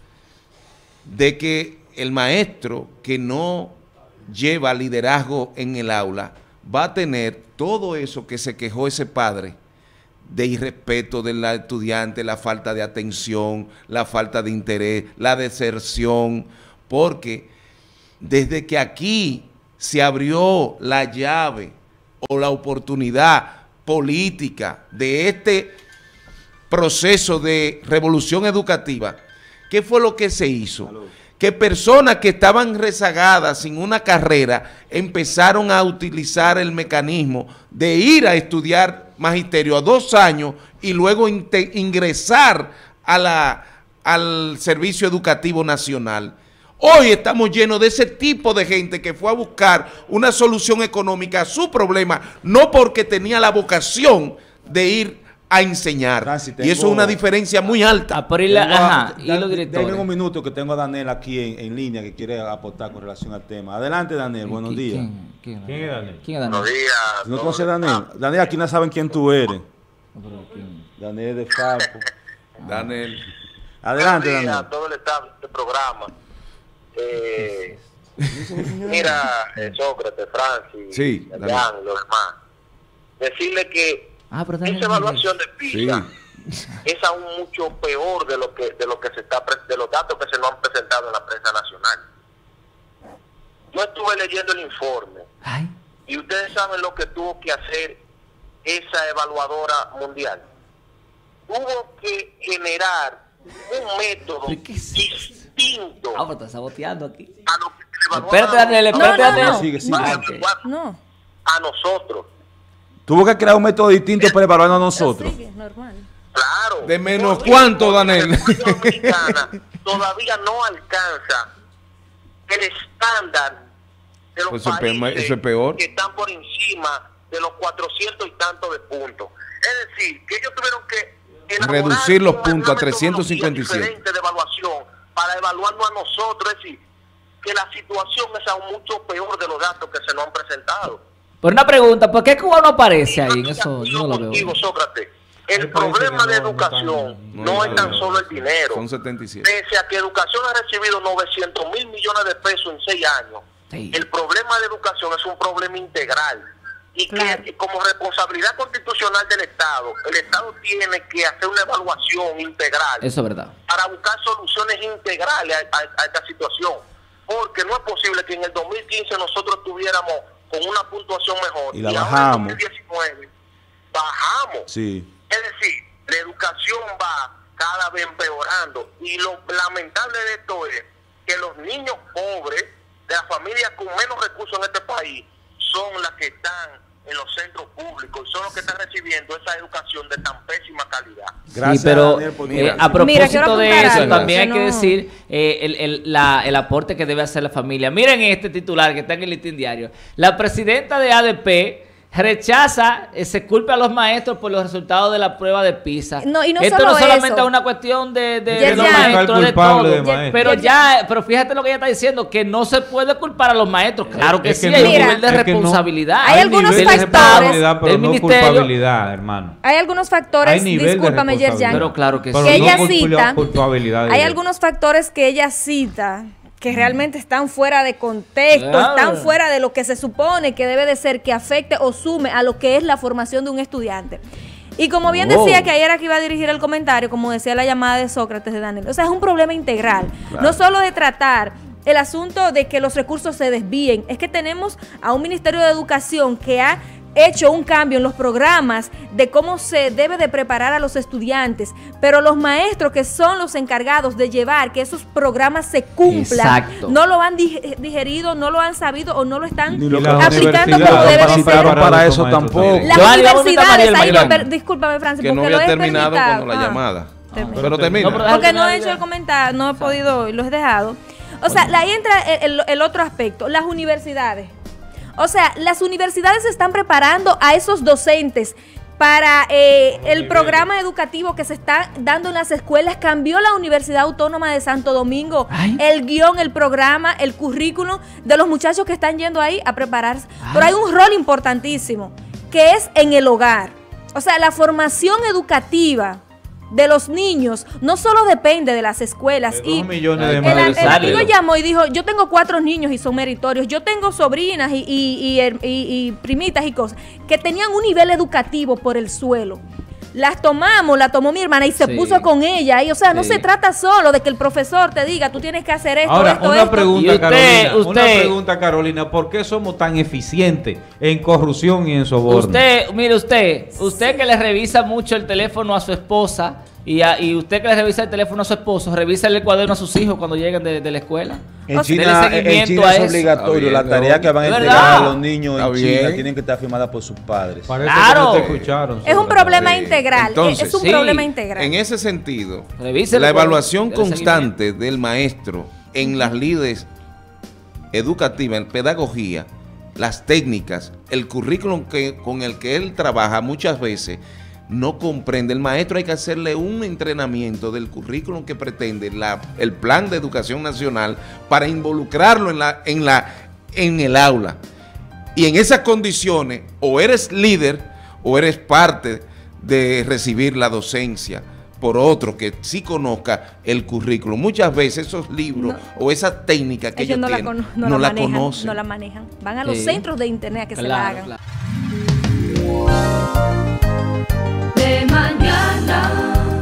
de que el maestro que no lleva liderazgo en el aula va a tener todo eso que se quejó ese padre de irrespeto del estudiante, la falta de atención, la falta de interés, la deserción, porque desde que aquí se abrió la llave o la oportunidad política de este proceso de revolución educativa, ¿qué fue lo que se hizo? Salud. Que personas que estaban rezagadas sin una carrera empezaron a utilizar el mecanismo de ir a estudiar magisterio a dos años y luego ingresar a la, al Servicio Educativo Nacional. Hoy estamos llenos de ese tipo de gente que fue a buscar una solución económica a su problema, no porque tenía la vocación de ir a enseñar. Francis, y eso es una diferencia muy alta. A por la, ajá, y los directores. Denme un minuto que tengo a Daniel aquí en, en línea que quiere aportar con relación al tema. Adelante, Daniel, buenos días. ¿Quién, quién, ¿Quién es Daniel? ¿Quién es Daniel? Buenos días. ¿No conoces a Daniel? Daniel, aquí no saben quién tú eres. Daniel de Falco. Daniel. Adelante, buenos días Daniel. A todo el staff de este programa. Eh, mira, eh, Sócrates, Francis, sí, Adrián y los demás. Decirle que Ah, esa evaluación de PISA sí. es aún mucho peor de lo que de lo que se está de los datos que se nos han presentado en la prensa nacional. Yo estuve leyendo el informe Ay. y ustedes saben lo que tuvo que hacer esa evaluadora mundial. Tuvo que generar un método distinto. Ah, pero está saboteando aquí. A lo que se espérate, Daniel, espérate, Daniel. No, no, no. Sigue, sigue. Ah, okay. no. A nosotros. Tuvo que crear un método distinto para evaluarnos a nosotros. Sí, es normal. Claro. ¿De menos cuánto, Daniel? La República Dominicana todavía no alcanza el estándar de los pues países eso es peor. que están por encima de los cuatrocientos y tantos de puntos. Es decir, que ellos tuvieron que reducir los puntos a trescientos cincuenta y siete. Diferente de evaluación para evaluarnos a nosotros. Es decir, que la situación es aún mucho peor de los datos que se nos han presentado. Por una pregunta, ¿por qué Cuba no aparece ahí en eso? Yo no lo contigo, veo. Sócrates, el problema de educación no, no es tan solo el dinero. Son setenta y siete. Pese a que educación ha recibido novecientos mil millones de pesos en seis años, sí. El problema de educación es un problema integral. Y claro. que como responsabilidad constitucional del Estado, el Estado tiene que hacer una evaluación integral. Eso es verdad. Para buscar soluciones integrales a, a, a esta situación. Porque no es posible que en el dos mil quince nosotros tuviéramos con una puntuación mejor. Y la y bajamos. En dos mil diecinueve bajamos. Sí. Es decir, la educación va cada vez empeorando. Y lo lamentable de esto es que los niños pobres de las familias con menos recursos en este país son las que están en los centros públicos y son los que están recibiendo esa educación de tan pésima calidad. Gracias, sí, pero Daniel, eh, a propósito Mira, de eso, algo. también hay no. que decir eh, el, el, la, el aporte que debe hacer la familia. Miren este titular que está en el Listín Diario. La presidenta de A D P rechaza, eh, se culpa a los maestros por los resultados de la prueba de PISA. No, y no Esto solo no solamente eso. es una cuestión de, de, ya, de los ya. maestros, de todo. De maestro. Pero ya, pero fíjate lo que ella está diciendo, que no se puede culpar a los maestros. Claro que es sí, que hay no, un nivel de es que responsabilidad. No, hay, hay algunos nivel factores. De responsabilidad, pero del no ministerio, culpabilidad, hermano. Hay algunos factores, hay discúlpame, Yerjan, pero claro que, pero que no ella cita. Culpabilidad Hay algunos factores que ella cita que realmente están fuera de contexto, Claro. están fuera de lo que se supone que debe de ser, que afecte o sume a lo que es la formación de un estudiante. Y como bien Oh. decía que ayer aquí iba a dirigir el comentario, como decía la llamada de Sócrates de Daniel, o sea, es un problema integral, Claro. no solo de tratar el asunto de que los recursos se desvíen, es que tenemos a un Ministerio de Educación que ha hecho un cambio en los programas de cómo se debe de preparar a los estudiantes, pero los maestros que son los encargados de llevar que esos programas se cumplan, Exacto. no lo han dig- digerido, no lo han sabido o no lo están Ni lo aplicando que como debe de ser. para, para eso tampoco. Las Yo, Ariel, universidades, ahí Mariel, no, per- discúlpame, Francis, Que no porque lo había he terminado permitido. con la Ah. llamada. Termina. Pero termina. No, pero Porque no he Dale. hecho el comentario, no he podido, lo he dejado. O sea, ahí entra el, el- el otro aspecto, las universidades. O sea, las universidades están preparando a esos docentes para eh, el programa educativo que se está dando en las escuelas. Cambió la Universidad Autónoma de Santo Domingo Ay. el guión, el programa, el currículum de los muchachos que están yendo ahí a prepararse. Ay. Pero hay un rol importantísimo, que es en el hogar. O sea, la formación educativa de los niños no solo depende de las escuelas. De y millones de el, madres el amigo llamó y dijo, yo tengo cuatro niños y son meritorios, yo tengo sobrinas y, y, y, y, y primitas y cosas que tenían un nivel educativo por el suelo. Las tomamos, la tomó mi hermana y se sí. puso con ella. Y, o sea, sí. no se trata solo de que el profesor te diga, tú tienes que hacer esto, Ahora, esto, una esto. Pregunta, usted, Carolina, usted, una pregunta, Carolina. ¿Por qué somos tan eficientes en corrupción y en soborno? Usted, mire usted, usted que le revisa mucho el teléfono a su esposa y, a, y usted que le revisa el teléfono a su esposo, revisa el cuaderno a sus hijos cuando llegan de, de la escuela. En China, en China es obligatorio, bien, la tarea no, que van a entregar a los niños en China bien. tienen que estar firmadas por sus padres. Parece claro, que no te escucharon, es un problema sí. integral. Entonces, es un sí, problema integral. En ese sentido, Revise la evaluación constante del maestro en las líderes educativas, en pedagogía, las técnicas, el currículum que, con el que él trabaja muchas veces no comprende. El maestro hay que hacerle un entrenamiento del currículum que pretende la, el plan de educación nacional para involucrarlo en, la, en, la, en el aula. Y en esas condiciones o eres líder o eres parte de recibir la docencia por otro que sí conozca el currículum. Muchas veces esos libros no, o esas técnicas que ellos, ellos no tienen la, no, no la, manejan, conocen. No la manejan. Van a los sí. centros de internet a que claro, se la hagan. Claro. De mañana.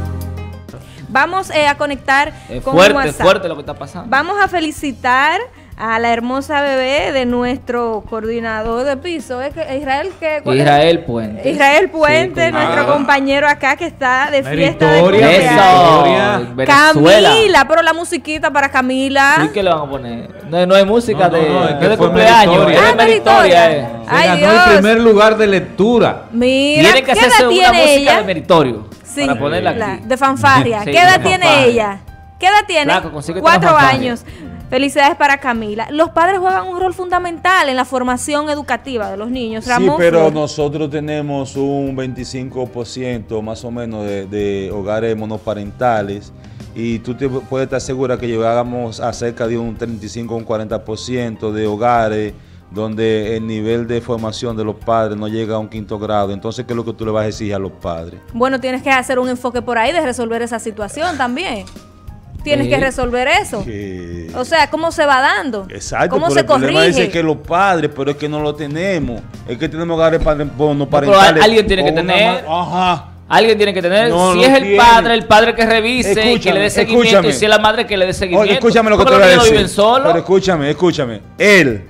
Vamos eh, a conectar es con fuerte, WhatsApp. Es fuerte lo que está pasando. Vamos a felicitar a la hermosa bebé de nuestro coordinador de piso. ¿Es que Israel qué? Israel Puente. Israel Puente, sí, nuestro ah. compañero acá que está de fiesta de cumpleaños. Camila, pero la musiquita para Camila. ¿Y qué le van a poner? No, no hay música no, no, de, no, es de cumpleaños. Meritoria. Ah, meritoria. Eh. Se Ay, ganó Dios. el primer lugar de lectura. Mira, tiene que hacerse una música ella? de meritorio. Sí, para ponerla la, aquí. de fanfarria. Sí, ¿Qué edad de tiene fanfarria. ella? ¿Qué edad tiene? Claro, Cuatro años. Felicidades para Camila. Los padres juegan un rol fundamental en la formación educativa de los niños. Ramón, sí, pero Flor. nosotros tenemos un veinticinco por ciento más o menos de, de hogares monoparentales y tú te puedes estar segura que llegamos a cerca de un treinta y cinco o un cuarenta por ciento de hogares donde el nivel de formación de los padres no llega a un quinto grado. Entonces, ¿qué es lo que tú le vas a decir a los padres? Bueno, tienes que hacer un enfoque por ahí de resolver esa situación también. Tienes ¿Sí? que resolver eso. ¿Qué? O sea, ¿cómo se va dando? Exacto, ¿Cómo pero se el problema corrige? es que los padres, pero es que no lo tenemos. Es que tenemos hogares no no, parentales. Pero alguien tiene que tener. Ajá. Alguien tiene que tener. No, si no es el tiene. padre, el padre que revise escúchame, y que le dé seguimiento. Escúchame. Y si es la madre que le dé seguimiento. Oye, escúchame lo que te voy a decir. Viven solo? Pero escúchame, escúchame. Él,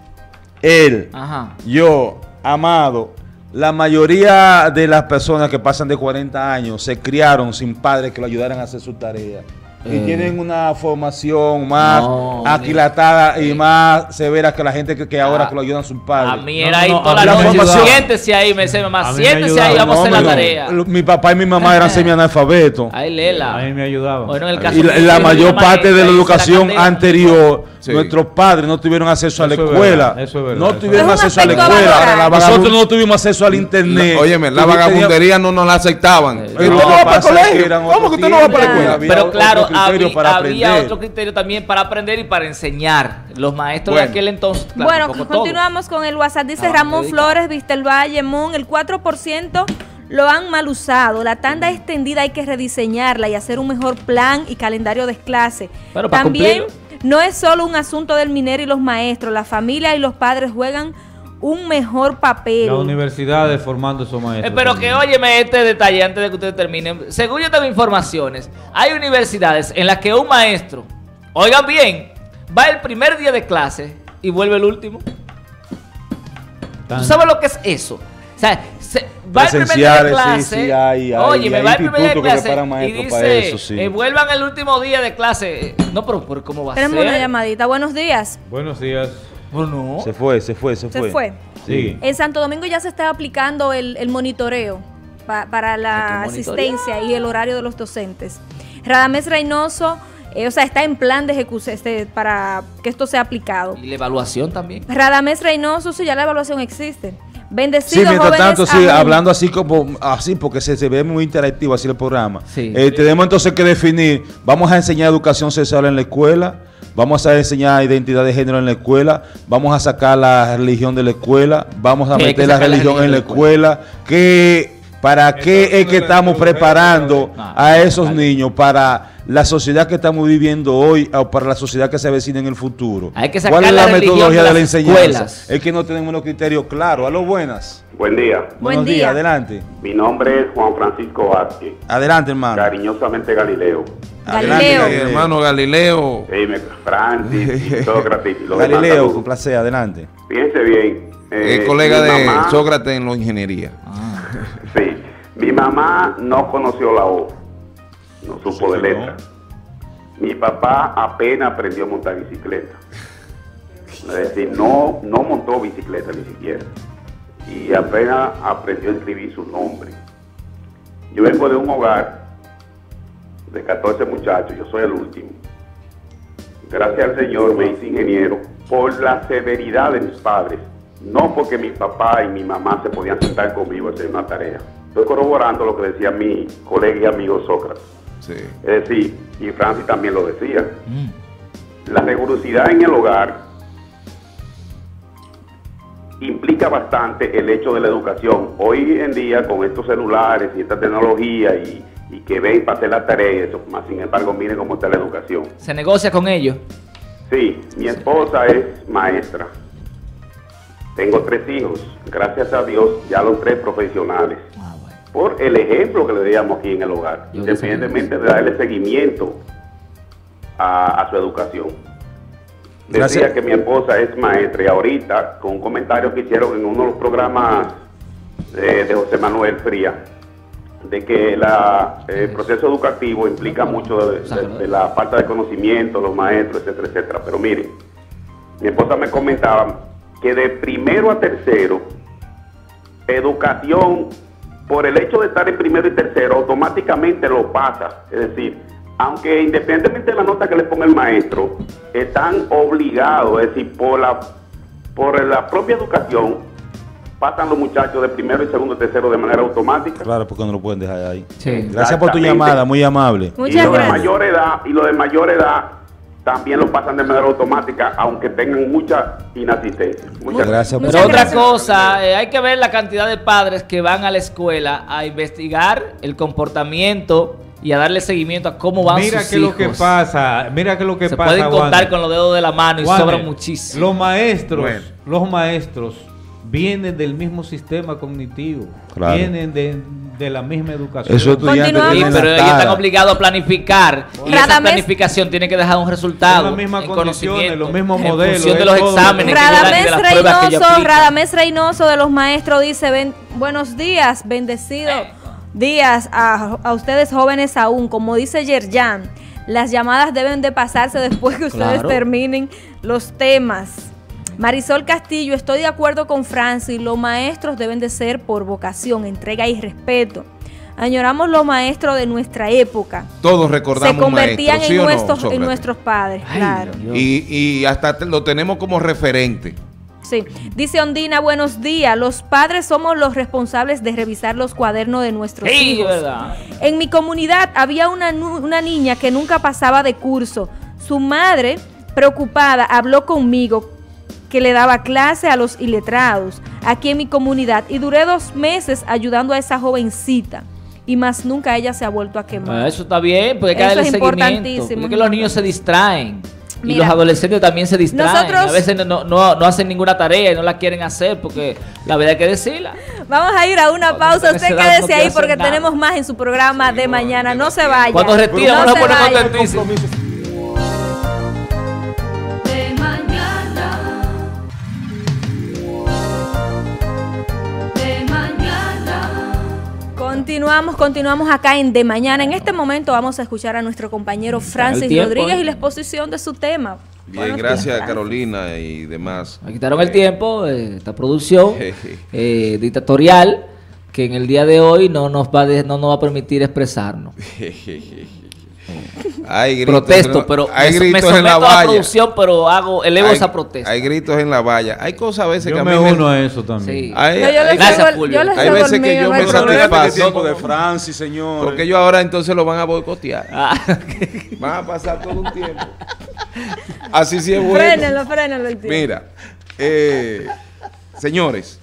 él, Ajá. yo, Amado, la mayoría de las personas que pasan de cuarenta años se criaron sin padres que lo ayudaran a hacer sus tareas. Y eh. tienen una formación más no, aquilatada y más severa que la gente que, que ahora ah, que lo ayudan sus padres. A mí era no, no, ahí toda la noche. Siéntese ahí, me dice mamá, siéntese ahí, vamos no, a hacer la tarea. Mi papá y mi mamá eran semianalfabetos. Ahí Lela. A mí me ayudaban. Bueno, en el caso y la, la mayor parte de la educación la anterior, sí. nuestros padres no tuvieron acceso a la eso escuela. Es verdad, eso no es tuvieron acceso a la escuela. Nosotros no tuvimos acceso al internet. Óyeme, la vagabundería no nos la aceptaban. ¿Usted no va para el colegio? ¿Cómo que usted no va para la escuela? Pero claro, había, para había otro criterio también para aprender y para enseñar. Los maestros bueno. de aquel entonces. Claro, bueno, continuamos todo. con el WhatsApp. Dice ah, Ramón Flores, Vistelvalle, Mon, el cuatro por ciento lo han mal usado. La tanda extendida hay que rediseñarla y hacer un mejor plan y calendario de clase. Pero también no es solo un asunto del minero y los maestros. La familia y los padres juegan un mejor papel. Las universidades formando esos maestros. Eh, pero también. que óyeme este detalle antes de que ustedes terminen. Según yo tengo informaciones, hay universidades en las que un maestro, oigan bien, va el primer día de clase y vuelve el último. Tan. ¿Tú sabes lo que es eso? O sea, se, va el primer día de clase, sí, sí, hay, hay, oye, me va el primer día de clase y dice, eso, sí. eh, vuelvan el último día de clase. No, pero, pero ¿cómo va Tenemos a ser? Tenemos una llamadita. Buenos días. Buenos días. Oh, no. Se fue, se fue, se fue. Se fue. Sí. En Santo Domingo ya se está aplicando el, el monitoreo pa, para la asistencia y el horario de los docentes. Radamés Reynoso, eh, o sea, está en plan de ejecución este, para que esto sea aplicado. Y la evaluación también. Radamés Reynoso, sí, ya la evaluación existe. Bendecidos sí, mientras jóvenes, tanto, sí, amén. hablando así como así, porque se, se ve muy interactivo así el programa. Sí. Eh, tenemos entonces que definir, vamos a enseñar educación sexual en la escuela, vamos a enseñar identidad de género en la escuela, vamos a sacar la religión de la escuela, vamos a Sí, hay que meter la sacar la religión religión en la de la escuela, que ¿para qué es que estamos preparando a esos niños para la sociedad que estamos viviendo hoy o para la sociedad que se avecina en el futuro? Hay que sacar ¿Cuál es la, la religión metodología de de la las enseñanza? escuelas. Es que no tenemos los criterios claros. A lo buenas. Buen día. Buenos días, día. adelante. Mi nombre es Juan Francisco Vázquez, Adelante, hermano. cariñosamente Galileo. Adelante, Galileo. Galileo. Hermano Galileo. Sí, me- Francis y Sócrates. y los demás Galileo, saludos. con placer, adelante. Fíjense bien. Es eh, colega mi de mamá- Sócrates en la ingeniería. Sí. Mi mamá no conoció la O. No supo de letra. Mi papá apenas aprendió a montar bicicleta. Es decir, no, no montó bicicleta ni siquiera. Y apenas aprendió a escribir su nombre. Yo vengo de un hogar de catorce muchachos, yo soy el último. Gracias al Señor me hice ingeniero por la severidad de mis padres, no porque mi papá y mi mamá se podían sentar conmigo a hacer una tarea. Estoy corroborando lo que decía mi colega y amigo Sócrates. Sí. Es decir, y Francis también lo decía, la rigurosidad en el hogar implica bastante el hecho de la educación. Hoy en día, con estos celulares y esta tecnología y, y que ven para hacer la tarea y eso, más sin embargo, miren cómo está la educación. Se negocia con ellos. Sí, mi esposa es maestra. Tengo tres hijos, gracias a Dios, ya los tres profesionales. Por el ejemplo que le damos aquí en el hogar, Yo independientemente de darle seguimiento a, a su educación. Decía Gracias. que mi esposa es maestra y ahorita, con un comentario que hicieron en uno de los programas de, de José Manuel Fría, de que la, el proceso educativo implica mucho de, de- de la falta de conocimiento, los maestros, etcétera, etcétera. Pero miren, mi esposa me comentaba que de primero a tercero, educación, por el hecho de estar en primero y tercero, automáticamente lo pasa. Es decir, aunque independientemente de la nota que le ponga el maestro, están obligados, es decir, por la, por la propia educación, pasan los muchachos de primero y segundo y tercero de manera automática. Claro, porque no lo pueden dejar ahí. Sí. Gracias por tu Exactamente. llamada, muy amable. y los de mayor edad, y los de mayor edad también lo pasan de manera automática, aunque tengan mucha inasistencia. Muchas gracias. Pero otra cosa, eh, hay que ver la cantidad de padres que van a la escuela a investigar el comportamiento y a darle seguimiento a cómo van Mira sus qué hijos. lo que pasa, mira qué lo que Se pasa. pueden contar Wander. con los dedos de la mano y Wander, sobran muchísimo. Los maestros, Bueno. los maestros vienen del mismo sistema cognitivo, Claro. vienen de, de la misma educación. Esos estudiantes Sí, tienen pero la ellos están tara. obligados a planificar y Cada esa mes- planificación tiene que dejar un resultado Son las mismas en condiciones, conocimiento, los mismos en modelos, función de es los todo. exámenes que ellos dan y de Radamés las pruebas que ellos Reynoso, aplican. Radamés Reynoso de los maestros dice, "Ben- buenos días, bendecidos días a, a ustedes jóvenes aún. Como dice Yerjan, las llamadas deben de pasarse después que ustedes Claro. terminen los temas." Marisol Castillo, estoy de acuerdo con Francis, los maestros deben de ser por vocación, entrega y respeto. Añoramos los maestros de nuestra época. Todos recordamos Se convertían maestros, ¿sí en, o no, nuestros, en Sócrates? nuestros padres, claro. Y, y hasta te- lo tenemos como referente. Sí, dice Ondina, buenos días. Los padres somos los responsables de revisar los cuadernos de nuestros Sí, hijos. verdad. En mi comunidad había una, nu- una niña que nunca pasaba de curso. Su madre, preocupada, habló conmigo que le daba clase a los iletrados aquí en mi comunidad y duré dos meses ayudando a esa jovencita y más nunca ella se ha vuelto a quemar. Ah, eso está bien, porque hay que Eso darle es seguimiento. importantísimo. Porque los niños se distraen. Y Mira, los adolescentes también se distraen. nosotros- A veces no, no, no- no hacen ninguna tarea y no la quieren hacer porque la verdad hay que decirla. Vamos a ir a una pausa. tiene Usted esa edad, quédese no quiere ahí hacer porque nada. tenemos más en su programa de mañana. No se vaya. Cuando retira, no vamos a se poner vaya. contentísimo. De mañana. De mañana. Continuamos, continuamos acá en De Mañana. En este momento vamos a escuchar a nuestro compañero Francis tiempo, Rodríguez ¿eh? y la exposición de su tema. Bien, Buenos gracias días, Francis. Carolina y demás. Me quitaron el tiempo de esta producción eh, dictatorial que en el día de hoy no nos va, de- no nos va a permitir expresarnos. Hay gritos, protesto, no, pero hay me, gritos me someto en la a la valla. producción, pero hago, elevo hay, esa protesta. Hay gritos en la valla. Hay cosas a veces yo que a me mí me uno a eso también. Sí. Hay, No, yo hay, les Gracias, cedo- Fulvio. yo les hay cedo veces el que mío, yo no me hay problema. satisfazo. tiempo de Francis, señores. Porque ellos ahora entonces lo van a boicotear. Ah, Van a pasar todo un tiempo. Así sí es bueno. Frénenlo, frénenlo el tiempo. Mira, eh, señores,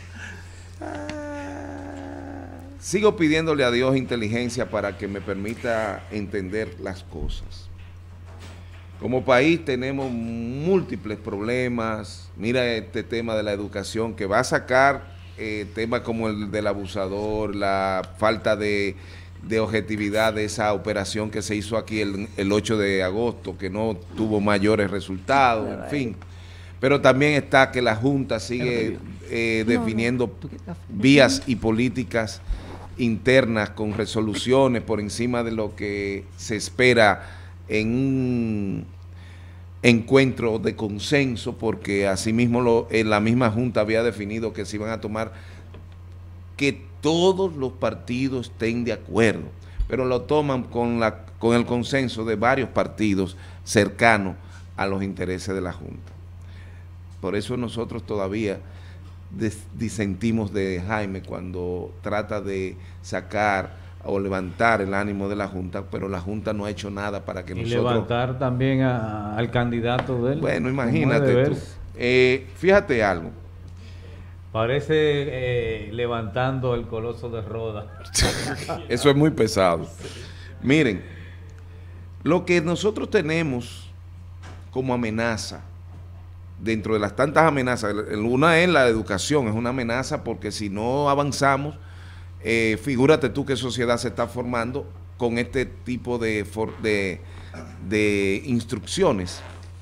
sigo pidiéndole a Dios inteligencia para que me permita entender las cosas. Como país tenemos múltiples problemas. Mira este tema de la educación que va a sacar eh, temas como el del abusador, la falta de, de objetividad de esa operación que se hizo aquí el, el ocho de agosto, que no tuvo mayores resultados, en fin. Pero también está que la Junta sigue eh, definiendo vías y políticas internas con resoluciones por encima de lo que se espera en un encuentro de consenso, porque asimismo lo, en la misma Junta había definido que se iban a tomar, que todos los partidos estén de acuerdo, pero lo toman con, la, con el consenso de varios partidos cercanos a los intereses de la Junta. Por eso nosotros todavía disentimos de Jaime cuando trata de sacar o levantar el ánimo de la Junta, pero la Junta no ha hecho nada para que y nosotros... levantar también a, al candidato de él. Bueno, imagínate tú. Eh, fíjate algo. Parece eh, levantando el coloso de Roda. Eso es muy pesado. Miren, lo que nosotros tenemos como amenaza, dentro de las tantas amenazas, una es la educación, es una amenaza porque si no avanzamos, eh, figúrate tú qué sociedad se está formando con este tipo de, de, de instrucciones.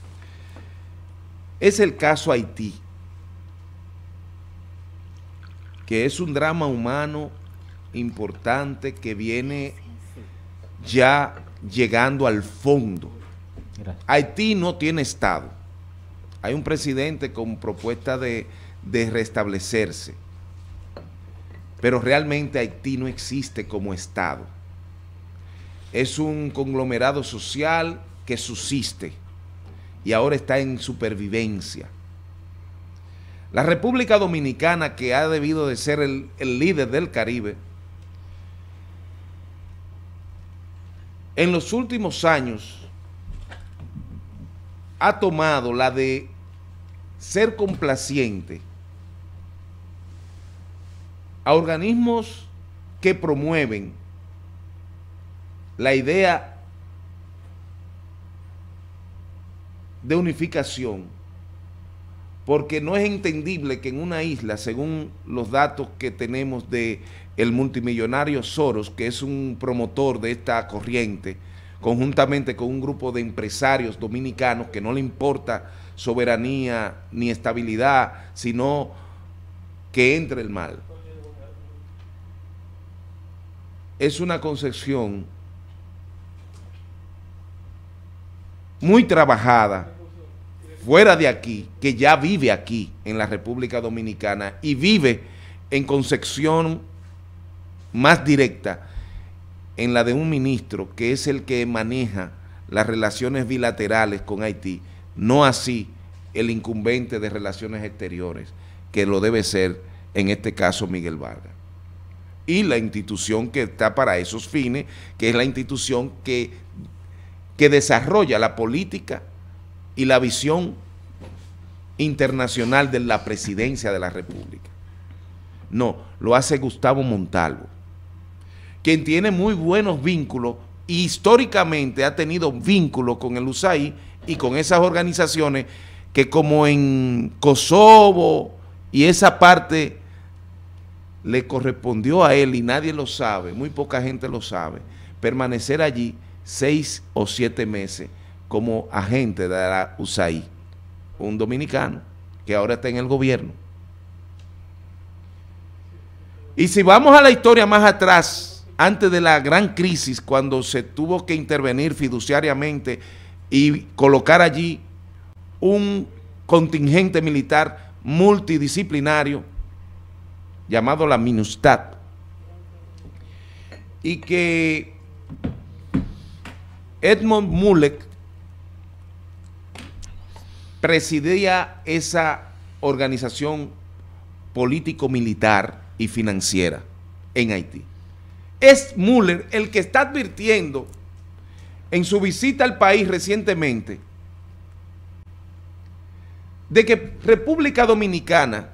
Es el caso Haití, que es un drama humano importante que viene ya llegando al fondo. Gracias. Haití no tiene Estado. Hay un presidente con propuesta de, de restablecerse, pero realmente Haití no existe como Estado. Es un conglomerado social que subsiste y ahora está en supervivencia. La República Dominicana, que ha debido de ser el, el líder del Caribe, en los últimos años ha tomado la de ser complaciente a organismos que promueven la idea de unificación, porque no es entendible que en una isla, según los datos que tenemos de el multimillonario Soros, que es un promotor de esta corriente, conjuntamente con un grupo de empresarios dominicanos que no le importa soberanía ni estabilidad, sino que entre el mal. Es una concepción muy trabajada fuera de aquí, que ya vive aquí en la República Dominicana y vive en concepción más directa en la de un ministro que es el que maneja las relaciones bilaterales con Haití, no así el incumbente de relaciones exteriores, que lo debe ser en este caso Miguel Vargas. Y la institución que está para esos fines, que es la institución que, que desarrolla la política y la visión internacional de la presidencia de la República. No, lo hace Gustavo Montalvo, quien tiene muy buenos vínculos y históricamente ha tenido vínculos con el U S A I y con esas organizaciones que, como en Kosovo y esa parte, le correspondió a él, y nadie lo sabe, muy poca gente lo sabe, permanecer allí seis o siete meses como agente de la U S A I, un dominicano que ahora está en el gobierno. Y si vamos a la historia más atrás, antes de la gran crisis, cuando se tuvo que intervenir fiduciariamente y colocar allí un contingente militar multidisciplinario llamado la MINUSTAH, y que Edmund Mulek presidía esa organización político-militar y financiera en Haití. Es Muller el que está advirtiendo en su visita al país recientemente de que República Dominicana,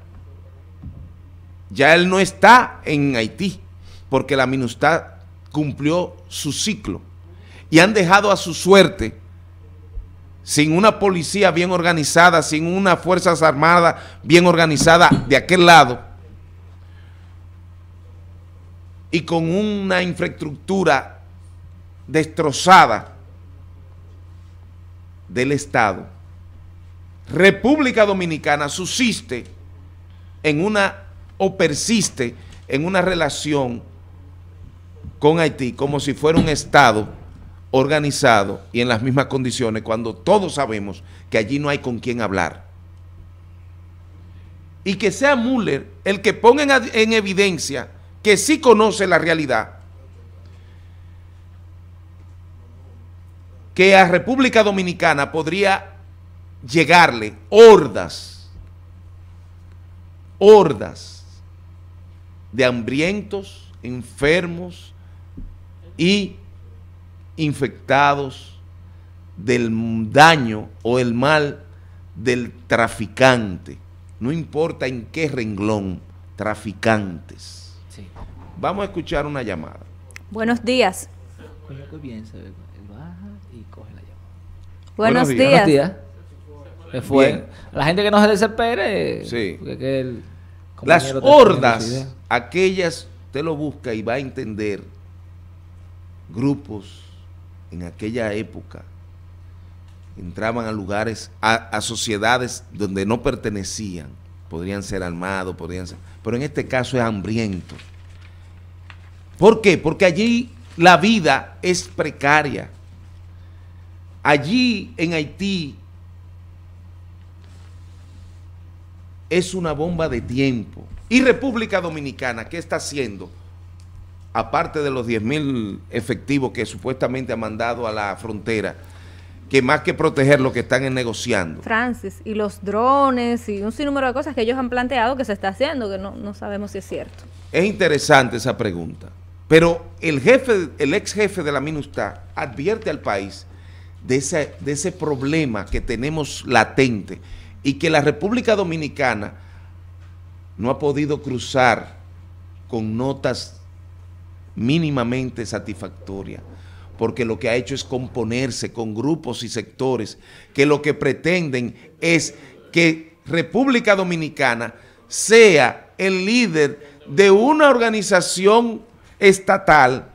ya él no está en Haití, porque la MINUSTAH cumplió su ciclo y han dejado a su suerte, sin una policía bien organizada, sin unas fuerzas armadas bien organizadas de aquel lado, y con una infraestructura destrozada del Estado. República Dominicana subsiste en una o persiste en una relación con Haití como si fuera un Estado organizado y en las mismas condiciones, cuando todos sabemos que allí no hay con quién hablar. Y que sea Muller el que ponga en, en evidencia que sí conoce la realidad, que a República Dominicana podría llegarle hordas, hordas de hambrientos, enfermos y infectados del daño o el mal del traficante, no importa en qué renglón, traficantes. Sí. Vamos a escuchar una llamada. Buenos días. Bien, se ve, él baja y coge la llamada. Buenos, Buenos días. días. Buenos días. Se fue. Bien. La gente que no se desespere. Sí. Que, que el Las hordas, aquellas, usted lo busca y va a entender, grupos en aquella época entraban a lugares, a, a sociedades donde no pertenecían, podrían ser armados, podrían ser, pero en este caso es hambriento. ¿Por qué? Porque allí la vida es precaria. Allí en Haití es una bomba de tiempo. Y República Dominicana, ¿qué está haciendo? Aparte de los diez mil efectivos que supuestamente ha mandado a la frontera, que más que proteger lo que están negociando. Francis, y los drones y un sinnúmero de cosas que ellos han planteado que se está haciendo, que no, no sabemos si es cierto. Es interesante esa pregunta, pero el jefe, el ex jefe de la MINUSTAH advierte al país de ese, de ese problema que tenemos latente y que la República Dominicana no ha podido cruzar con notas mínimamente satisfactorias, porque lo que ha hecho es componerse con grupos y sectores que lo que pretenden es que República Dominicana sea el líder de una organización estatal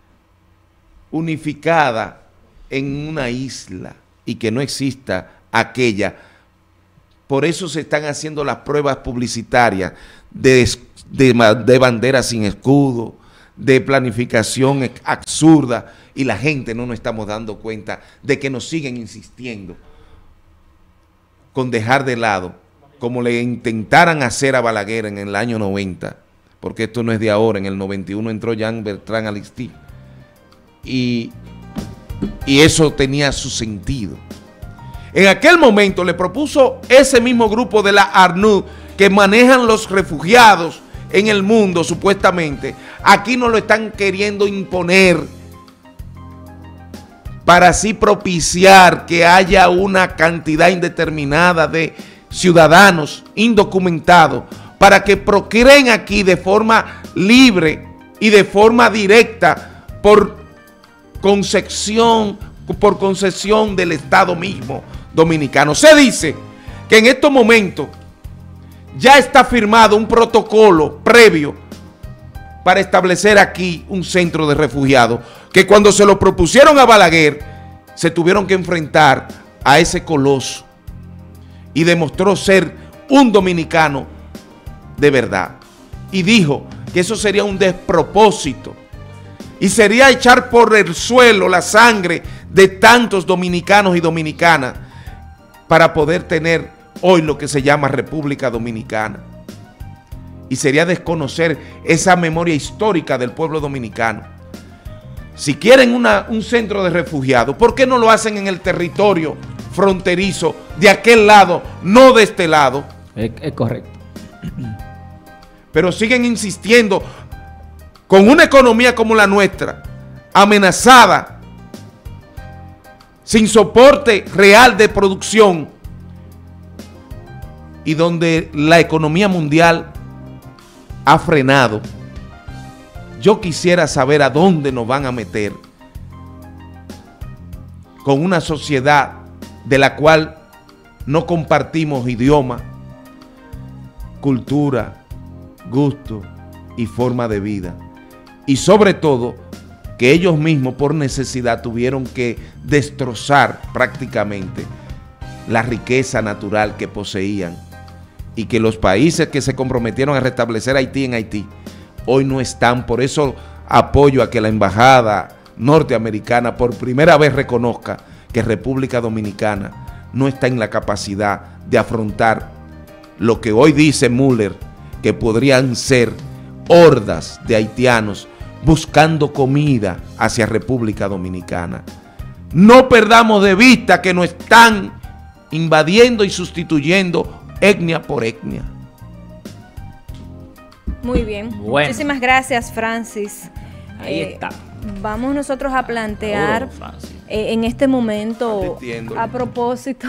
unificada en una isla y que no exista aquella. Por eso se están haciendo las pruebas publicitarias de, de, de banderas sin escudo, de planificación absurda, y la gente no nos estamos dando cuenta de que nos siguen insistiendo con dejar de lado, como le intentaran hacer a Balaguer en el año noventa, porque esto no es de ahora, en el noventa y uno entró Jean Bertrand Aristide, y, y eso tenía su sentido. En aquel momento le propuso ese mismo grupo de la ARNUD que manejan los refugiados en el mundo, supuestamente, aquí nos lo están queriendo imponer para así propiciar que haya una cantidad indeterminada de ciudadanos indocumentados para que procreen aquí de forma libre y de forma directa por concesión, por concesión del Estado mismo dominicano. Se dice que en estos momentos ya está firmado un protocolo previo para establecer aquí un centro de refugiados, que cuando se lo propusieron a Balaguer, se tuvieron que enfrentar a ese coloso y demostró ser un dominicano de verdad. Y dijo que eso sería un despropósito y sería echar por el suelo la sangre de tantos dominicanos y dominicanas para poder tener hoy lo que se llama República Dominicana. Y sería desconocer esa memoria histórica del pueblo dominicano. Si quieren una, un centro de refugiados, ¿por qué no lo hacen en el territorio fronterizo de aquel lado, no de este lado? Es, es correcto. Pero siguen insistiendo con una economía como la nuestra, amenazada, sin soporte real de producción, y donde la economía mundial ha frenado. Yo quisiera saber a dónde nos van a meter con una sociedad de la cual no compartimos idioma, cultura, gusto y forma de vida. Y sobre todo, que ellos mismos por necesidad tuvieron que destrozar prácticamente la riqueza natural que poseían, y que los países que se comprometieron a restablecer Haití en Haití hoy no están. Por eso apoyo a que la embajada norteamericana por primera vez reconozca que República Dominicana no está en la capacidad de afrontar lo que hoy dice Müller, que podrían ser hordas de haitianos buscando comida hacia República Dominicana. No perdamos de vista que nos están invadiendo y sustituyendo etnia por etnia. Muy bien. Bueno. Muchísimas gracias, Francis. Ahí Eh, está. Vamos nosotros a plantear Seguro, Francis. eh, en este momento, Advirtiendo. a propósito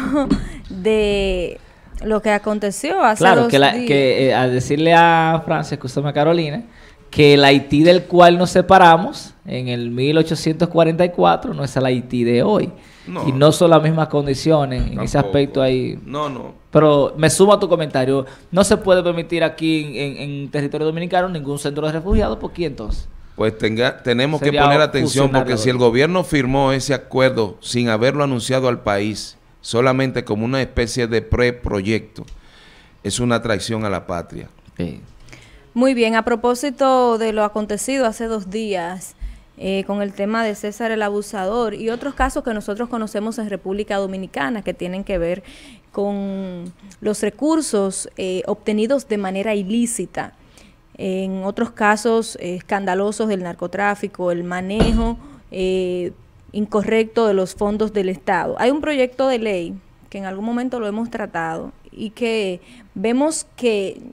de lo que aconteció hace Claro, dos que, la, días. que eh, a decirle a Francia, escúchame Carolina, que el Haití del cual nos separamos en el mil ochocientos cuarenta y cuatro no es el Haití de hoy. No. Y no son las mismas condiciones. En ese Tampoco. aspecto ahí. No, no. Pero me sumo a tu comentario. No se puede permitir aquí en, en, en territorio dominicano ningún centro de refugiados. ¿Por qué entonces? Pues tenga, tenemos que Sería poner atención, fusionar porque los si el dos. gobierno firmó ese acuerdo sin haberlo anunciado al país, solamente como una especie de preproyecto, es una traición a la patria. Sí. Muy bien, a propósito de lo acontecido hace dos días eh, con el tema de César el Abusador y otros casos que nosotros conocemos en República Dominicana que tienen que ver con los recursos eh, obtenidos de manera ilícita, en otros casos eh, escandalosos del narcotráfico, el manejo eh, incorrecto de los fondos del Estado. Hay un proyecto de ley que en algún momento lo hemos tratado y que vemos que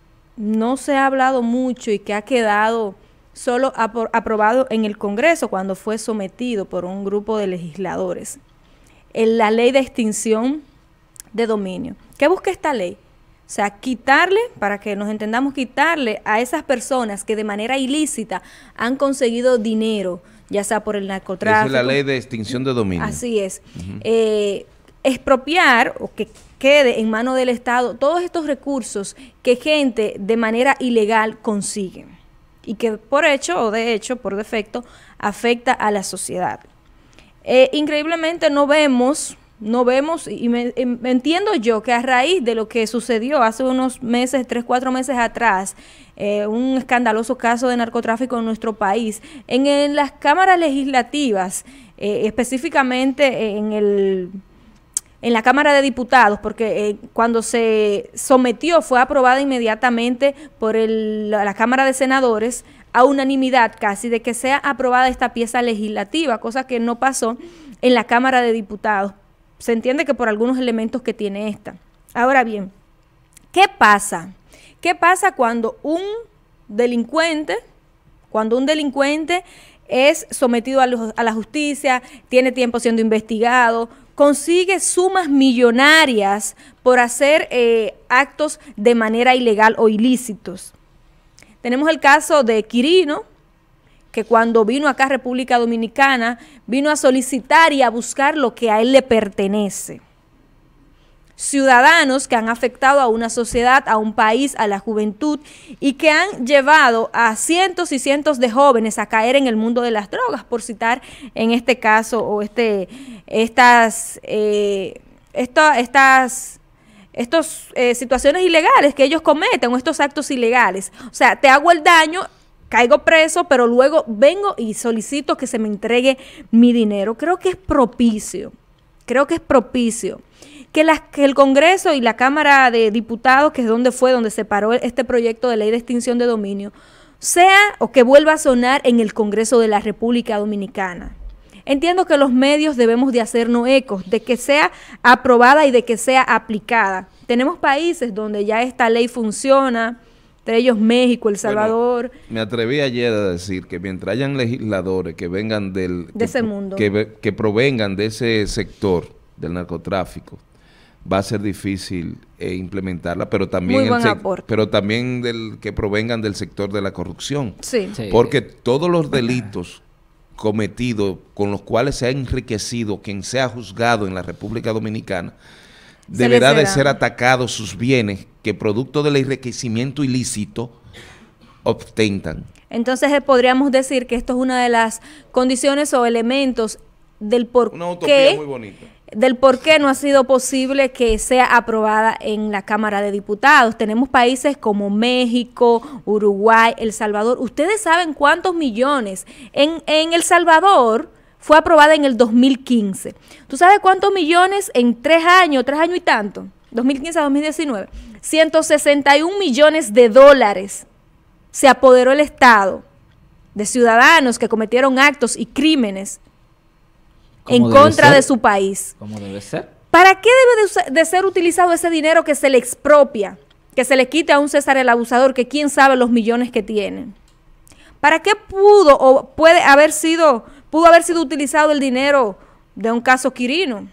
no se ha hablado mucho y que ha quedado solo apro- aprobado en el Congreso cuando fue sometido por un grupo de legisladores. En la ley de extinción de dominio. ¿Qué busca esta ley? O sea, quitarle, para que nos entendamos, quitarle a esas personas que de manera ilícita han conseguido dinero, ya sea por el narcotráfico. Esa es la ley de extinción de dominio. Así es. Ujú. Eh, expropiar o que quede en manos del Estado todos estos recursos que gente de manera ilegal consigue y que por hecho o de hecho, por defecto, afecta a la sociedad. Eh, increíblemente no vemos, no vemos, y me, y me entiendo yo que a raíz de lo que sucedió hace unos meses, tres, cuatro meses atrás, eh, un escandaloso caso de narcotráfico en nuestro país, en, en las cámaras legislativas, eh, específicamente en el... en la Cámara de Diputados, porque eh, cuando se sometió fue aprobada inmediatamente por el, la, la Cámara de Senadores a unanimidad casi de que sea aprobada esta pieza legislativa, cosa que no pasó en la Cámara de Diputados. Se entiende que por algunos elementos que tiene esta. Ahora bien, ¿qué pasa? ¿Qué pasa cuando un delincuente, cuando un delincuente es sometido a, los, a la justicia, tiene tiempo siendo investigado, consigue sumas millonarias por hacer eh, actos de manera ilegal o ilícitos? Tenemos el caso de Quirino, que cuando vino acá a República Dominicana, vino a solicitar y a buscar lo que a él le pertenece. Ciudadanos que han afectado a una sociedad, a un país, a la juventud y que han llevado a cientos y cientos de jóvenes a caer en el mundo de las drogas, por citar en este caso o este, estas, eh, esto, estas, estos eh, situaciones ilegales que ellos cometen o estos actos ilegales. O sea, te hago el daño, caigo preso, pero luego vengo y solicito que se me entregue mi dinero. Creo que es propicio, creo que es propicio que, las, que el Congreso y la Cámara de Diputados, que es donde fue, donde se paró este proyecto de ley de extinción de dominio, sea o que vuelva a sonar en el Congreso de la República Dominicana. Entiendo que los medios debemos de hacernos ecos de que sea aprobada y de que sea aplicada. Tenemos países donde ya esta ley funciona, entre ellos México, El Salvador. Bueno, me atreví ayer a decir que mientras hayan legisladores que vengan del... De que, ese mundo. Que, que provengan de ese sector del narcotráfico, va a ser difícil eh, implementarla, pero también, Muy buen el aporte. pero también del que provengan del sector de la corrupción. Sí. Sí. Porque todos los delitos cometidos con los cuales se ha enriquecido quien sea juzgado en la República Dominicana, Se deberá les de será. ser atacados sus bienes que producto del enriquecimiento ilícito ostentan. Entonces eh, podríamos decir que esto es una de las condiciones o elementos del por Una utopía qué muy bonita. del por qué no ha sido posible que sea aprobada en la Cámara de Diputados. Tenemos países como México, Uruguay, El Salvador. Ustedes saben cuántos millones en, en El Salvador fue aprobada en el dos mil quince. ¿Tú sabes cuántos millones en tres años, tres años y tanto? dos mil quince a dos mil diecinueve. ciento sesenta y un millones de dólares se apoderó el Estado de ciudadanos que cometieron actos y crímenes en Como debe contra ser. de su país. Como debe ser. ¿Para qué debe de, usa- de ser utilizado ese dinero que se le expropia, que se le quite a un César el abusador, que quién sabe los millones que tienen? ¿Para qué pudo o puede haber sido, pudo haber sido utilizado el dinero de un caso Quirino?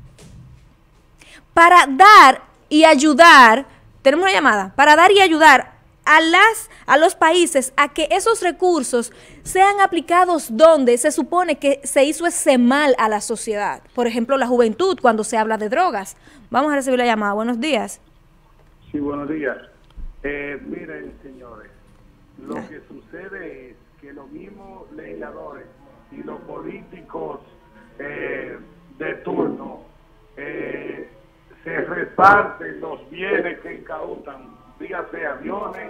Para dar y ayudar, tenemos una llamada, para dar y ayudar a las a los países a que esos recursos sean aplicados donde se supone que se hizo ese mal a la sociedad. Por ejemplo, la juventud, cuando se habla de drogas. Vamos a recibir la llamada. Buenos días. Sí, buenos días. Eh, miren, señores, lo que sucede es que los mismos legisladores y los políticos eh, de turno eh, se reparten los bienes que incautan, dígase aviones,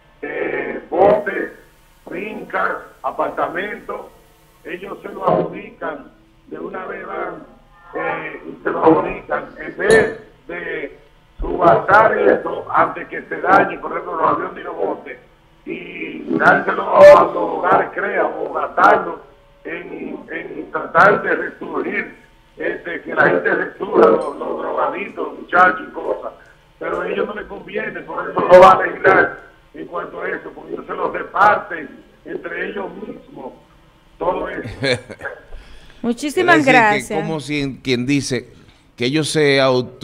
eh, botes, fincas, apartamentos. Ellos se lo adjudican, de una vez van eh, y se lo adjudican, en vez de subastar eso antes que se dañe, por ejemplo, los aviones y los botes, y dárselo a los hogares crea o gastarlo en, en tratar de resurgir, este, que la gente resurja, los, los drogaditos, los muchachos y cosas. Pero a ellos no les conviene, por eso no va a legislar en cuanto a eso, porque ellos se los reparten entre ellos mismos, todo eso. Muchísimas Es decir, gracias. que como si quien dice que ellos se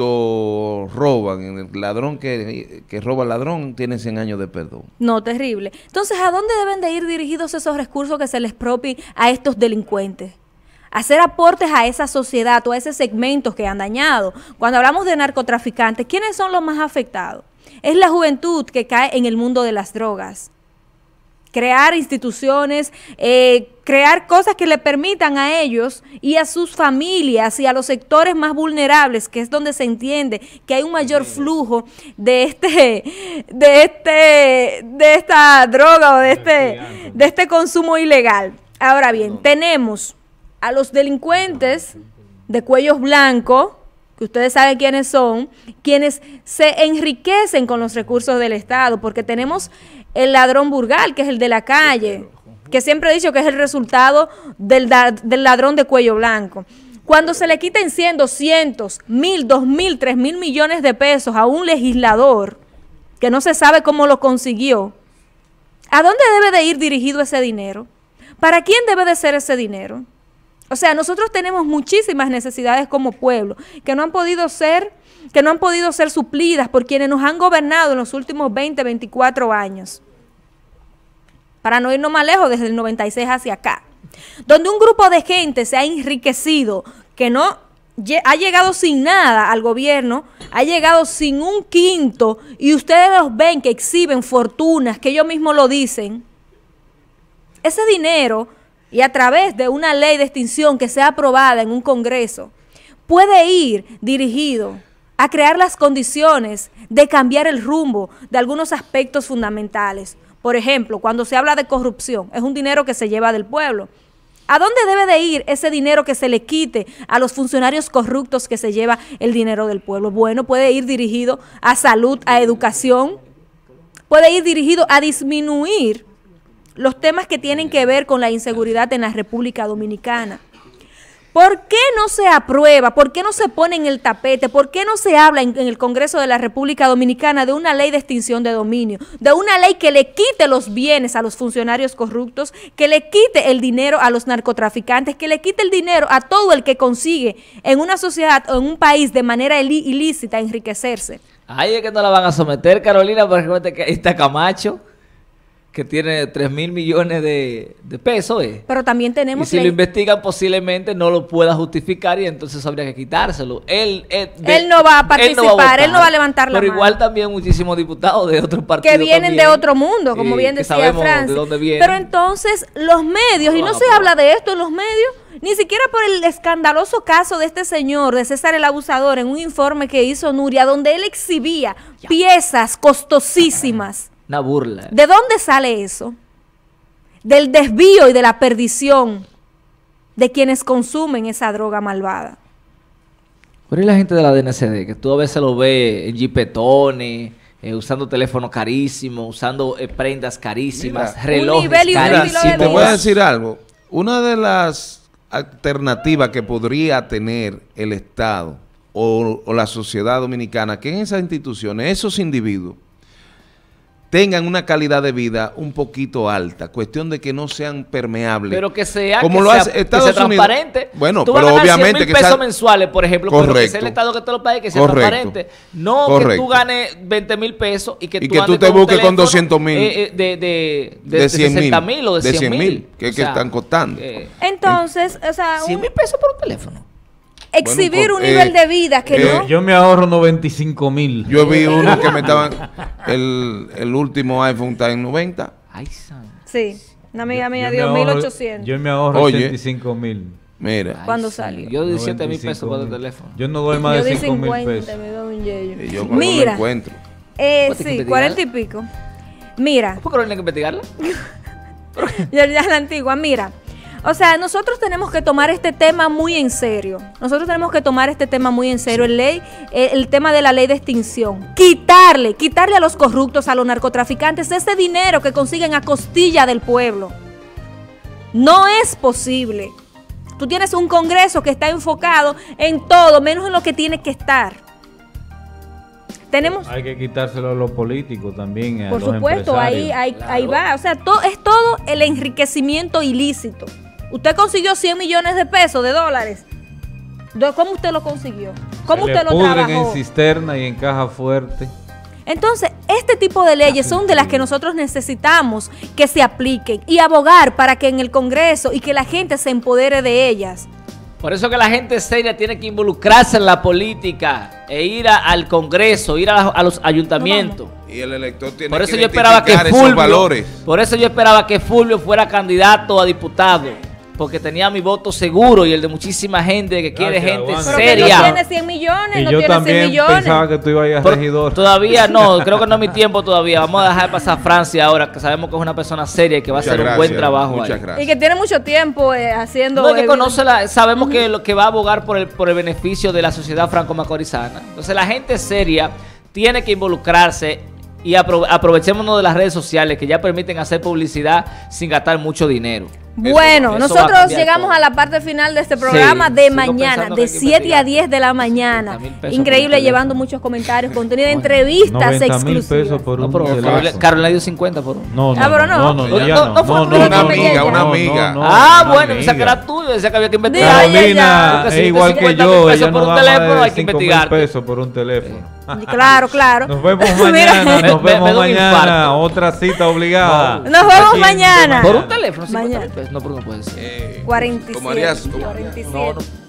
autorroban, el ladrón que, que roba al ladrón tiene cien años de perdón. No, terrible. Entonces, ¿a dónde deben de ir dirigidos esos recursos que se les expropien a estos delincuentes? Hacer aportes a esa sociedad o a ese segmento que han dañado. Cuando hablamos de narcotraficantes, ¿quiénes son los más afectados? Es la juventud que cae en el mundo de las drogas. Crear instituciones, eh, crear cosas que le permitan a ellos y a sus familias y a los sectores más vulnerables, que es donde se entiende que hay un mayor flujo de este, de este, de esta droga o de este, de este consumo ilegal. Ahora bien, tenemos a los delincuentes de cuellos blancos, que ustedes saben quiénes son, quienes se enriquecen con los recursos del Estado, porque tenemos el ladrón burgal, que es el de la calle, que siempre he dicho que es el resultado del, da- del ladrón de cuello blanco. Cuando se le quiten cien, doscientos, mil, dos mil, tres mil millones de pesos a un legislador que no se sabe cómo lo consiguió, ¿a dónde debe de ir dirigido ese dinero? ¿Para quién debe de ser ese dinero? O sea, nosotros tenemos muchísimas necesidades como pueblo que no han podido ser, que no han podido ser suplidas por quienes nos han gobernado en los últimos veinte, veinticuatro años. Para no irnos más lejos, desde el noventa y seis hacia acá. Donde un grupo de gente se ha enriquecido, que no lle- ha llegado sin nada al gobierno, ha llegado sin un quinto, y ustedes los ven que exhiben fortunas, que ellos mismos lo dicen. Ese dinero, y a través de una ley de extinción que sea aprobada en un Congreso, puede ir dirigido a crear las condiciones de cambiar el rumbo de algunos aspectos fundamentales. Por ejemplo, cuando se habla de corrupción, es un dinero que se lleva del pueblo. ¿A dónde debe de ir ese dinero que se le quite a los funcionarios corruptos que se lleva el dinero del pueblo? Bueno, puede ir dirigido a salud, a educación, puede ir dirigido a disminuir los temas que tienen que ver con la inseguridad en la República Dominicana. ¿Por qué no se aprueba? ¿Por qué no se pone en el tapete? ¿Por qué no se habla en, en el Congreso de la República Dominicana de una ley de extinción de dominio? De una ley que le quite los bienes a los funcionarios corruptos, que le quite el dinero a los narcotraficantes, que le quite el dinero a todo el que consigue en una sociedad o en un país de manera ilí- ilícita enriquecerse. Ay, es que no la van a someter, Carolina, porque ahí está Camacho, que tiene tres mil millones de, de pesos. ¿eh? Pero también tenemos... Y si ley- lo investigan, posiblemente no lo pueda justificar y entonces habría que quitárselo. Él, él, de- Él no va a participar, él no va a, votar, él no va a levantar la Pero mano. igual también muchísimos diputados de otros partidos que vienen también, de otro mundo, como eh, bien que decía sabemos Francis. de dónde vienen. Pero entonces los medios, y no No, se pero- habla de esto en los medios, ni siquiera por el escandaloso caso de este señor, de César el Abusador, en un informe que hizo Nuria, donde él exhibía piezas costosísimas. Una burla. ¿De dónde sale eso? Del desvío y de la perdición de quienes consumen esa droga malvada. Pero ¿y la gente de la D N C D? Que tú a veces lo ves en jipetones, eh, usando teléfonos carísimos, usando eh, prendas carísimas, Mira, relojes un nivel y un carísimos. estilo de Te voy a decir algo. Una de las alternativas que podría tener el Estado o, o la sociedad dominicana, que en esas instituciones, esos individuos, tengan una calidad de vida un poquito alta, cuestión de que no sean permeables. Pero que sea, como que lo sea, hace que Estados sea Unidos. transparente. Bueno, tú pero vas a ganar obviamente cien mil que pesos sea mensuales, por ejemplo, pero que sea el correcto. Estado que te lo pague, que sea Correcto. transparente. No Correcto. que tú ganes veinte mil pesos y que Y tú, que tú andes te con un busques con teléfono, doscientos mil. eh, eh, de, de, de, de cien sesenta mil o de cien mil. que es que están costando. Entonces, o sea, cien mil pesos por un teléfono. Exhibir Bueno, un eh, nivel de vida que yo, no... yo me ahorro noventa y cinco mil. Yo vi uno que me estaban, el, el último iPhone está en noventa. Ay, san. Sí, una amiga mía Yo dio me mil ahorro- ochocientos. Yo me ahorro Oye. ochenta y cinco mil. Mira. ¿Cuándo salió? Yo di siete mil noventa y cinco pesos por el mil. teléfono. Yo no doy más Yo de di cinco mil cincuenta, pesos. me doy un yeyo. Y yo cuando lo Mira, encuentro. eh, ¿Vos tienes sí, que cuarenta y pico. Mira, ¿Por qué no hay que investigarla? ya, ya la antigua, mira. O sea, nosotros tenemos que tomar este tema muy en serio. Nosotros tenemos que tomar este tema muy en serio. El, ley, eh, el tema de la ley de extinción. Quitarle, quitarle a los corruptos, a los narcotraficantes, ese dinero que consiguen a costilla del pueblo. No es posible. Tú tienes un Congreso que está enfocado en todo, menos en lo que tiene que estar. Tenemos... Hay que quitárselo a los políticos también. A Por los supuesto, ahí, empresarios. ahí, ahí va. O sea, todo, es todo el enriquecimiento ilícito. Usted consiguió cien millones de pesos, de dólares. ¿De- ¿Cómo usted lo consiguió? ¿Cómo Se usted le lo pudren en trabajó? cisterna y en caja fuerte. Entonces, este tipo de leyes son de las que nosotros necesitamos que se apliquen y abogar para que en el Congreso y que la gente se empodere de ellas. Por eso que la gente seria tiene que involucrarse en la política e ir a- al Congreso, ir a, a los ayuntamientos. Y el elector tiene Por eso que yo esperaba que identificar esos Fulvio, valores. por eso yo esperaba que Fulvio fuera candidato a diputado, porque tenía mi voto seguro y el de muchísima gente que quiere Gracias, gente Wanda. Pero que seria. no tiene cien millones, Y no yo tiene cien también millones. pensaba que tú ibas a ir a Por- regidor. Todavía no, creo que no es mi tiempo todavía. Vamos a dejar pasar a Francia ahora, que sabemos que es una persona seria y que va Muchas a hacer un gracias, buen trabajo muchas ahí. gracias. Y que tiene mucho tiempo eh, haciendo... No, es que eh, conoce la, sabemos que lo que va a abogar por el, por el beneficio de la sociedad franco-macorizana. Entonces la gente seria tiene que involucrarse y apro- aprovechémonos de las redes sociales que ya permiten hacer publicidad sin gastar mucho dinero. Bueno, Eso va a nosotros cambiar llegamos todo. a la parte final de este programa Sí, de sigo mañana, pensando que de hay que siete a investigar. diez de la mañana. mil pesos por Increíble, un llevando muchos comentarios, contenido de entrevistas noventa mil exclusivas. pesos por No, un pero teléfono. Carol, Carol le dio cincuenta por uno. No, no, Ah, pero no. no, no, No, ya no, no, no fue no, un no, amigo, no, una amiga, no, una no, amiga. no, Ah, una bueno, pensé que amiga. era tuyo, decía que había que investigar. Ya, ya, Carolina ya. Porque es si igual te que cincuenta yo, mil ella pesos no por un da teléfono, más hay de que cinco mil investigarte. pesos por un teléfono. Claro, claro. Nos vemos Mira. mañana, Me- nos me- vemos me da un mañana, infarto. otra cita obligada. Nos vemos Aquí en mañana. Por un teléfono, cincuenta Mañana. mil pesos. No, pero no puede ser. Eh, cuarenta y siete. como harías- como- cuarenta y siete. No, no.